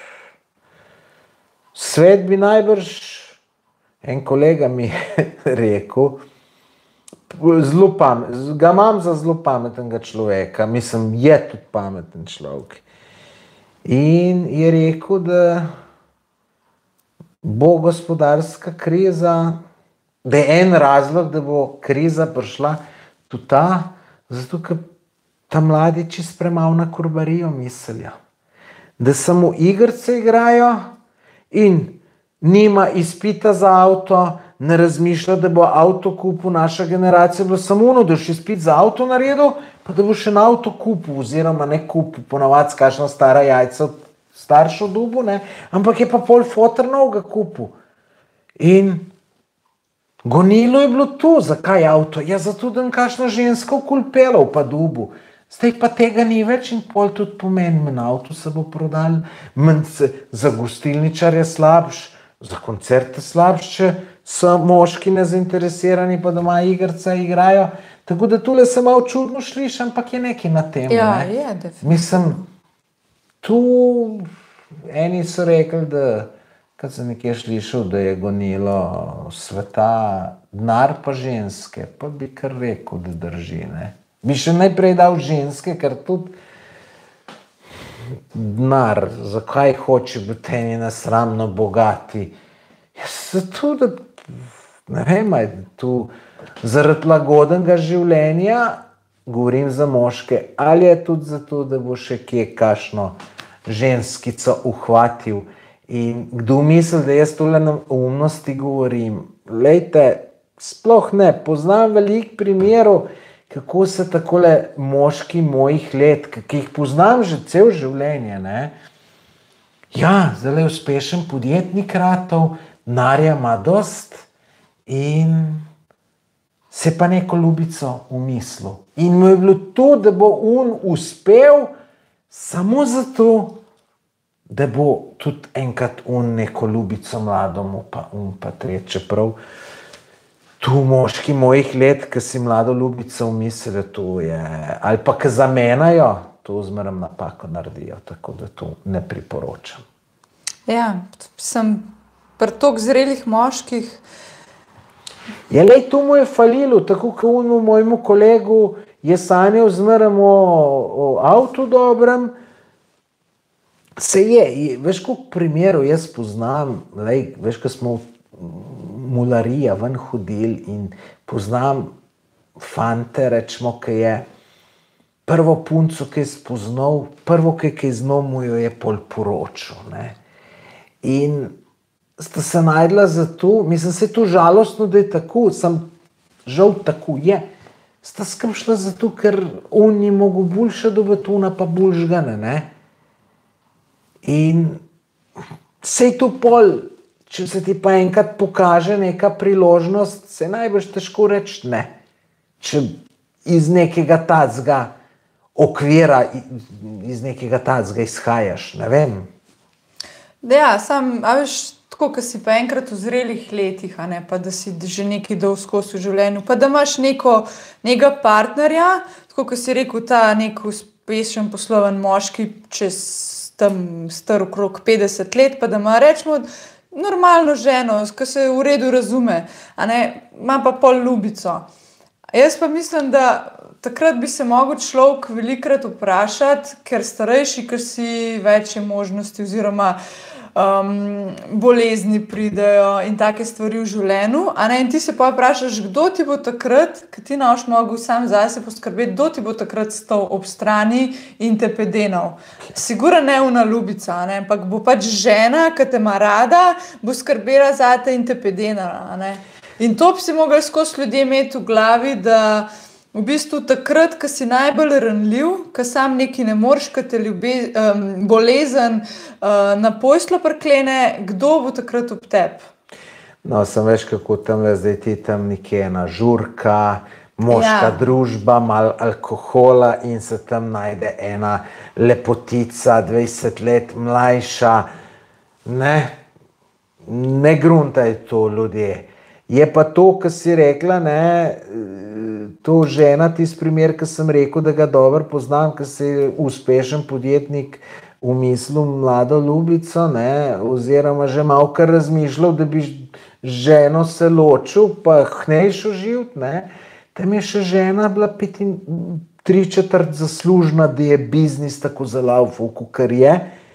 Svet bi najbrž, en kolega mi je rekel, zelo pamet, ga imam za zelo pametnega človeka, mislim, je tudi pameten človek. In je rekel, da bo gospodarska kriza, da je en razlog, da bo kriza prišla tudi ta, zato ker ta mladi čist premalo na kurbarijo mislijo. Da samo igrice igrajo, in nima izpita za avto, ne razmišlja, da bo avto kupil naša generacija, bilo samo ono, da boš izpit za avto naredil, pa da boš še na avto kupil, oziroma ne kupil, ponavadi kakšna stara jajca od staršev dobu, ne, ampak je pa pol foter novega kupil. In gonilo je bilo to, zakaj avto? Ja, zato, da kakšna ženska okoli pelal pa dobu. Zdaj pa tega ni več in pol tudi pomeni, manj avto se bo prodal, manj se, za gostilničar je slabš, za koncerte slabš, če so moški nezainteresirani, pa doma igrca igrajo. Tako da tule se malo čudno sliši, ampak je nekaj na tem. Ja, ne? je, definitivno. Mislim, tu eni so rekli, da, kad sem nekje slišal, da je gonilo sveta denar pa ženske, pa bi kar rekel, da drži, ne. Bi še najprej dal ženske, ker tudi denar, zakaj hoče biti eni nesramno bogati. Jaz zato, da, ne vem, tu zaradi lagodnega življenja, govorim za moške, ali je tudi zato, da bo še kje kakšno ženskico uhvatil. In kdo misli, da jaz tole na umnosti govorim? Lejte, sploh ne, poznam veliko primerov, kako se takole moški mojih let, ki jih poznam že cel življenje, ne? Ja, zdaj je uspešen podjetnik ratov, denarja ima dost in se pa neko ljubico umislil. In mu je bilo to, da bo on uspel samo zato, da bo tudi enkrat on neko ljubico mladomu pa on pa treče prav. Tu moški mojih let, ki si mlado ljubico umislijo, to je, ali pa ki zamenjajo, to zmeraj napako naredijo, tako da to ne priporočam. Ja, sem pri toliko zrelih moških. Ja, lej, to mu je falilo, tako kot onemu mojemu kolegu je sanjal zmeraj o, o avtu dobrem, se je, veš, koliko primerov jaz poznam, lej, veš, ko smo mularija ven hodili in poznam fante, rečemo, ki je prvo punco, ki je spoznal, prvo, ki je znal, mu jo je pol poročil, ne. In sta se najdla za to, mislim, se je to žalostno, da je tako, sem žal tako je, sta skrb šla za to, ker on ni mogel boljše dobiti, ona pa bolj žgane, ne. In se je to pol, če se ti pa enkrat pokaže neka priložnost, se najbolj težko reči ne. Če iz nekega tacga okvira, iz nekega tacga izhajaš, ne vem. Ja, sam, a veš, tako, ko si pa enkrat v zrelih letih, a ne, pa da si že nekaj dol skozi v življenju, pa da imaš neko, nekega partnerja, tako, ko si rekel, ta nek uspešen posloven moški čez tam star okrog petdeset let, pa da ima, rečemo, normalno ženo, ki se v redu razume, a ne, ima pa pol ljubico. Jaz pa mislim, da takrat bi se mogel človek velikrat vprašati, ker starejši, ker si več je možnosti oziroma um, bolezni pridejo in take stvari v življenju. A ne, in ti se pa vprašaš, kdo ti bo takrat, ker ti ne boš mogel sam zase poskrbeti, kdo ti bo takrat stal ob strani in te pedenal. Sigurno ne una ljubica, ne, ampak bo pač žena, ki te ima rada, bo skrbela zate in te pedenala, a ne. In to bi si mogli skozi ljudje imeti v glavi, da v bistvu takrat, ko si najbolj ranljiv, ko sam nekaj ne moreš, ko te ljube, um, bolezen uh, na poslo priklene, kdo bo takrat ob tebi? No, sem veš, kako tam le zdaj ti tam nekje ena žurka, moška ja. družba, malo alkohola in se tam najde ena lepotica, dvajset let mlajša. Ne, ne gruntaj to ljudje. Je pa to, kar si rekla, ne, to žena, tisti primer, ki sem rekel, da ga dobro poznam, ker se je uspešen podjetnik umislil mlado ljubico, ne, oziroma že malo kar razmišljal, da bi ženo se ločil, pa hnejšo živt, ne. Tam je še žena bila petin, tri četrt zaslužna, da je biznis tako zalaufal, kakor je.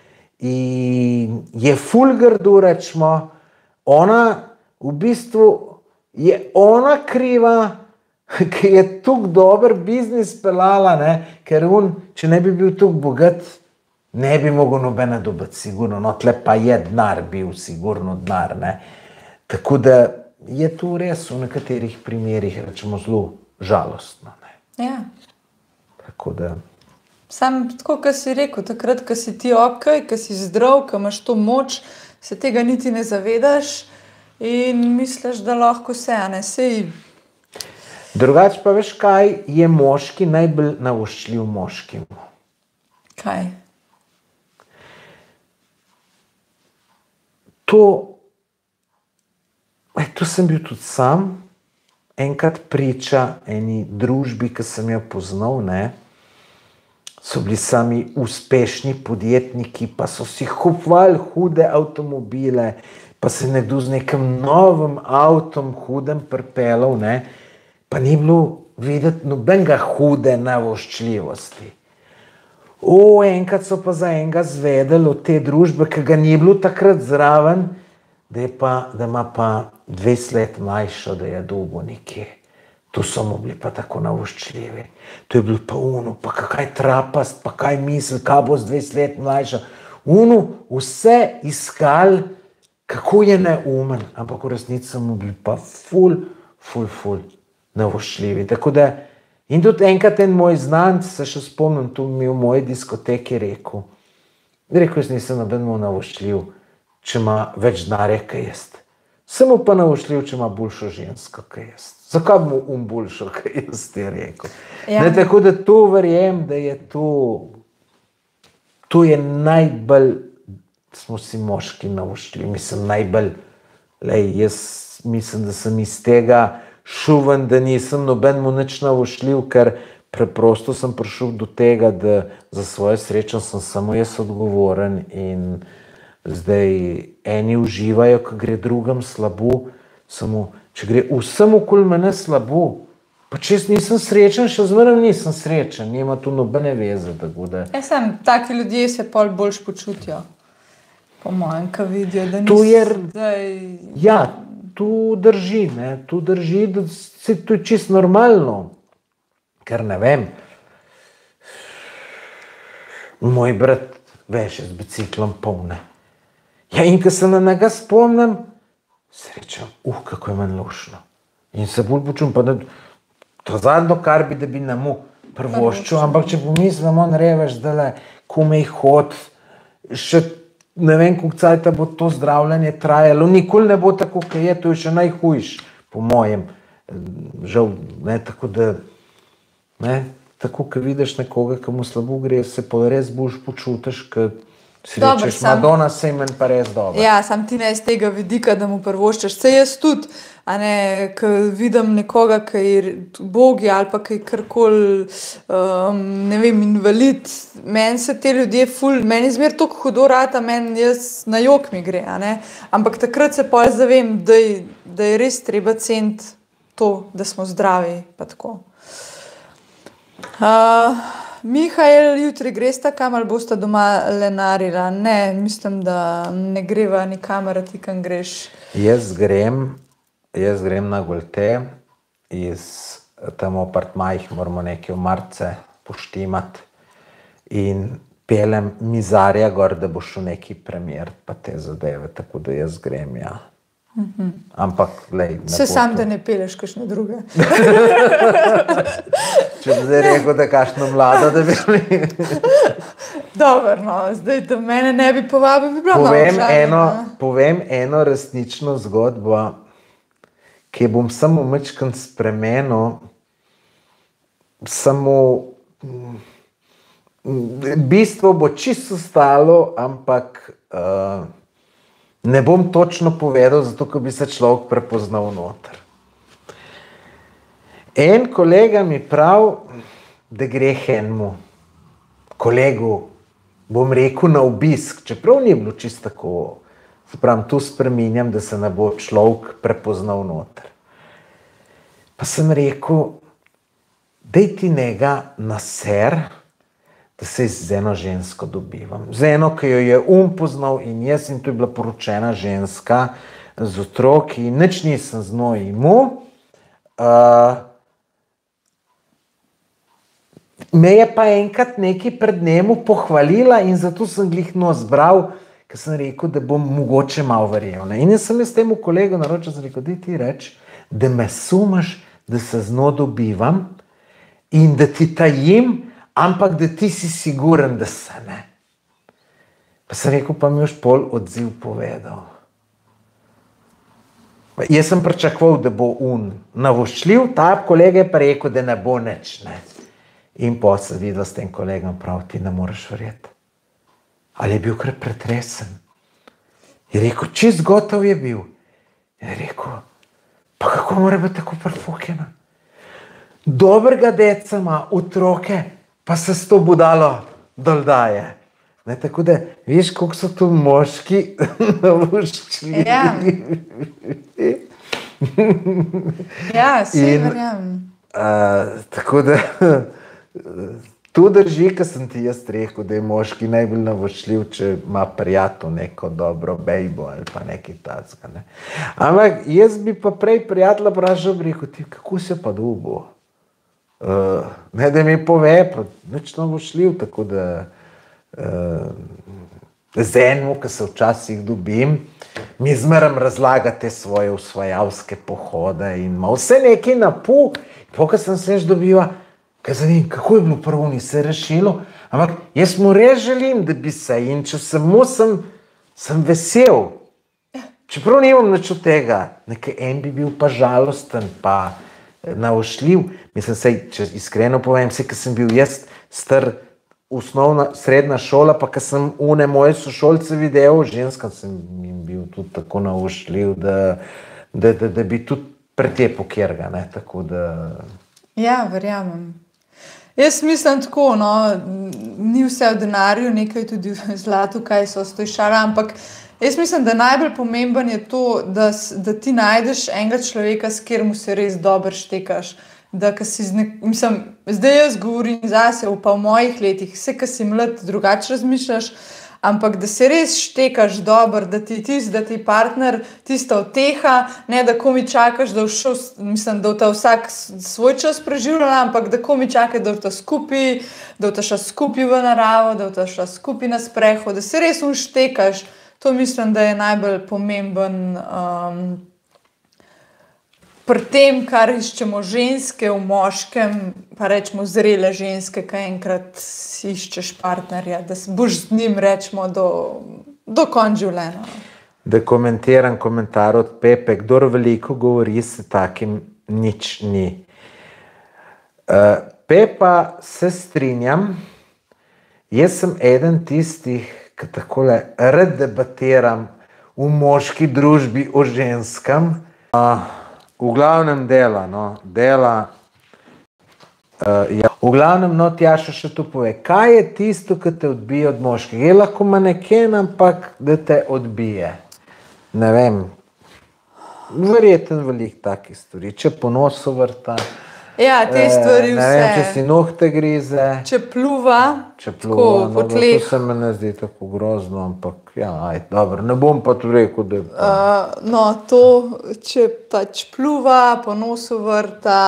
In je ful grdo, rečemo, ona v bistvu je ona kriva, ki je tako dober biznis pelala, ne, ker on, če ne bi bil tako bogat, ne bi mogel nobena dobiti, sigurno, no, tle pa je denar bil, sigurno denar, ne. Tako da je to res v nekaterih primerih, rečemo, zelo žalostno, ne. Ja. Tako da... Sam tako, ko si rekel, takrat, ko si ti okej, ko si zdrav, ko imaš to moč, se tega niti ne zavedaš in misliš, da lahko vse, a ne, sej. Drugače pa veš, kaj je moški najbolj navoščljiv moškim? Kaj? To, to sem bil tudi sam, enkrat priča eni družbi, ki sem jo poznal, ne, so bili sami uspešni podjetniki, pa so si kupovali hude avtomobile, pa se nekdo z nekim novim avtom hudem pripeljal, ne, pa ni bilo videti nobenega hude navoščljivosti. O, enkrat so pa za enega zvedeli od te družbe, ki ga ni bilo takrat zraven, da je pa, da ima pa dvajset let mlajšo, da je dobil nekje. To so mu bili pa tako navoščljivi. To je bil pa ono, pa kaj trapast, pa kaj misli, kaj bo z dvajset let mlajša. Ono, vse iskali, kako je neumen, ampak v resnici so mu bili pa ful, ful, ful navoščljivi. Tako da, in tudi enkrat en moj znanc, se še spomnim, tu mi v moji diskoteki rekel, rekel, jaz nisem noben mu navoščljiv, če ima več denarja, kaj jaz. Sem mu pa navoščljiv, če ima boljšo žensko, kaj jaz. Zakaj mu um boljšo, kaj jaz ti rekel? Ja. Ne, tako da to verjem, da je to, to je najbolj, smo si moški navoščljivi, mislim najbolj, lej, jaz mislim, da sem iz tega šuven, da nisem noben mu nič navoščljiv, ker preprosto sem prišel do tega, da za svojo srečo sem samo jaz odgovoren in zdaj eni uživajo, ko gre drugim slabo, samo če gre vsem okoli mene slabo, pa če jaz nisem srečen, še zmeraj nisem srečen, nima tu nobene veze. Da... Ja, sem, taki ljudje se pol boljš počutijo, po mojem, ko vidijo, da niso je... zdaj... Ja, tu drži, ne, tu drži, da se to je čisto normalno, ker ne vem, moj brat veže z biciklom polne. Ja, in ko se na njega spomnim, se rečem, uh, kako je meni lušno. In se bolj počutim, pa da to zadnjo, kar bi, da bi nam prvoščil, ampak če pomislim, on reveš, da le kome jih hod, še ne vem, koliko cajta bo to zdravljenje trajalo, nikoli ne bo tako, kaj je, to je še najhujš, po mojem. Žal, ne, tako da, ne, tako, ko vidiš nekoga, ki mu slabo gre, se pa res boljš počutiš, ker Si rečeš, Madonna se imen pa res dobro. Ja, sam ti ne iz tega vidika, da mu prvoščaš. Se jaz tudi, a ne, ko vidim nekoga, ki je bogi ali pa ki je karkoli, um, ne vem, invalid, meni se te ljudje ful, meni zmer toliko hudo rata, meni jaz na jok mi gre, a ne. Ampak takrat se pol zavem, da je, da je res treba ceniti to, da smo zdravi, pa tako. Uh, Mihajl, jutri gresta kam ali bosta doma lenarila? Ne, mislim, da ne greva nikamor, ti kam greš. Jaz grem, jaz grem na Golte, iz tam apartmajih moramo nekaj v marce poštimati in pelem mizarja gor, da bo šel neki premier pa te zadeve, tako da jaz grem, ja. Mm-hmm. Ampak, lej, se sam, da ne peleš kakšne druge. Če bi zdaj rekel, da kakšno mlado, da bi bili. Dobro, no, zdaj, da mene ne bi povabil, bi bila povem eno, povem eno resnično zgodbo, ki bom samo mečkan spremenil, samo bistvo bo čisto stalo, ampak uh, ne bom točno povedal, zato ko bi se človek prepoznal noter. En kolega mi prav, da gre enemu kolegu, bom rekel, na obisk, čeprav ni bilo čisto tako, se pravim, tu spreminjam, da se ne bo človek prepoznal noter. Pa sem rekel, daj ti njega na ser, da se z eno žensko dobivam. Z eno, ki jo je um poznal in jaz, in to je bila poročena ženska z otroki in nič nisem z njo imel. Uh, me je pa enkrat nekaj pred njemu pohvalila in zato sem glih njo zbral, ker sem rekel, da bom mogoče malo verjel. Ne? In jaz sem jaz temu kolegu naročil, sem rekel, daj ti reč, da me sumaš, da se z njo dobivam in da ti tajim, ampak da ti si siguren, da se ne. Pa sem rekel, pa mi još pol odziv povedal. Jaz sem pričakoval, da bo un navoščljiv, ta kolega je pa rekel, da ne bo nič. Ne. In pa sem videl s tem kolegom prav, ti ne moreš verjeti. Ali je bil kar pretresen. Je rekel, čist gotov je bil. Je rekel, pa kako mora biti tako prfukjena? Dobrega deca ima, otroke, pa se s to budalo dol daje. Ne, tako da, viš, koliko so tu moški navoščljivi. Ja, ja se verjamem. Uh, tako da, tu drži, ko sem ti jaz rekel, da je moški najbolj navoščljiv, če ima prijatelj neko dobro bejbo ali pa nekaj tacka. Ne. Ampak jaz bi pa prej prijatelja vprašal, bi rekel, ti, kako se pa dubo? Uh, ne, da mi pove, pa nič navoščljiv, tako da uh, z enim, ki se včasih dobim, mi zmeram razlagati svoje usvajalske pohode in ima vse nekaj na pol. Pokaj sem se neč dobiva, kaj zavim, kako je bilo prvo, ni se rešilo, ampak jaz mu res želim, da bi se, in če sem mu, sem, sem vesel. Čeprav nimam nič od tega, nekaj en bi bil pa žalosten, pa navoščljiv. Mislim, sej, če iskreno povem, vse, ko sem bil jaz star osnovna, srednja šola, pa ko sem une moje sošolce videl, ženskam sem jim bil tudi tako navoščljiv, da, da, da, da bi tudi pretepo kjerga, ne, tako da... Ja, verjamem. Jaz mislim tako, no, ni vse v denarju, nekaj tudi v zlatu, kaj so stojšala, ampak jaz mislim, da najbolj pomemben je to, da, da ti najdeš enega človeka, s katerim se res dobro štekaš. Da, si zne, mislim, zdaj jaz govorim zase, pa v mojih letih, vse, ki si mlad, drugače razmišljaš, ampak da se res štekaš dobro, da ti tist, da ti partner tista uteha, ne da komi čakaš, da všel, mislim, da ta vsak svoj čas preživljala, ampak da komi čaka, da ta skupaj, da ta šla skupaj v naravo, da ta šla skupaj na sprehod, da se res uštekaš. To mislim, da je najbolj pomemben um, pri tem, kar iščemo ženske v moškem, pa rečemo zrele ženske, kaj enkrat iščeš partnerja, da boš z njim, rečemo, do, do konca življenja. Da komentiram komentar od Pepe, kdor veliko govori, se takim nič ni. Uh, Pepa, se strinjam, jaz sem eden tistih, ki takole rad debatiram v moški družbi o ženskam. Uh, v glavnem dela, no, dela, uh, ja. V glavnem, no, Tjaša še tu pove, kaj je tisto, ki te odbije od moškega? Je lahko maneken, ampak da te odbije. Ne vem, verjeten veliko takih stvari, če po nosu vrta. Ja, te stvari vse. Ne vem, če si nohte grize. Če pluva, če pluva, tako, po tleh. To se me ne zdi tako grozno, ampak ja, aj, dobro, ne bom pa tu rekel, da je pa... Uh, no, to, če pač pluva, po nosu vrta,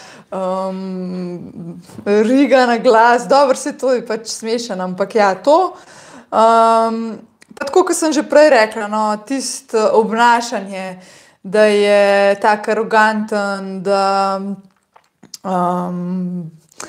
um, riga na glas, dobro, se to je pač smešen, ampak ja, to. Um, pa tako, kot sem že prej rekla, no, tisto obnašanje, da je tak aroganten, da... Um,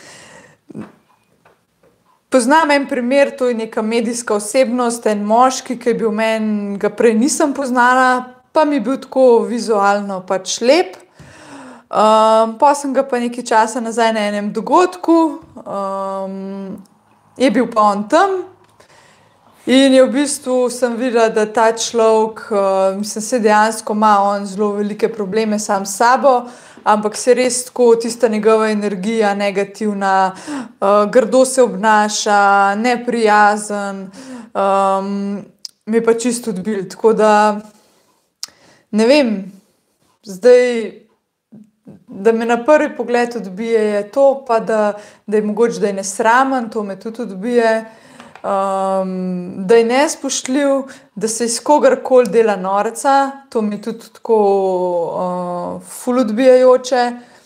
poznam en primer, to je neka medijska osebnost, en moški, ki je bil meni, ga prej nisem poznala, pa mi je bil tako vizualno pač lep. Um, pa sem ga pa nekaj časa nazaj na enem dogodku, um, je bil pa on tam in je v bistvu sem videla, da ta človek, uh, mislim, se dejansko ima on zelo velike probleme sam s sabo, ampak se res tako tista njegova energija negativna, uh, grdo se obnaša, neprijazen, um, me pa čisto odbil. Tako da, ne vem, zdaj, da me na prvi pogled odbije je to, pa da, da je mogoče, da je nesramen, to me tudi odbije, um, da je nespoštljiv, da se iz kogarkoli dela norca, to mi je tudi tako uh, ful odbijajoče,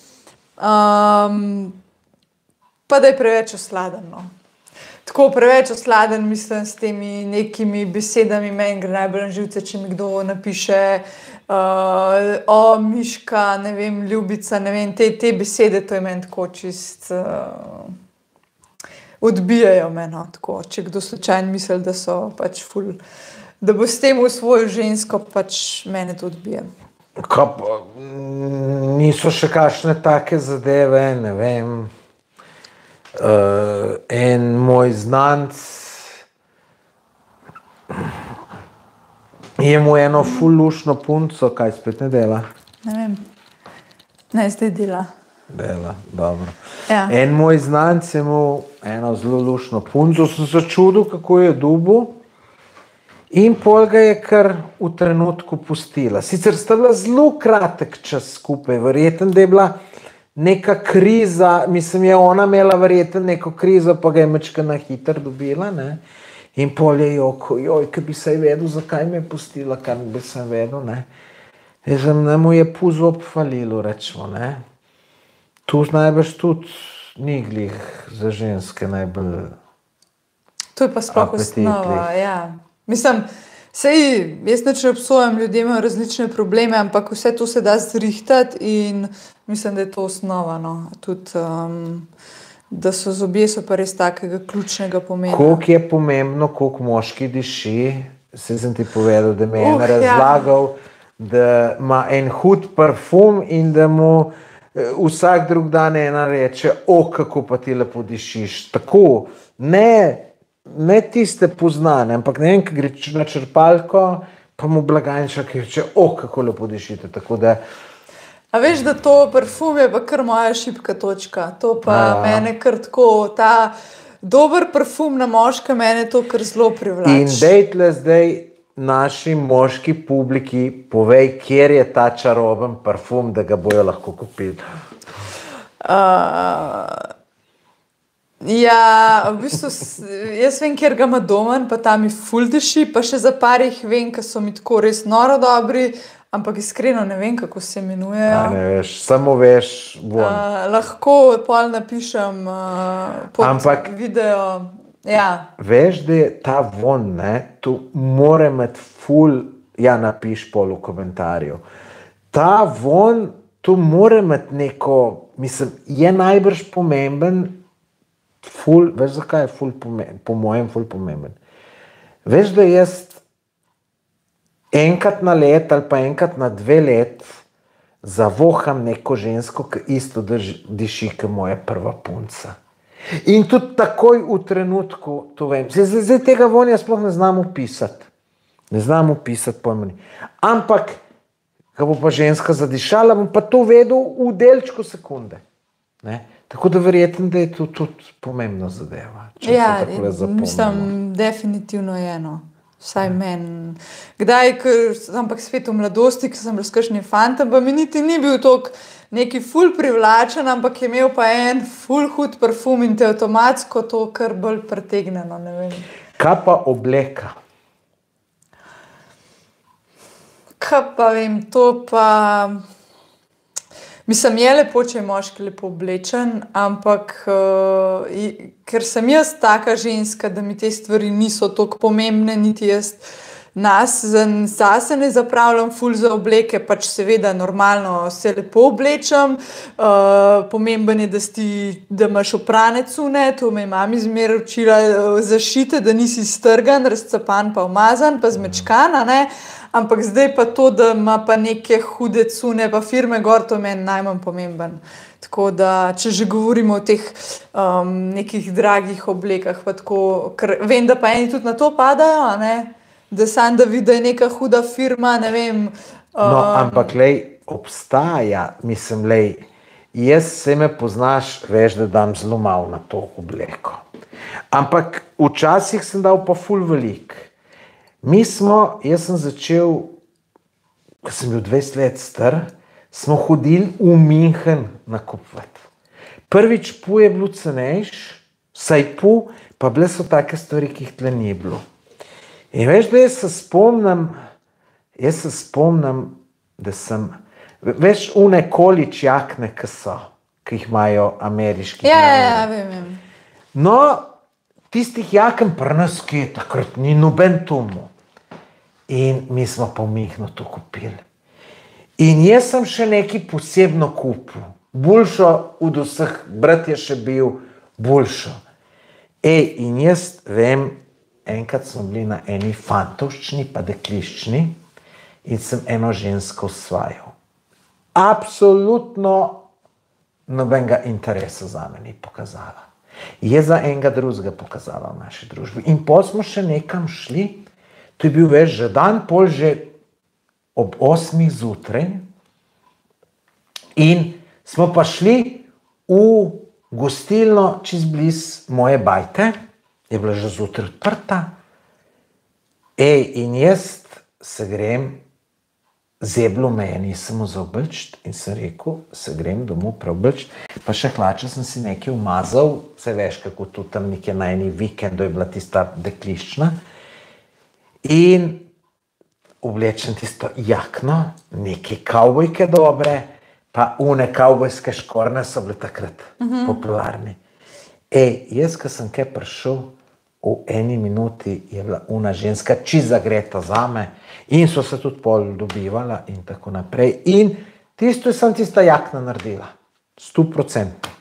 um, pa da je preveč osladen. No. Tako preveč osladen, mislim, s temi nekimi besedami, meni gre najbolj na živce, če mi kdo napiše uh, o, miška, ne vem, ljubica, ne vem, te, te besede, to je meni tako čist... Uh, odbijajo me, no, tako, če kdo slučajno misli, da so pač ful, da bo s tem v svojo žensko, pač mene to odbije. Kaj pa, niso še kakšne take zadeve, ne vem, uh, en moj znanc je mu eno ful lušno punco, kaj spet ne dela? Ne vem, ne, zdaj dela. Dela, dobro. Ja. En moj znanc je imel eno zelo lušno punco, sem se čudil, kako je dubu in pol ga je kar v trenutku pustila. Sicer sta bila zelo kratek čas skupaj, verjetno, da je bila neka kriza, mislim, je ona imela verjetno neko krizo, pa ga je mečkana hitro dobila, ne? In pol je joko, joj, ki bi se je vedel, zakaj me je pustila, kar bi se vedel, ne? Jezem, ne mu je puzo obfalilo, rečemo, ne? Tu najbrž tudi ni glih za ženske najbolj to je pa sploh osnova, ja. Mislim, sej, jaz nič ne obsojam, ljudje imajo različne probleme, ampak vse to se da zrihtati in mislim, da je to osnova, no. Tudi, um, da so zobje so pa res takega ključnega pomena. Koliko je pomembno, koliko moški diši, se sem ti povedal, da mi je uh, en razlagal, ja. Da ima en hud parfum in da mu vsak drug dan ena reče, o, kako pa ti lepo dišiš. Tako, ne, ne tiste poznane, ampak ne vem, ki gre na črpalko, pa mu blagajničar, ki reče, o, kako lepo dišite. Tako da... A veš, da to parfum je pa kar moja šibka točka. To pa ja. Mene kar tako, ta dober parfum na moške, mene to kar zelo privlači. In dejtle zdaj naši moški publiki povej, kjer je ta čaroben parfum, da ga bojo lahko kupili. Uh, ja, v bistvu, jaz vem, kjer ga ima doma, pa tam mi ful diši, pa še za par jih vem, ki so mi tako res noro dobri, ampak iskreno ne vem, kako se imenujejo. A ne veš, samo veš von. Uh, lahko pol napišem uh, pod ampak, video. Ja. Veš, da je ta von, ne, tu mora imeti ful, ja, napiš pol v komentarju. Ta von, tu mora imeti neko, mislim, je najbrž pomemben, ful, veš, zakaj je ful pomemben, po mojem ful pomemben. Veš, da jaz enkrat na let ali pa enkrat na dve let zavoham neko žensko, ki isto diši, kot moja prva punca. In tudi takoj v trenutku to vem. Zdaj, zdaj tega vonja sploh ne znam opisati. Ne znam opisati pojmeni. Ampak, ko bo pa ženska zadišala, bom pa to vedel v delčku sekunde. Ne? Tako da verjetno, da je to tudi pomembna zadeva. Ja, mislim, definitivno je eno. Vsaj meni. Kdaj, ker, ampak spet v mladosti, ko sem bil s kakšnim fantom, pa mi niti ni bil toliko neki ful privlačen, ampak je imel pa en ful hud parfum in te avtomatsko to kar bolj pretegneno, ne vem. Kaj pa obleka? Kaj pa vem, to pa... Mislim, je lepo, če je moški lepo oblečen, ampak uh, ker sem jaz taka ženska, da mi te stvari niso toliko pomembne, niti jaz nas zase ne zapravljam ful za obleke, pač seveda normalno se lepo oblečem, uh, pomemben je, da, sti, da imaš oprane cune, to me je mami zmeraj učila uh, zašite, da nisi strgan, razcapan pa umazan, pa zmečkan, ne? Ampak zdaj pa to, da ima pa neke hude cune, pa firme gor, to je meni najmanj pomemben. Tako da, če že govorimo o teh um, nekih dragih oblekah, pa tako, ker vem, da pa eni tudi na to padajo, ne? Da sam, da vidi, da je neka huda firma, ne vem. Um... No, ampak lej, obstaja, mislim, lej, jaz se me poznaš, veš, da dam zelo malo na to obleko. Ampak včasih sem dal pa ful velik. Mi smo, jaz sem začel, ko sem bil dvajset let star, smo hodili v München nakupovati. Prvič pu je bilo cenejš, vsaj pu, pa bile so take stvari, ki jih tle ni bilo. In veš, da jaz se spomnim, jaz se spomnim, da sem, veš, une količ jakne, ki so, ki jih imajo ameriški. Ja, ja, ja, vem, vem. No, tistih jaken pri nas, ki je takrat ni noben tomu. In mi smo pa v Münchnu to kupili. In jaz sem še nekaj posebno kupil. Boljšo od vseh, brat je še bil boljšo. Ej, in jaz vem, enkrat smo bili na eni fantovščini, pa dekliščini, in sem eno žensko osvajal. Absolutno nobenega interesa za me ni pokazala. Je za enega drugega pokazala v naši družbi. In pol smo še nekam šli, to je bil več že dan, pol že ob osmih zjutraj, in smo pa šli v gostilno čez bliz moje bajte, je bila že zjutraj odprta. Ej, in jaz se grem, zeblo me je, nisem za obleč, in sem rekel, se grem domov preobleč, pa še hlače sem si nekaj umazal, se veš, kako tu tam nekje na eni vikendu je bila tista dekliščna, in oblečem tisto jakno, neke kavbojke dobre, pa une kavbojske škorne so bile takrat uh-huh. popularni. Ej, jaz, ko sem kaj prišel, v eni minuti je bila una ženska čisto zagreta zame in so se tudi pol dobivala in tako naprej. In tisto sem tista jakna naredila. Sto procentov.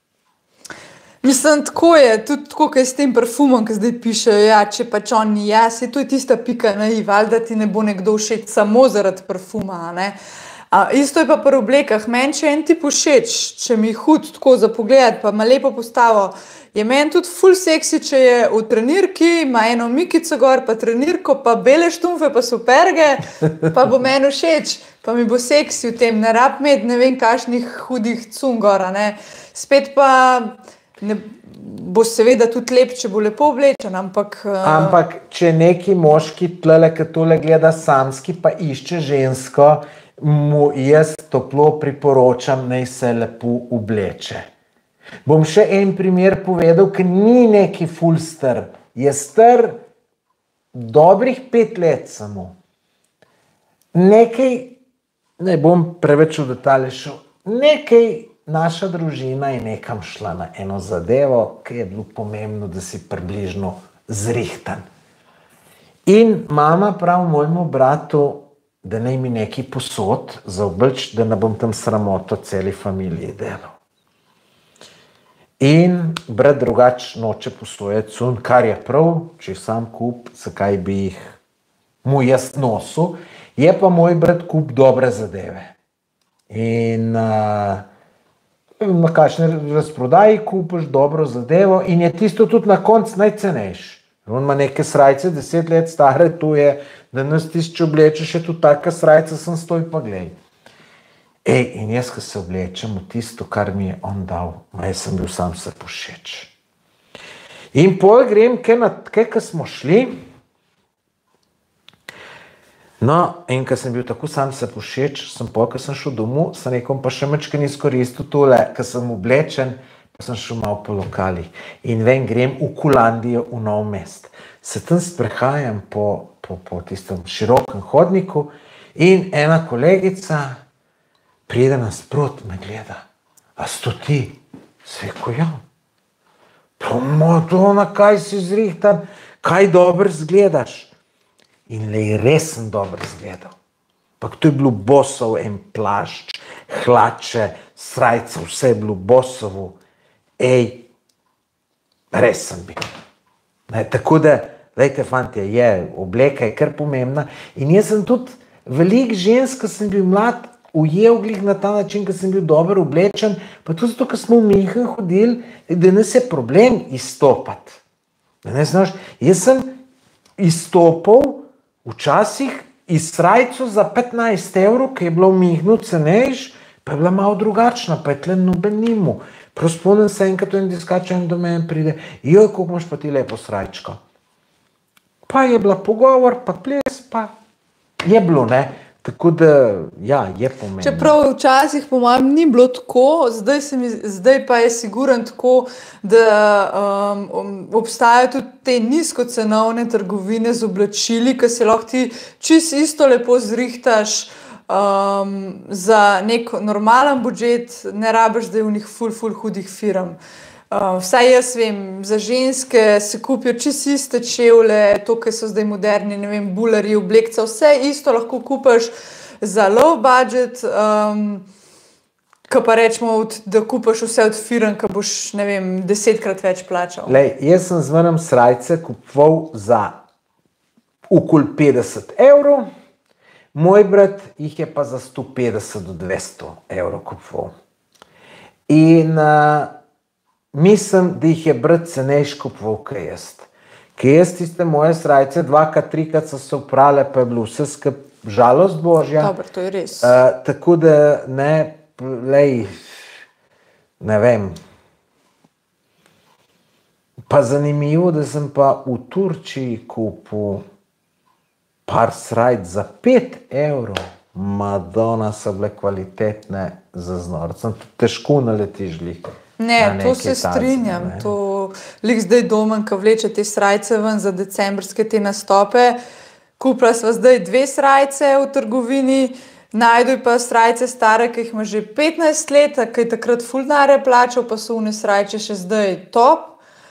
Mislim, tako je, tudi tako, kaj s tem parfumom, ki zdaj pišejo, ja, če pač on ni jaz, je to je tista pika na i, valjda ti ne bo nekdo všeč samo zaradi parfuma, ne. A, isto je pa pri oblekah, meni če en tip všeč, če mi hud tako za pogled, pa ima lepo postavo, je meni tudi ful seksi, če je v trenirki, ima eno mikico gor, pa trenirko, pa bele štumfe, pa superge, pa bo meni všeč, pa mi bo seksi v tem, ne rab imeti ne vem kakšnih hudih cun gora, ne. Spet pa ne, bo seveda tudi lep, če bo lepo oblečen, ampak... Uh... Ampak, če neki moški tlele, ki tole gleda samski, pa išče žensko, mu jaz toplo priporočam, naj se lepo obleče. Bom še en primer povedal, ki ni neki ful star. Je star dobrih pet let samo. Nekaj, ne bom preveč v detalje šel, nekaj naša družina je nekam šla na eno zadevo, ki je bilo pomembno, da si približno zrihtan. In mama pravi mojemu bratu, da naj mi nekaj posod za obleč, da ne bom tam sramoto celi familiji delal. In brat drugač noče posojati cun, kar je prav, če sam kup, zakaj bi jih mu jaz nosil, je pa moj brat kup dobre zadeve. In uh, na kakšne razprodaji kupiš dobro zadevo in je tisto tudi na koncu najcenejši. On ima neke srajce, deset let stare, tu je, da nas tisti, če oblečeš, je tudi taka srajca, sem stoj pa glej. Ej, in jaz, ko se oblečem v tisto, kar mi je on dal, jaz sem bil sam se pošeč. In pol grem, kaj, ko smo šli, no, in ko sem bil tako sam se pošeč, sem pol, ko sem šel domov, sem rekel, pa še mečke ni izkoristil tole, ko sem oblečen, pa sem šel malo po lokalih. In ven grem v Kulandijo, v Nov Mest. Se tam sprehajam po, po, po tistem širokem hodniku in ena kolegica pride nasprot, me gleda. A sto ti? Sveko, ja. Pa Madonna, kaj si zrihtan, kaj dobro zgledaš. In lej, res sem dobro zgledal. Pa to je bilo Bossov en plašč, hlače, srajca, vse je bilo Bossovo. Ej, res sem bil. Ne, tako da, lejte, fantje, je, obleka je kar pomembna. In jaz sem tudi velik žensk, ko sem bil mlad, ujel glih na ta način, ko sem bil dobro oblečen, pa tudi zato, ko smo v München hodili, da nas je problem izstopati. Da ne znaš, jaz sem izstopal včasih iz srajco za petnajst evrov, ki je bilo v Münchnu cenejš, pa je bila malo drugačna, pa je tle noben nimu. Prav spomnim se enkrat v en diskač in do mene pride, joj, kako imaš pa ti lepo srajčko. Pa je bila pogovor, pa ples, pa je bilo, ne. Tako da, ja, je pomembno. Čeprav včasih po mojem ni bilo tako, zdaj, se mi, zdaj pa je siguren tako, da um, obstajajo tudi te nizkocenovne trgovine z oblačili, ki se lahko ti čisto isto lepo zrihtaš um, za nek normalen budžet, ne rabiš, da je v njih ful, ful hudih firm. Uh, vsaj jaz vem, za ženske se kupijo čisto iste čevlje, to, ki so zdaj moderni, ne vem, bulerji, oblekca, vse isto lahko kupiš za low budget, um, ko pa rečemo, da kupiš vse od firm, ki boš, ne vem, desetkrat več plačal. Lej, jaz sem zmeraj srajce kupoval za okoli petdeset evrov, moj brat jih je pa za sto petdeset do dvesto evrov kupoval. In uh, mislim, da jih je brat cenejš kupoval, kaj jaz. Kaj jaz tiste moje srajce, dvakrat, trikrat so se oprale, pa je bilo vse skup žalost božja. Dobro, to je res. Uh, tako da, ne, lej, ne vem. Pa zanimivo, da sem pa v Turčiji kupil par srajc za pet evrov. Madonna, so bile kvalitetne za znor. Sem težko naletiš glih. Ne, to se strinjam. Ne. To lik zdaj Domen, ko vleče te srajce ven za decembrske te nastope. Kupila sva zdaj dve srajce v trgovini, najdu pa srajce stare, ki jih ima že petnajst let, ki je takrat ful denarja plačal, pa so one srajče še zdaj top.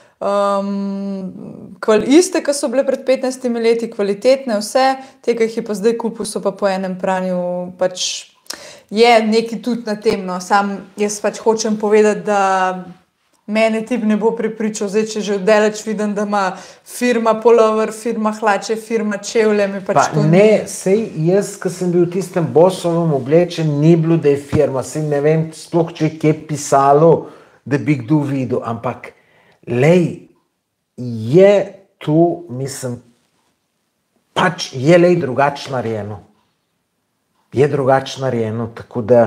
Um, kval, iste, ki so bile pred petnajstimi leti, kvalitetne, vse, te, ki jih je pa zdaj kupil, so pa po enem pranju pač je nekaj tudi na tem, no. Sam jaz pač hočem povedati, da mene tip ne bo prepričal, zdaj, če že oddaleč vidim, da ima firma polover, firma hlače, firma čevlje, mi pač pa to ne, ni. sej jaz, ko sem bil v tistem Bossovem oblečen, ni bilo, da je firma, sej ne vem, sploh če je kje pisalo, da bi kdo videl, ampak lej, je tu, mislim, pač je lej drugačno narejeno. Je drugačno narejeno, tako da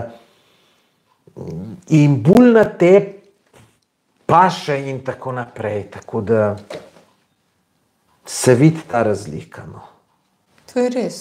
in bolj na te paše in tako naprej, tako da se vidi ta razlika, no. To je res.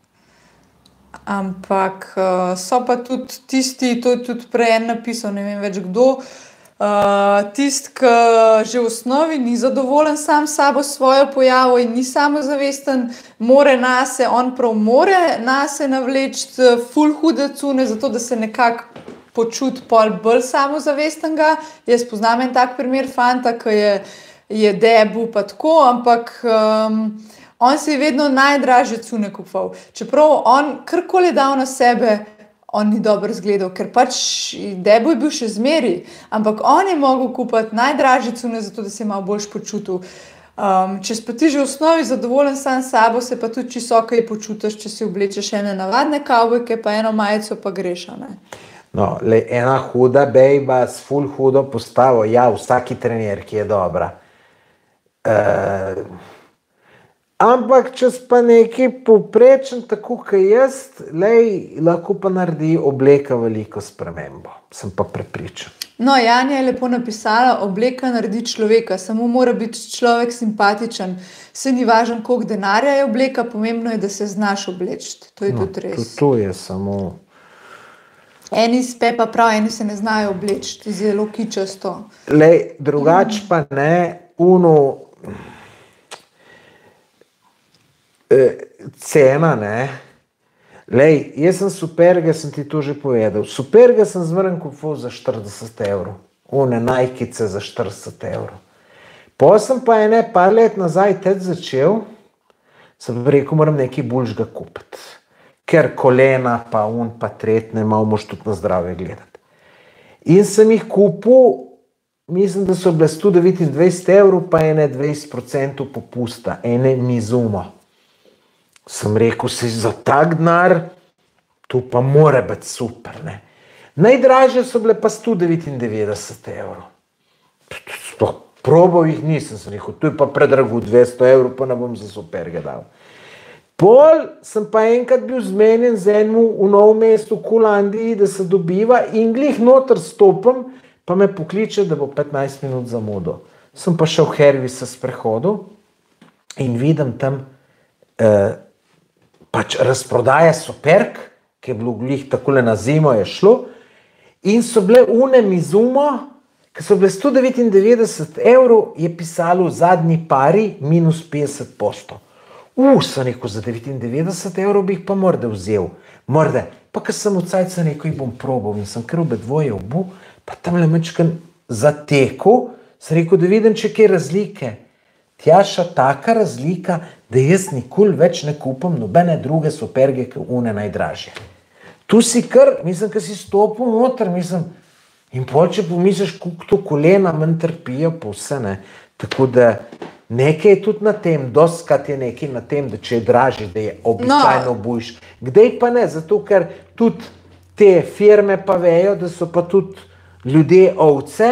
Ampak so pa tudi tisti, to je tudi prej en napisal, ne vem več kdo, Uh, tist, ki že v osnovi ni zadovoljen sam sabo svojo pojavo in ni samozavesten, more nase, on prav more nase navleči ful hude cune, zato da se nekako počuti pol bolj samozavestenega. Jaz poznam en tak primer fanta, ki je, je debu pa tako, ampak um, on si je vedno najdražje cune kupoval. Čeprav on karkoli dal na sebe, on ni dobro izgledal, ker pač debu je bil še zmeri, ampak on je mogel kupiti najdražje cune, zato da se je malo boljš počutil. Um, če si pa ti že v osnovi zadovoljen sam s sabo, se pa tudi čisto okej počutiš, če si oblečeš ene navadne kavbojke, pa eno majico, pa greš, ne? No, le, ena huda bejba s ful hudo postavo, ja, vsaki trenerki je dobra. Uh, ampak, če pa neki povprečen, tako kot jaz, lej, lahko pa naredi obleka veliko spremembo. Sem pa prepričan. No, Janja je lepo napisala, obleka naredi človeka, samo mora biti človek simpatičen. Se ni važno, koliko denarja je obleka, pomembno je, da se znaš obleči. To je no, tudi res. To je samo... Eni spe pa prav, eni se ne znajo obleči, zelo kičasto. Lej, drugač pa ne, uno... Cena, ne? Lej, jaz sem Superge, sem ti to že povedal. Superge sem zmeren kupil za štirideset evrov. One najkice za štirideset evrov. Po sem pa ene par let nazaj tudi začel, sem rekel, moram nekaj boljšega kupiti. Ker kolena pa un pa tretne, malo moš tudi na zdravje gledati. In sem jih kupil, mislim, da so bile sto devetindvajset evrov, pa ene dvajset procentov popusta, ene Mizumo. Sem rekel, si za tak denar, to pa mora biti super, ne. Najdražje so bile pa sto devetindevetdeset evrov. Sploh probal jih nisem, sem rekel, to je pa predrago, dvesto evrov, pa ne bom za Superge dal. Pol sem pa enkrat bil zmenjen z enim v Novem mestu v Holandiji, da se dobiva in glih noter stopim, pa me pokliče, da bo petnajst minut zamudo. Sem pa šel v Hervisa sprehodu in vidim tam eh, pač razprodaja Superg, ki je bilo glih takole na zimo je šlo, in so bile une Mizumo, ki so bile sto devetindevetdeset evrov, je pisalo v zadnji pari minus petdeset posto. Uh, sem rekel, za devetindevetdeset evrov bi jih pa morda vzel. Morda. Pa ko sem v cajt sem rekel, jih bom probal in sem kar obe dvoje obu, pa tam le mečkan zatekel, sem rekel, da vidim, če kaj razlike. Tjaša, taka razlika, da jaz nikoli več ne kupam nobene druge Superge, ki une najdražje. Tu si kar, mislim, ko si stopil noter, mislim, in pol, če pomisliš, koliko to kolena manj trpijo, pa vse ne. Tako da nekaj je tudi na tem, dostkrat je nekaj na tem, da če je dražji, da je običajno no. Bojiš. Kdaj pa ne, zato ker tudi te firme pa vejo, da so pa tudi ljudje ovce,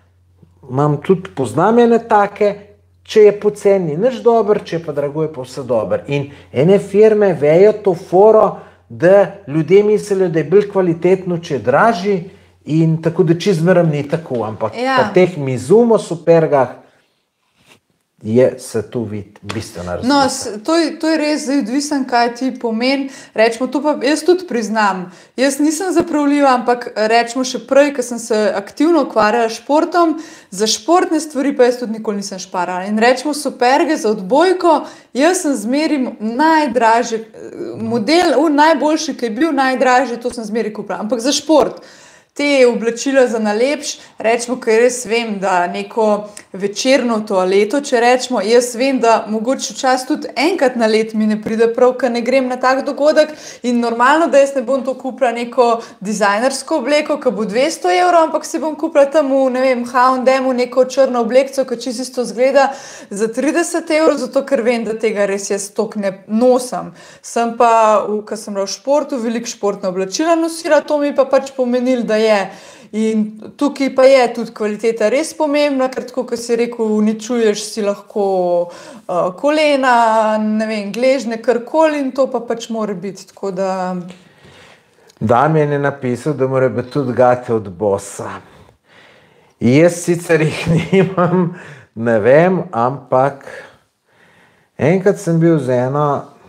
imam tudi poznamene take, če je poceni nič dober, če je pa drago, je pa vse dober. In ene firme vejo to foro, da ljudje mislijo, da je bolj kvalitetno, če je dražji, in tako da čizmeram ni tako, ampak ja. Po teh Mizumo Supergah je se tu vidi bistvena razlika. No, to je, to je res zdaj odvisen, kaj ti pomeni. Rečemo, to pa jaz tudi priznam. Jaz nisem zapravljiva, ampak rečemo še prej, ko sem se aktivno ukvarjala s športom, za športne stvari pa jaz tudi nikoli nisem šparala. In rečemo Superge za odbojko, jaz sem zmerim najdražji model, najboljši, ki je bil najdražji, to sem zmeri kupila. Ampak za šport. Te oblačila za nalepš, rečemo, ker res vem, da neko večerno toaleto, če rečemo, jaz vem, da mogoče včasih tudi enkrat na let mi ne pride prav, ker ne grem na tak dogodek in normalno, da jaz ne bom to kupila neko dizajnersko obleko, ki bo dvesto evrov, ampak si bom kupila tam v, ne vem, ha and emu neko črno oblekco, ki čisto zgleda za trideset evrov, zato ker vem, da tega res jaz toliko ne nosim. Sem pa, ko sem bila v športu, veliko športna oblačila nosila, to mi pa pač pomenilo, da je. In tukaj pa je tudi kvaliteta res pomembna, ker tako, ko si rekel, uničuješ si lahko uh, kolena, ne vem, gležne, karkoli in to pa pač mora biti, tako da... Damjan je napisal, da mora biti tudi gate od bossa. Jaz sicer jih nimam, ne vem, ampak enkrat sem bil z eno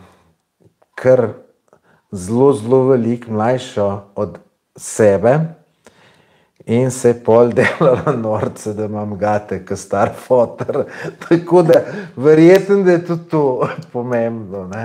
kar zelo, zelo veliko mlajšo od sebe, in se je pol delala norce, da imam gate, kot star foter. Tako da verjetno, da je tudi to pomembno, ne?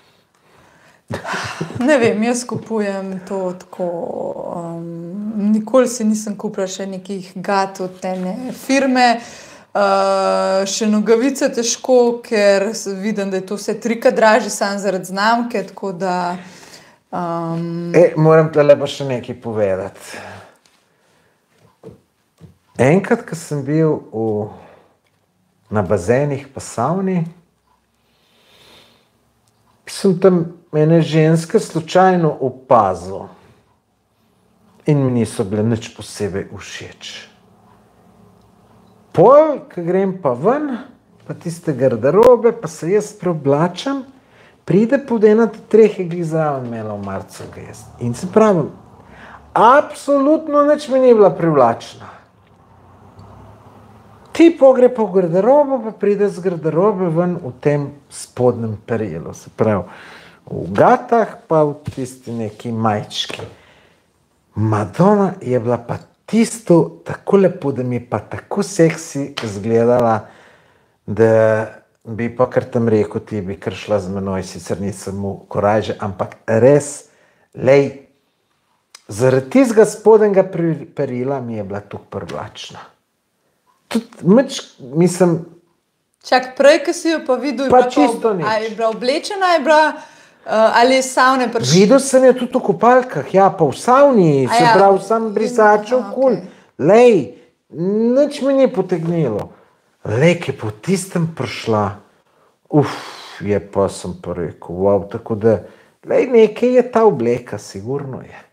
Ne vem, jaz kupujem to tako, um, nikoli si nisem kupila še nekih gat od tene firme, uh, še nogavice težko, ker vidim, da je to vse trikrat dražje, sam zaradi znamke, tako da... Um... E, moram tle pa še nekaj povedati. Enkrat, ko sem bil v, na bazenih pa savni, sem tam ene ženske slučajno opazil. in mi niso bile nič posebej všeč. Pol, ko grem pa ven, pa tiste garderobe, pa se jaz preoblačam, pride pod ena od treh je glizraven imela v marcu ga jaz. In se pravim, absolutno nič mi ni bila privlačna. Ti pogre po garderobo, pa pride z garderobe ven v tem spodnjem perilu, se pravi, v gatah pa v tisti neki majčki. Madonna je bila pa tisto tako lepo, da mi je pa tako seksi izgledala, da bi pa kar tam rekel, ti bi kar šla z menoj, sicer nisem mu korajže, ampak res, lej, zaradi tistega spodnjega perila mi je bila tako privlačna. Tudi meč, mislim... Čak, prej, ko si jo pa videl, pa čisto nič. Ali je bila oblečena, je bila, uh, ali je savne prišla? Videl sem jo tudi v kopalkah, ja, pa v savni, se ja. pravi, sam brisačev kul. Okay. Lej, nič mi ni potegnilo. Lej, ki je po tistem prišla, uf, je pa sem pa rekel, wow, tako da, lej, nekaj je ta obleka, sigurno je.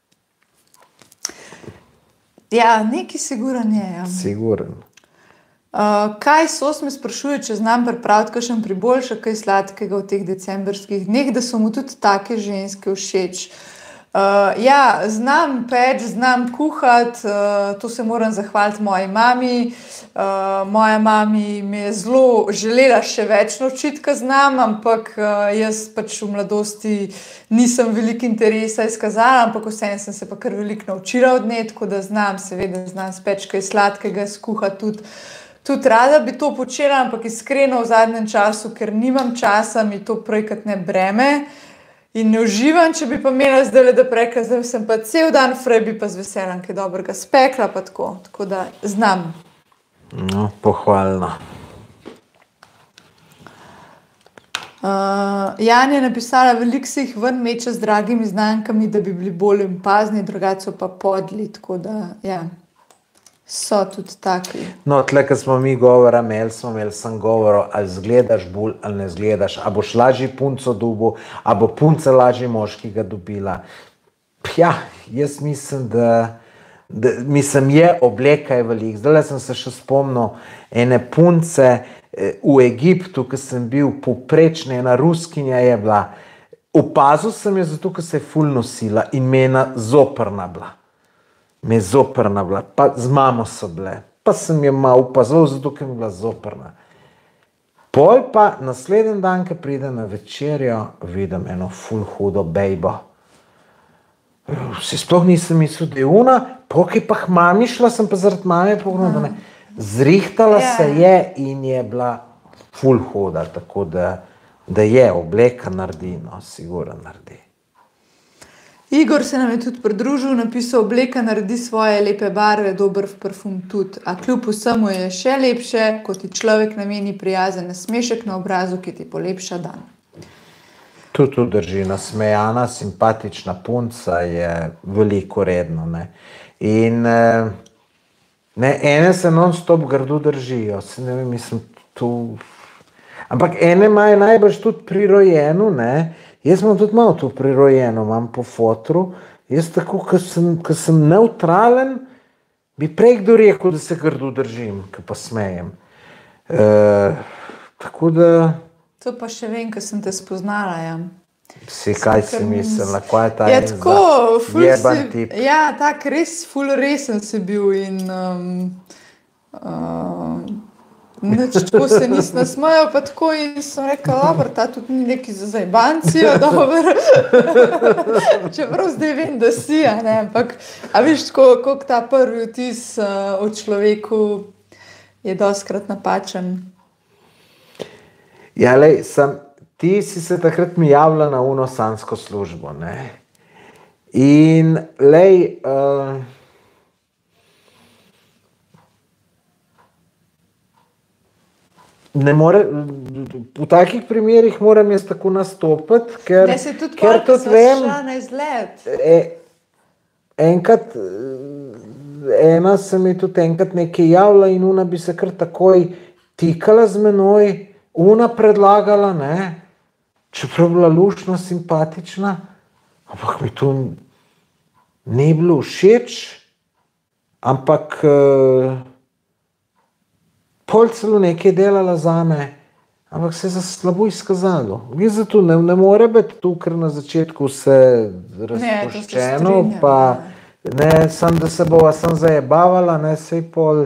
Ja, nekaj siguran je, ja. Siguran. Uh, kaj sos me sprašuje, če znam pripraviti kakšen priboljšek, kaj sladkega v teh decembrskih dneh, da so mu tudi take ženske všeč. Uh, ja, znam peč, znam kuhati, uh, to se moram zahvaliti moji mami. Uh, moja mami me je zelo želela še več naučiti, ko znam, ampak uh, jaz pač v mladosti nisem veliko interesa izkazala, ampak vseeno sem se pa kar veliko naučila od nje, tako da znam, seveda znam speč kaj sladkega, skuhati tudi. Tudi rada bi to počela, ampak iskreno v zadnjem času, ker nimam časa, mi to prej kot ne breme in ne uživam, če bi pa imela zdaj, da prekla, zdaj sem pa cel dan frej, bi pa z veseljem kaj dobrega spekla, pa tako, tako da znam. No, pohvalno. Uh, Jan je napisala, veliko se jih ven meče z dragimi znankami, da bi bili bolj pazni, drugače so pa podli, tako da, ja. So tudi taki. No, tle, ko smo mi govora imeli, smo imeli sem govoro, ali zgledaš bolj, ali ne zgledaš, a boš lažji punco dobil, a bo punca lažji moški ga dobila. Ja, jaz mislim, da, da mislim, je obleka je velik. Zdaj sem se še spomnil ene punce v Egiptu, ko sem bil povprečna, ena ruskinja je bila. Opazil sem jo zato, ker se je ful nosila in me je zoprna bila. Me je zoprna bila, pa z mamo so bile, pa sem jo malo upazil, zato ker mi je bila zoprna. Pol pa naslednji dan, ko pride na večerjo, vidim eno ful hudo bejbo. Si sploh nisem mislil, da je una, pokaj pa k mami šla, sem pa zaradi mame pogledala, da ne. Zrihtala se je in je bila ful huda, tako da, da je obleka naredi, no, sigurno naredi. Igor se nam je tudi pridružil, napisal, obleka naredi svoje lepe barve, dober parfum tudi, a kljub vsemu je še lepše, ko ti človek nameni prijazen nasmešek na obrazu, ki ti polepša dan. Tudi to drži, nasmejana, simpatična punca je veliko redno, ne. In ne, ene se non-stop grdo držijo, se ne vem, mislim, tu... Ampak ene imajo najbrž tudi prirojeno, ne. Jaz imam tudi malo to prirojeno, imam po fotru. Jaz tako, ko sem, ko sem neutralen, bi prej kdo rekel, da se grdo držim, ko pa smejem. E, tako da... To pa še vem, ko sem te spoznala, ja. Si, kaj si mislila, kaj je ta ja, tako, jeban tip? Ja, tak res ful resen si bil in... Um, uh, Nič, tako se nisem nasmejal, pa tako in sem rekla, dobro, ta tudi ni neki za zajbancijo, dobro. Čeprav zdaj vem, da si, a ne, ampak, a viš, koliko ta prvi vtis uh, o človeku je dostkrat napačen. Ja, lej, sem, ti si se takrat mi javila na uno sansko službo, ne. In, lej, uh, ne more, v takih primerih moram jaz tako nastopiti, ker, ne, se tudi ker tudi vem, šla na izlet. E, enkrat, ena se mi tudi enkrat nekaj javila in una bi se kar takoj tikala z menoj, una predlagala, ne, čeprav bila luštno simpatična, ampak mi tu ni bilo všeč, ampak uh, pol celo nekaj delala zame, ampak se je za slabo izkazalo. Zato ne, ne more biti tu, ker na začetku vse razpuščeno, pa ne, sem, da se bova sem zajebavala, ne, sej pol,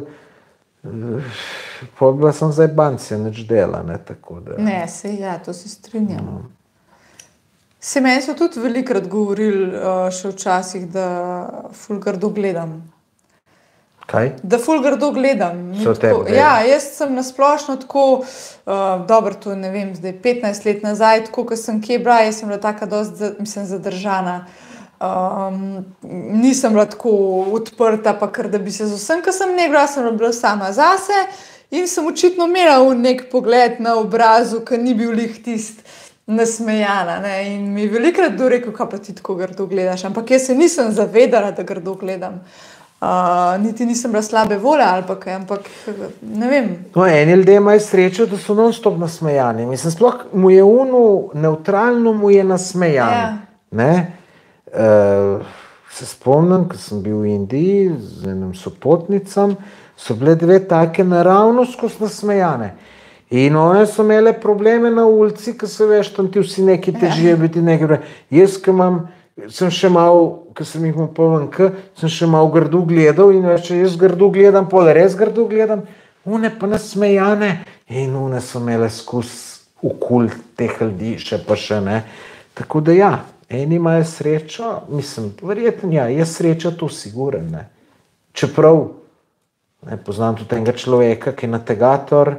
pol bila sem zajebancija, nič dela, ne, tako da. Ne, sej ja, to se strinjam. No. Se meni so tudi velikrat govorili uh, še včasih, da ful grdo gledam. Kaj? Da ful grdo gledam. So tako, ja, jaz sem nasplošno tako, uh, dobro, to ne vem, zdaj petnajst let nazaj, tako, ko sem kje bila, jaz sem bila taka dosti, mislim, zadržana. Um, nisem bila tako odprta, pa kar da bi se z vsem, ko sem nekaj, sem bila sama zase in sem očitno imela nek pogled na obrazu, ki ni bil lih tist nasmejana, ne? In mi je velikrat kdo rekel, kaj pa ti tako grdo gledaš, ampak jaz se nisem zavedala, da grdo gledam. Uh, niti nisem bila slabe volje ali pa kaj, ampak ne vem. No, eni ljudje imajo srečo, da so non-stop nasmejani. Mislim, sploh mu je unu, neutralno mu je nasmejan. Ja. Ne? Uh, se spomnim, ko sem bil v Indiji z enim sopotnicam, so bile dve take naravno skozi nasmejane. In one so imele probleme na ulici, ko se veš, tam ti vsi neki težijo biti nekaj. Jaz, ko imam, sem še malo, ko sem jih imel povenka, sem še malo grdo gledal in veš, jaz grdo gledam, pol res grdo gledam, one pa nasmejane in one so imele skozi okul teh ljudi, še pa še ne. Tako da ja, eni imajo srečo, mislim, verjetno ja, je sreča to siguren, ne. Čeprav, ne, poznam tudi enega človeka, ki je nategator,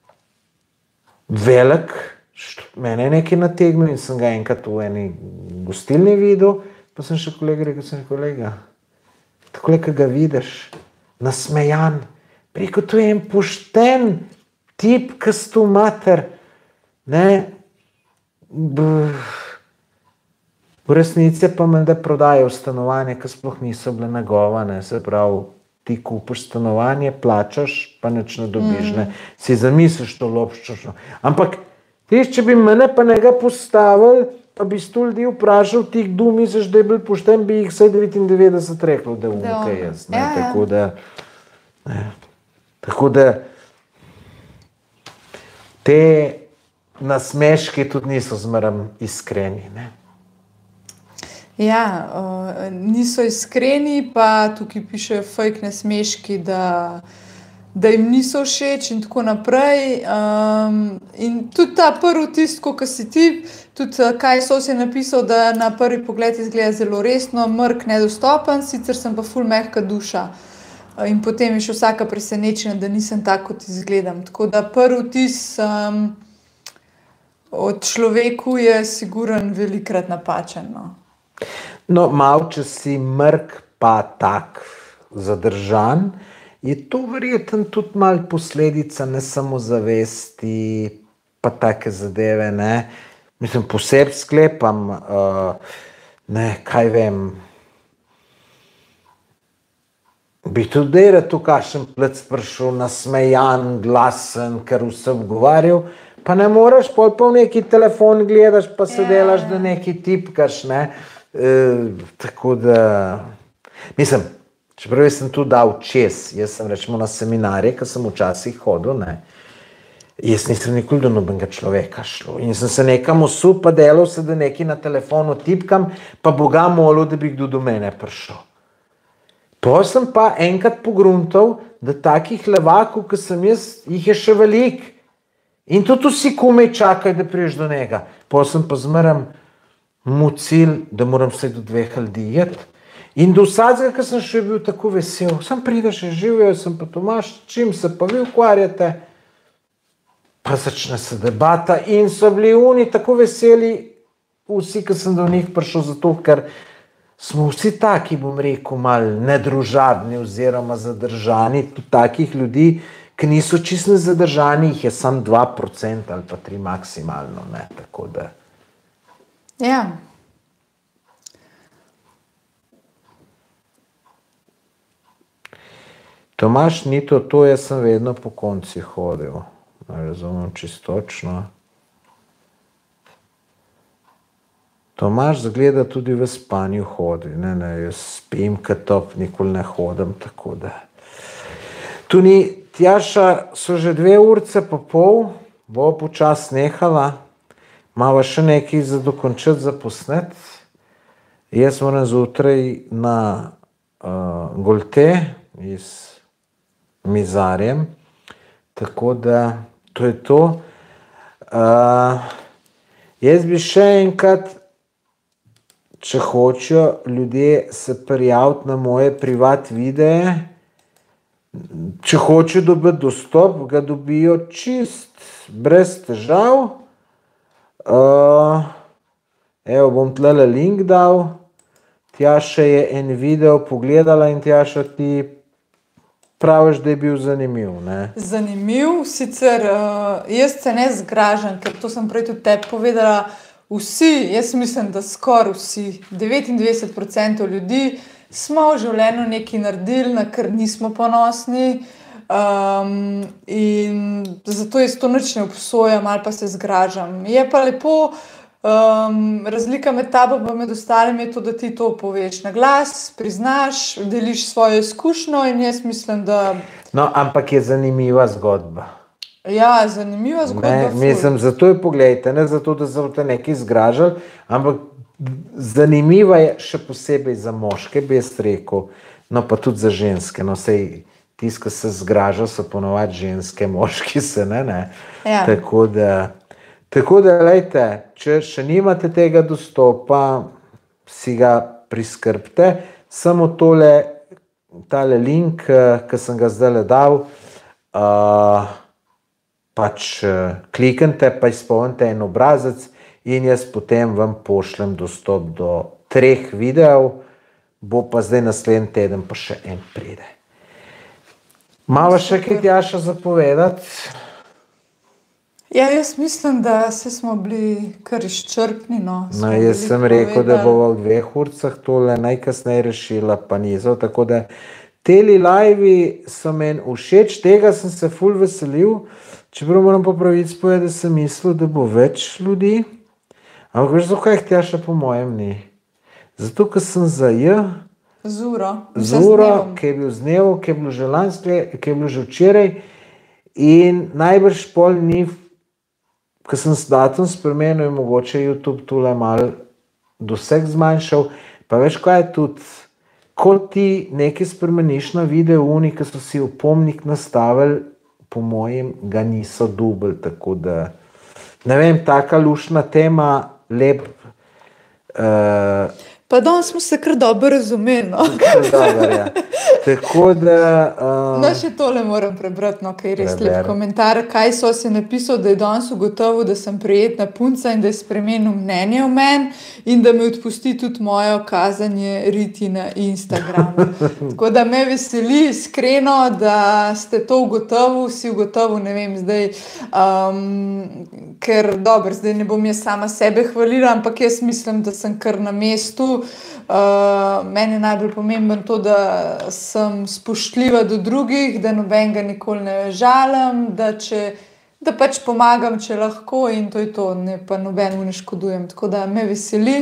velik, mene je nekaj nategnil in sem ga enkrat v eni gostilni videl, pa sem še kolega rekel, sem kolega, tako le, ko ga vidiš, nasmejan, preko to je en pošten tip, ki s tu mater, ne, v resnici pa menda prodajo stanovanje, ki sploh niso bile nagovane, se pravi, ti kupiš stanovanje, plačaš, pa nič ne dobiš, ne. Si zamisliš to lopščošno. Ampak, tiš, če bi mene pa njega postavil, pa bi sto ljudi vprašal, ti kdo misliš, da je bil pošten, bi jih vsaj devetindevetdeset reklo, da je unke jaz, ne. Tako da, ne. Tako da, te nasmeški tudi niso zmeraj iskreni, ne. Ja, uh, niso iskreni, pa tukaj pišejo fake nasmeški, da, da jim niso všeč in tako naprej. Um, in tudi ta prvi tist, ko si ti, tudi kaj so si napisal, da na prvi pogled izgleda zelo resno, mrk, nedostopen, sicer sem pa ful mehka duša. In potem je še vsaka presenečena, da nisem tako, kot izgledam. Tako da prvi tist um, od človeku je siguren velikrat napačen, no. No, malo, če si mrk pa tak zadržan, je to verjetno tudi malo posledica ne samo zavesti, pa take zadeve, ne. Mislim, posebej sklepam, uh, ne, kaj vem, bi tudi rad tu kakšen plec prišel, nasmejan, glasen, ker vse obgovarjal, pa ne moreš, pol pa v neki telefon gledaš, pa se delaš, da neki tipkaš, ne. E, tako da, mislim, čeprav sem tu dal čez, jaz sem rečemo na seminarje, ko sem včasih hodil, ne, jaz nisem nikoli do nobenega človeka šlo in sem se nekam usul, pa delal se, da nekaj na telefonu tipkam, pa Boga molil, da bi kdo do mene prišel. To sem pa enkrat pogruntal, da takih levakov, ki sem jaz, jih je še velik in tudi vsi komaj čakajo, da priješ do njega. Pa sem pa zmeraj mu cilj, da moram vse do dveh ljudi jeti. In do vsadzega, ki sem še bil tako vesel, sem prideš, živijo, sem pa Tomaž, čim se pa vi ukvarjate, pa začne se debata in so bili oni tako veseli, vsi, ki sem do njih prišel zato, ker smo vsi taki, bom rekel, malo nedružabni oziroma zadržani, tudi takih ljudi, ki niso čisto zadržani, jih je samo dva procenta ali pa tri maksimalno, ne, tako da. Ja. Tomaž, ni to to, jaz sem vedno po konci hodil. Ne razumem čistočno. Tomaž zgleda tudi v spanju hodi. Ne, ne, jaz spim, kad top, nikoli ne hodim, tako da. Tu ni, Tjaša, so že dve urce pa pol, bo počas nehala, mava še nekaj za dokončati, za posnet. Jaz moram zjutraj na uh, Golte iz Mizarjem, tako da to je to. Uh, jaz bi še enkrat, če hočejo ljudje se prijaviti na moje privat videe, če hočejo dobiti dostop, ga dobijo čist, brez težav. Uh, evo, bom tlele link dal. Tjaša je en video pogledala in Tjaša ti praviš, da je bil zanimiv, ne? Zanimiv, sicer uh, jaz se ne zgražam, ker to sem prej tudi tebi povedala, vsi, jaz mislim, da skoraj vsi, devetindvajset procentov ljudi smo v življenju nekaj naredili, na kar nismo ponosni, um, in zato jaz to nič ne obsojam ali pa se zgražam. Je pa lepo, Um, razlika med tabo pa med ostalimi je to, da ti to poveš na glas, priznaš, deliš svojo izkušnjo in jaz mislim, da... No, ampak je zanimiva zgodba. Ja, zanimiva zgodba. Ne, mislim, zato jo pogledajte, ne zato, da so te nekaj zgražali, ampak zanimiva je še posebej za moške, bi jaz rekel, no pa tudi za ženske, no sej tis, ko se zgraža, so ponovadi ženske, moški se, ne, ne. Ja. Tako da... Tako da, lejte, če še nimate tega dostopa, si ga priskrbite, samo tole, tale link, ki sem ga zdaj dal, uh, pač uh, kliknite, pa izpolnite en obrazec in jaz potem vam pošljem dostop do treh videov, bo pa zdaj naslednji teden pa še en pride. Malo še kaj, Tjaša, zapovedati? Ja, jaz mislim, da se smo bili kar izčrpni, no. No, jaz sem rekel, da bova v dveh urcah tole najkasneje rešila, pa niso, tako da teli live so meni všeč, tega sem se ful veselil, čeprav moram pa pravic povedati, da sem mislil, da bo več ljudi, ampak veš, zakaj jih Tjaša po mojem ni? Zato, ker sem za J, Zuro, Zuro, ki je bil z dnevom, ki je bilo že lansko, ki je bilo že včeraj in najbrž pol ni. Ko sem s datum spremenil, je mogoče YouTube tule malo doseg zmanjšal, pa veš, kaj je tudi, ko ti nekaj spremeniš na videu, oni, ki so si opomnik nastavili, po mojem, ga niso dubli, tako da, ne vem, taka lušna tema, lep... Uh, Pa danes smo se kar dobro razumeli, no. Kar dobro, ja. Tako da... Um, no, še tole moram prebrati, no, kaj je res lep komentar. Kaj so si napisal, da je danes ugotovil, da sem prijetna punca in da je spremenil mnenje o meni in da me odpusti tudi moje kazanje riti na Instagramu. Tako da me veseli iskreno, da ste to ugotovil, si ugotovil, ne vem, zdaj, um, ker dobro, zdaj ne bom jaz sama sebe hvalila, ampak jaz mislim, da sem kar na mestu. Uh, meni je najbolj pomemben to, da sem spoštljiva do drugih, da nobenega nikoli ne žalim, da, če, da pač pomagam, če lahko in to je to, ne pa nobenemu ne škodujem. Tako da me veseli.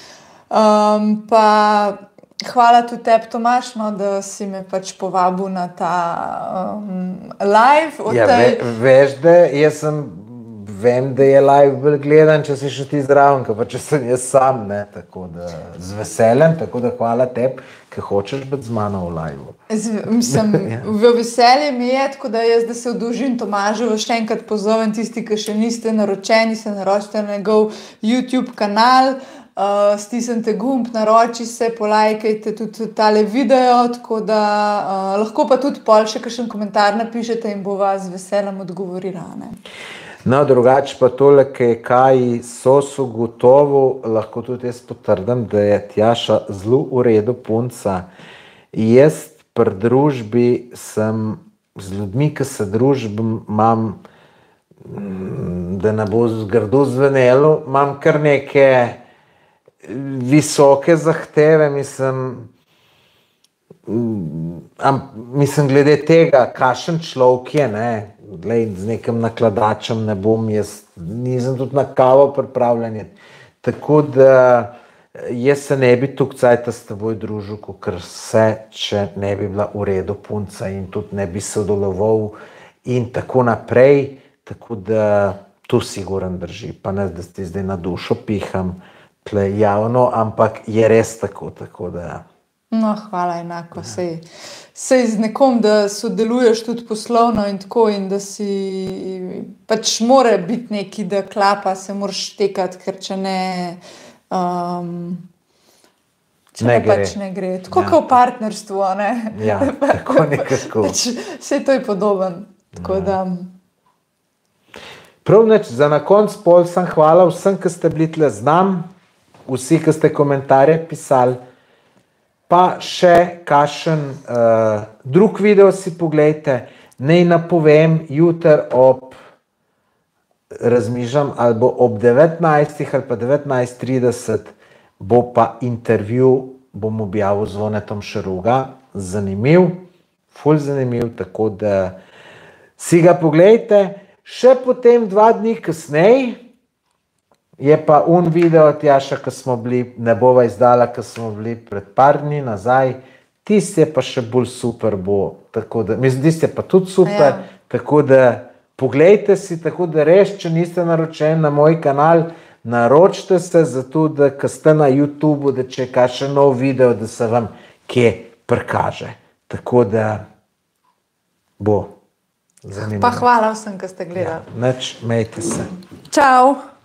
Um, pa hvala tudi tebi, Tomaž, no, da si me pač povabil na ta um, live. Ja, tej... ve, veš, da jaz sem... Vem, da je live bolj gledan, če si še ti zraven, pa če sem jaz sam, ne, tako da z veseljem, tako da hvala tebi, ki hočeš biti z mano v live. Z, mislim, v veselje mi je, tako da jaz, da se odužim Tomažu, še enkrat pozovem tisti, ki še niste naročeni, se naročite na njegov YouTube kanal, uh, stisnite gumb, naroči se, polajkajte tudi tale video, tako da uh, lahko pa tudi pol še kakšen komentar napišete in bo vas z veseljem odgovorila, ne. No, drugače pa tole, ki je kaj sosu gotovo, lahko tudi jaz potrdim, da je Tjaša zelo v redu punca. Jaz pri družbi sem z ljudmi, ki se družbim, imam, da ne bo zgrdo zvenelo, imam kar neke visoke zahteve, mislim, mislim glede tega, kakšen človek je, ne, Glej, z nekim nakladačem ne bom, jaz nisem tudi na kavo pripravljen. tako da jaz se ne bi tukaj cajta s teboj družil, ker se, če ne bi bila v redu punca in tudi ne bi sodeloval in tako naprej, tako da to siguran drži, pa ne, da ti zdaj na dušo piham tle javno, ampak je res tako, tako da... No, hvala enako, sej, sej z nekom, da sodeluješ tudi poslovno in tako in da si, pač mora biti neki, da klapa, se moraš tekati, ker če ne, um, če ne, Ne ne gre. pač ne gre. Tako Ja. kot v partnerstvu, a ne? Ja, tako nekako. Pač, sej to je podoben, tako da... Prav nič, za na konc pol sem hvala vsem, ki ste bili tle z nam, vsi, ki ste komentarje pisali, pa še kakšen uh, drug video si poglejte, naj napovem, jutr ob, razmišljam, ali bo ob devetnajstih ali pa devetnajst trideset bo pa intervju, bom objavil z Zvonetom Šeruga, zanimiv, ful zanimiv, tako da si ga poglejte. Še potem dva dni kasneje je pa un video Tjaša, ki smo bili, ne bova izdala, ki smo bili pred par dni nazaj, tist je pa še bolj super bo, tako da, mislim, tist je pa tudi super, Ja. tako da poglejte si, tako da res, če niste naročeni na moj kanal, naročite se, zato da, ko ste na YouTubeu, da če je kakšen nov video, da se vam kje prikaže, tako da bo zanimivo. Pa hvala vsem, ki ste gledali. Nič, mejte se. Čau!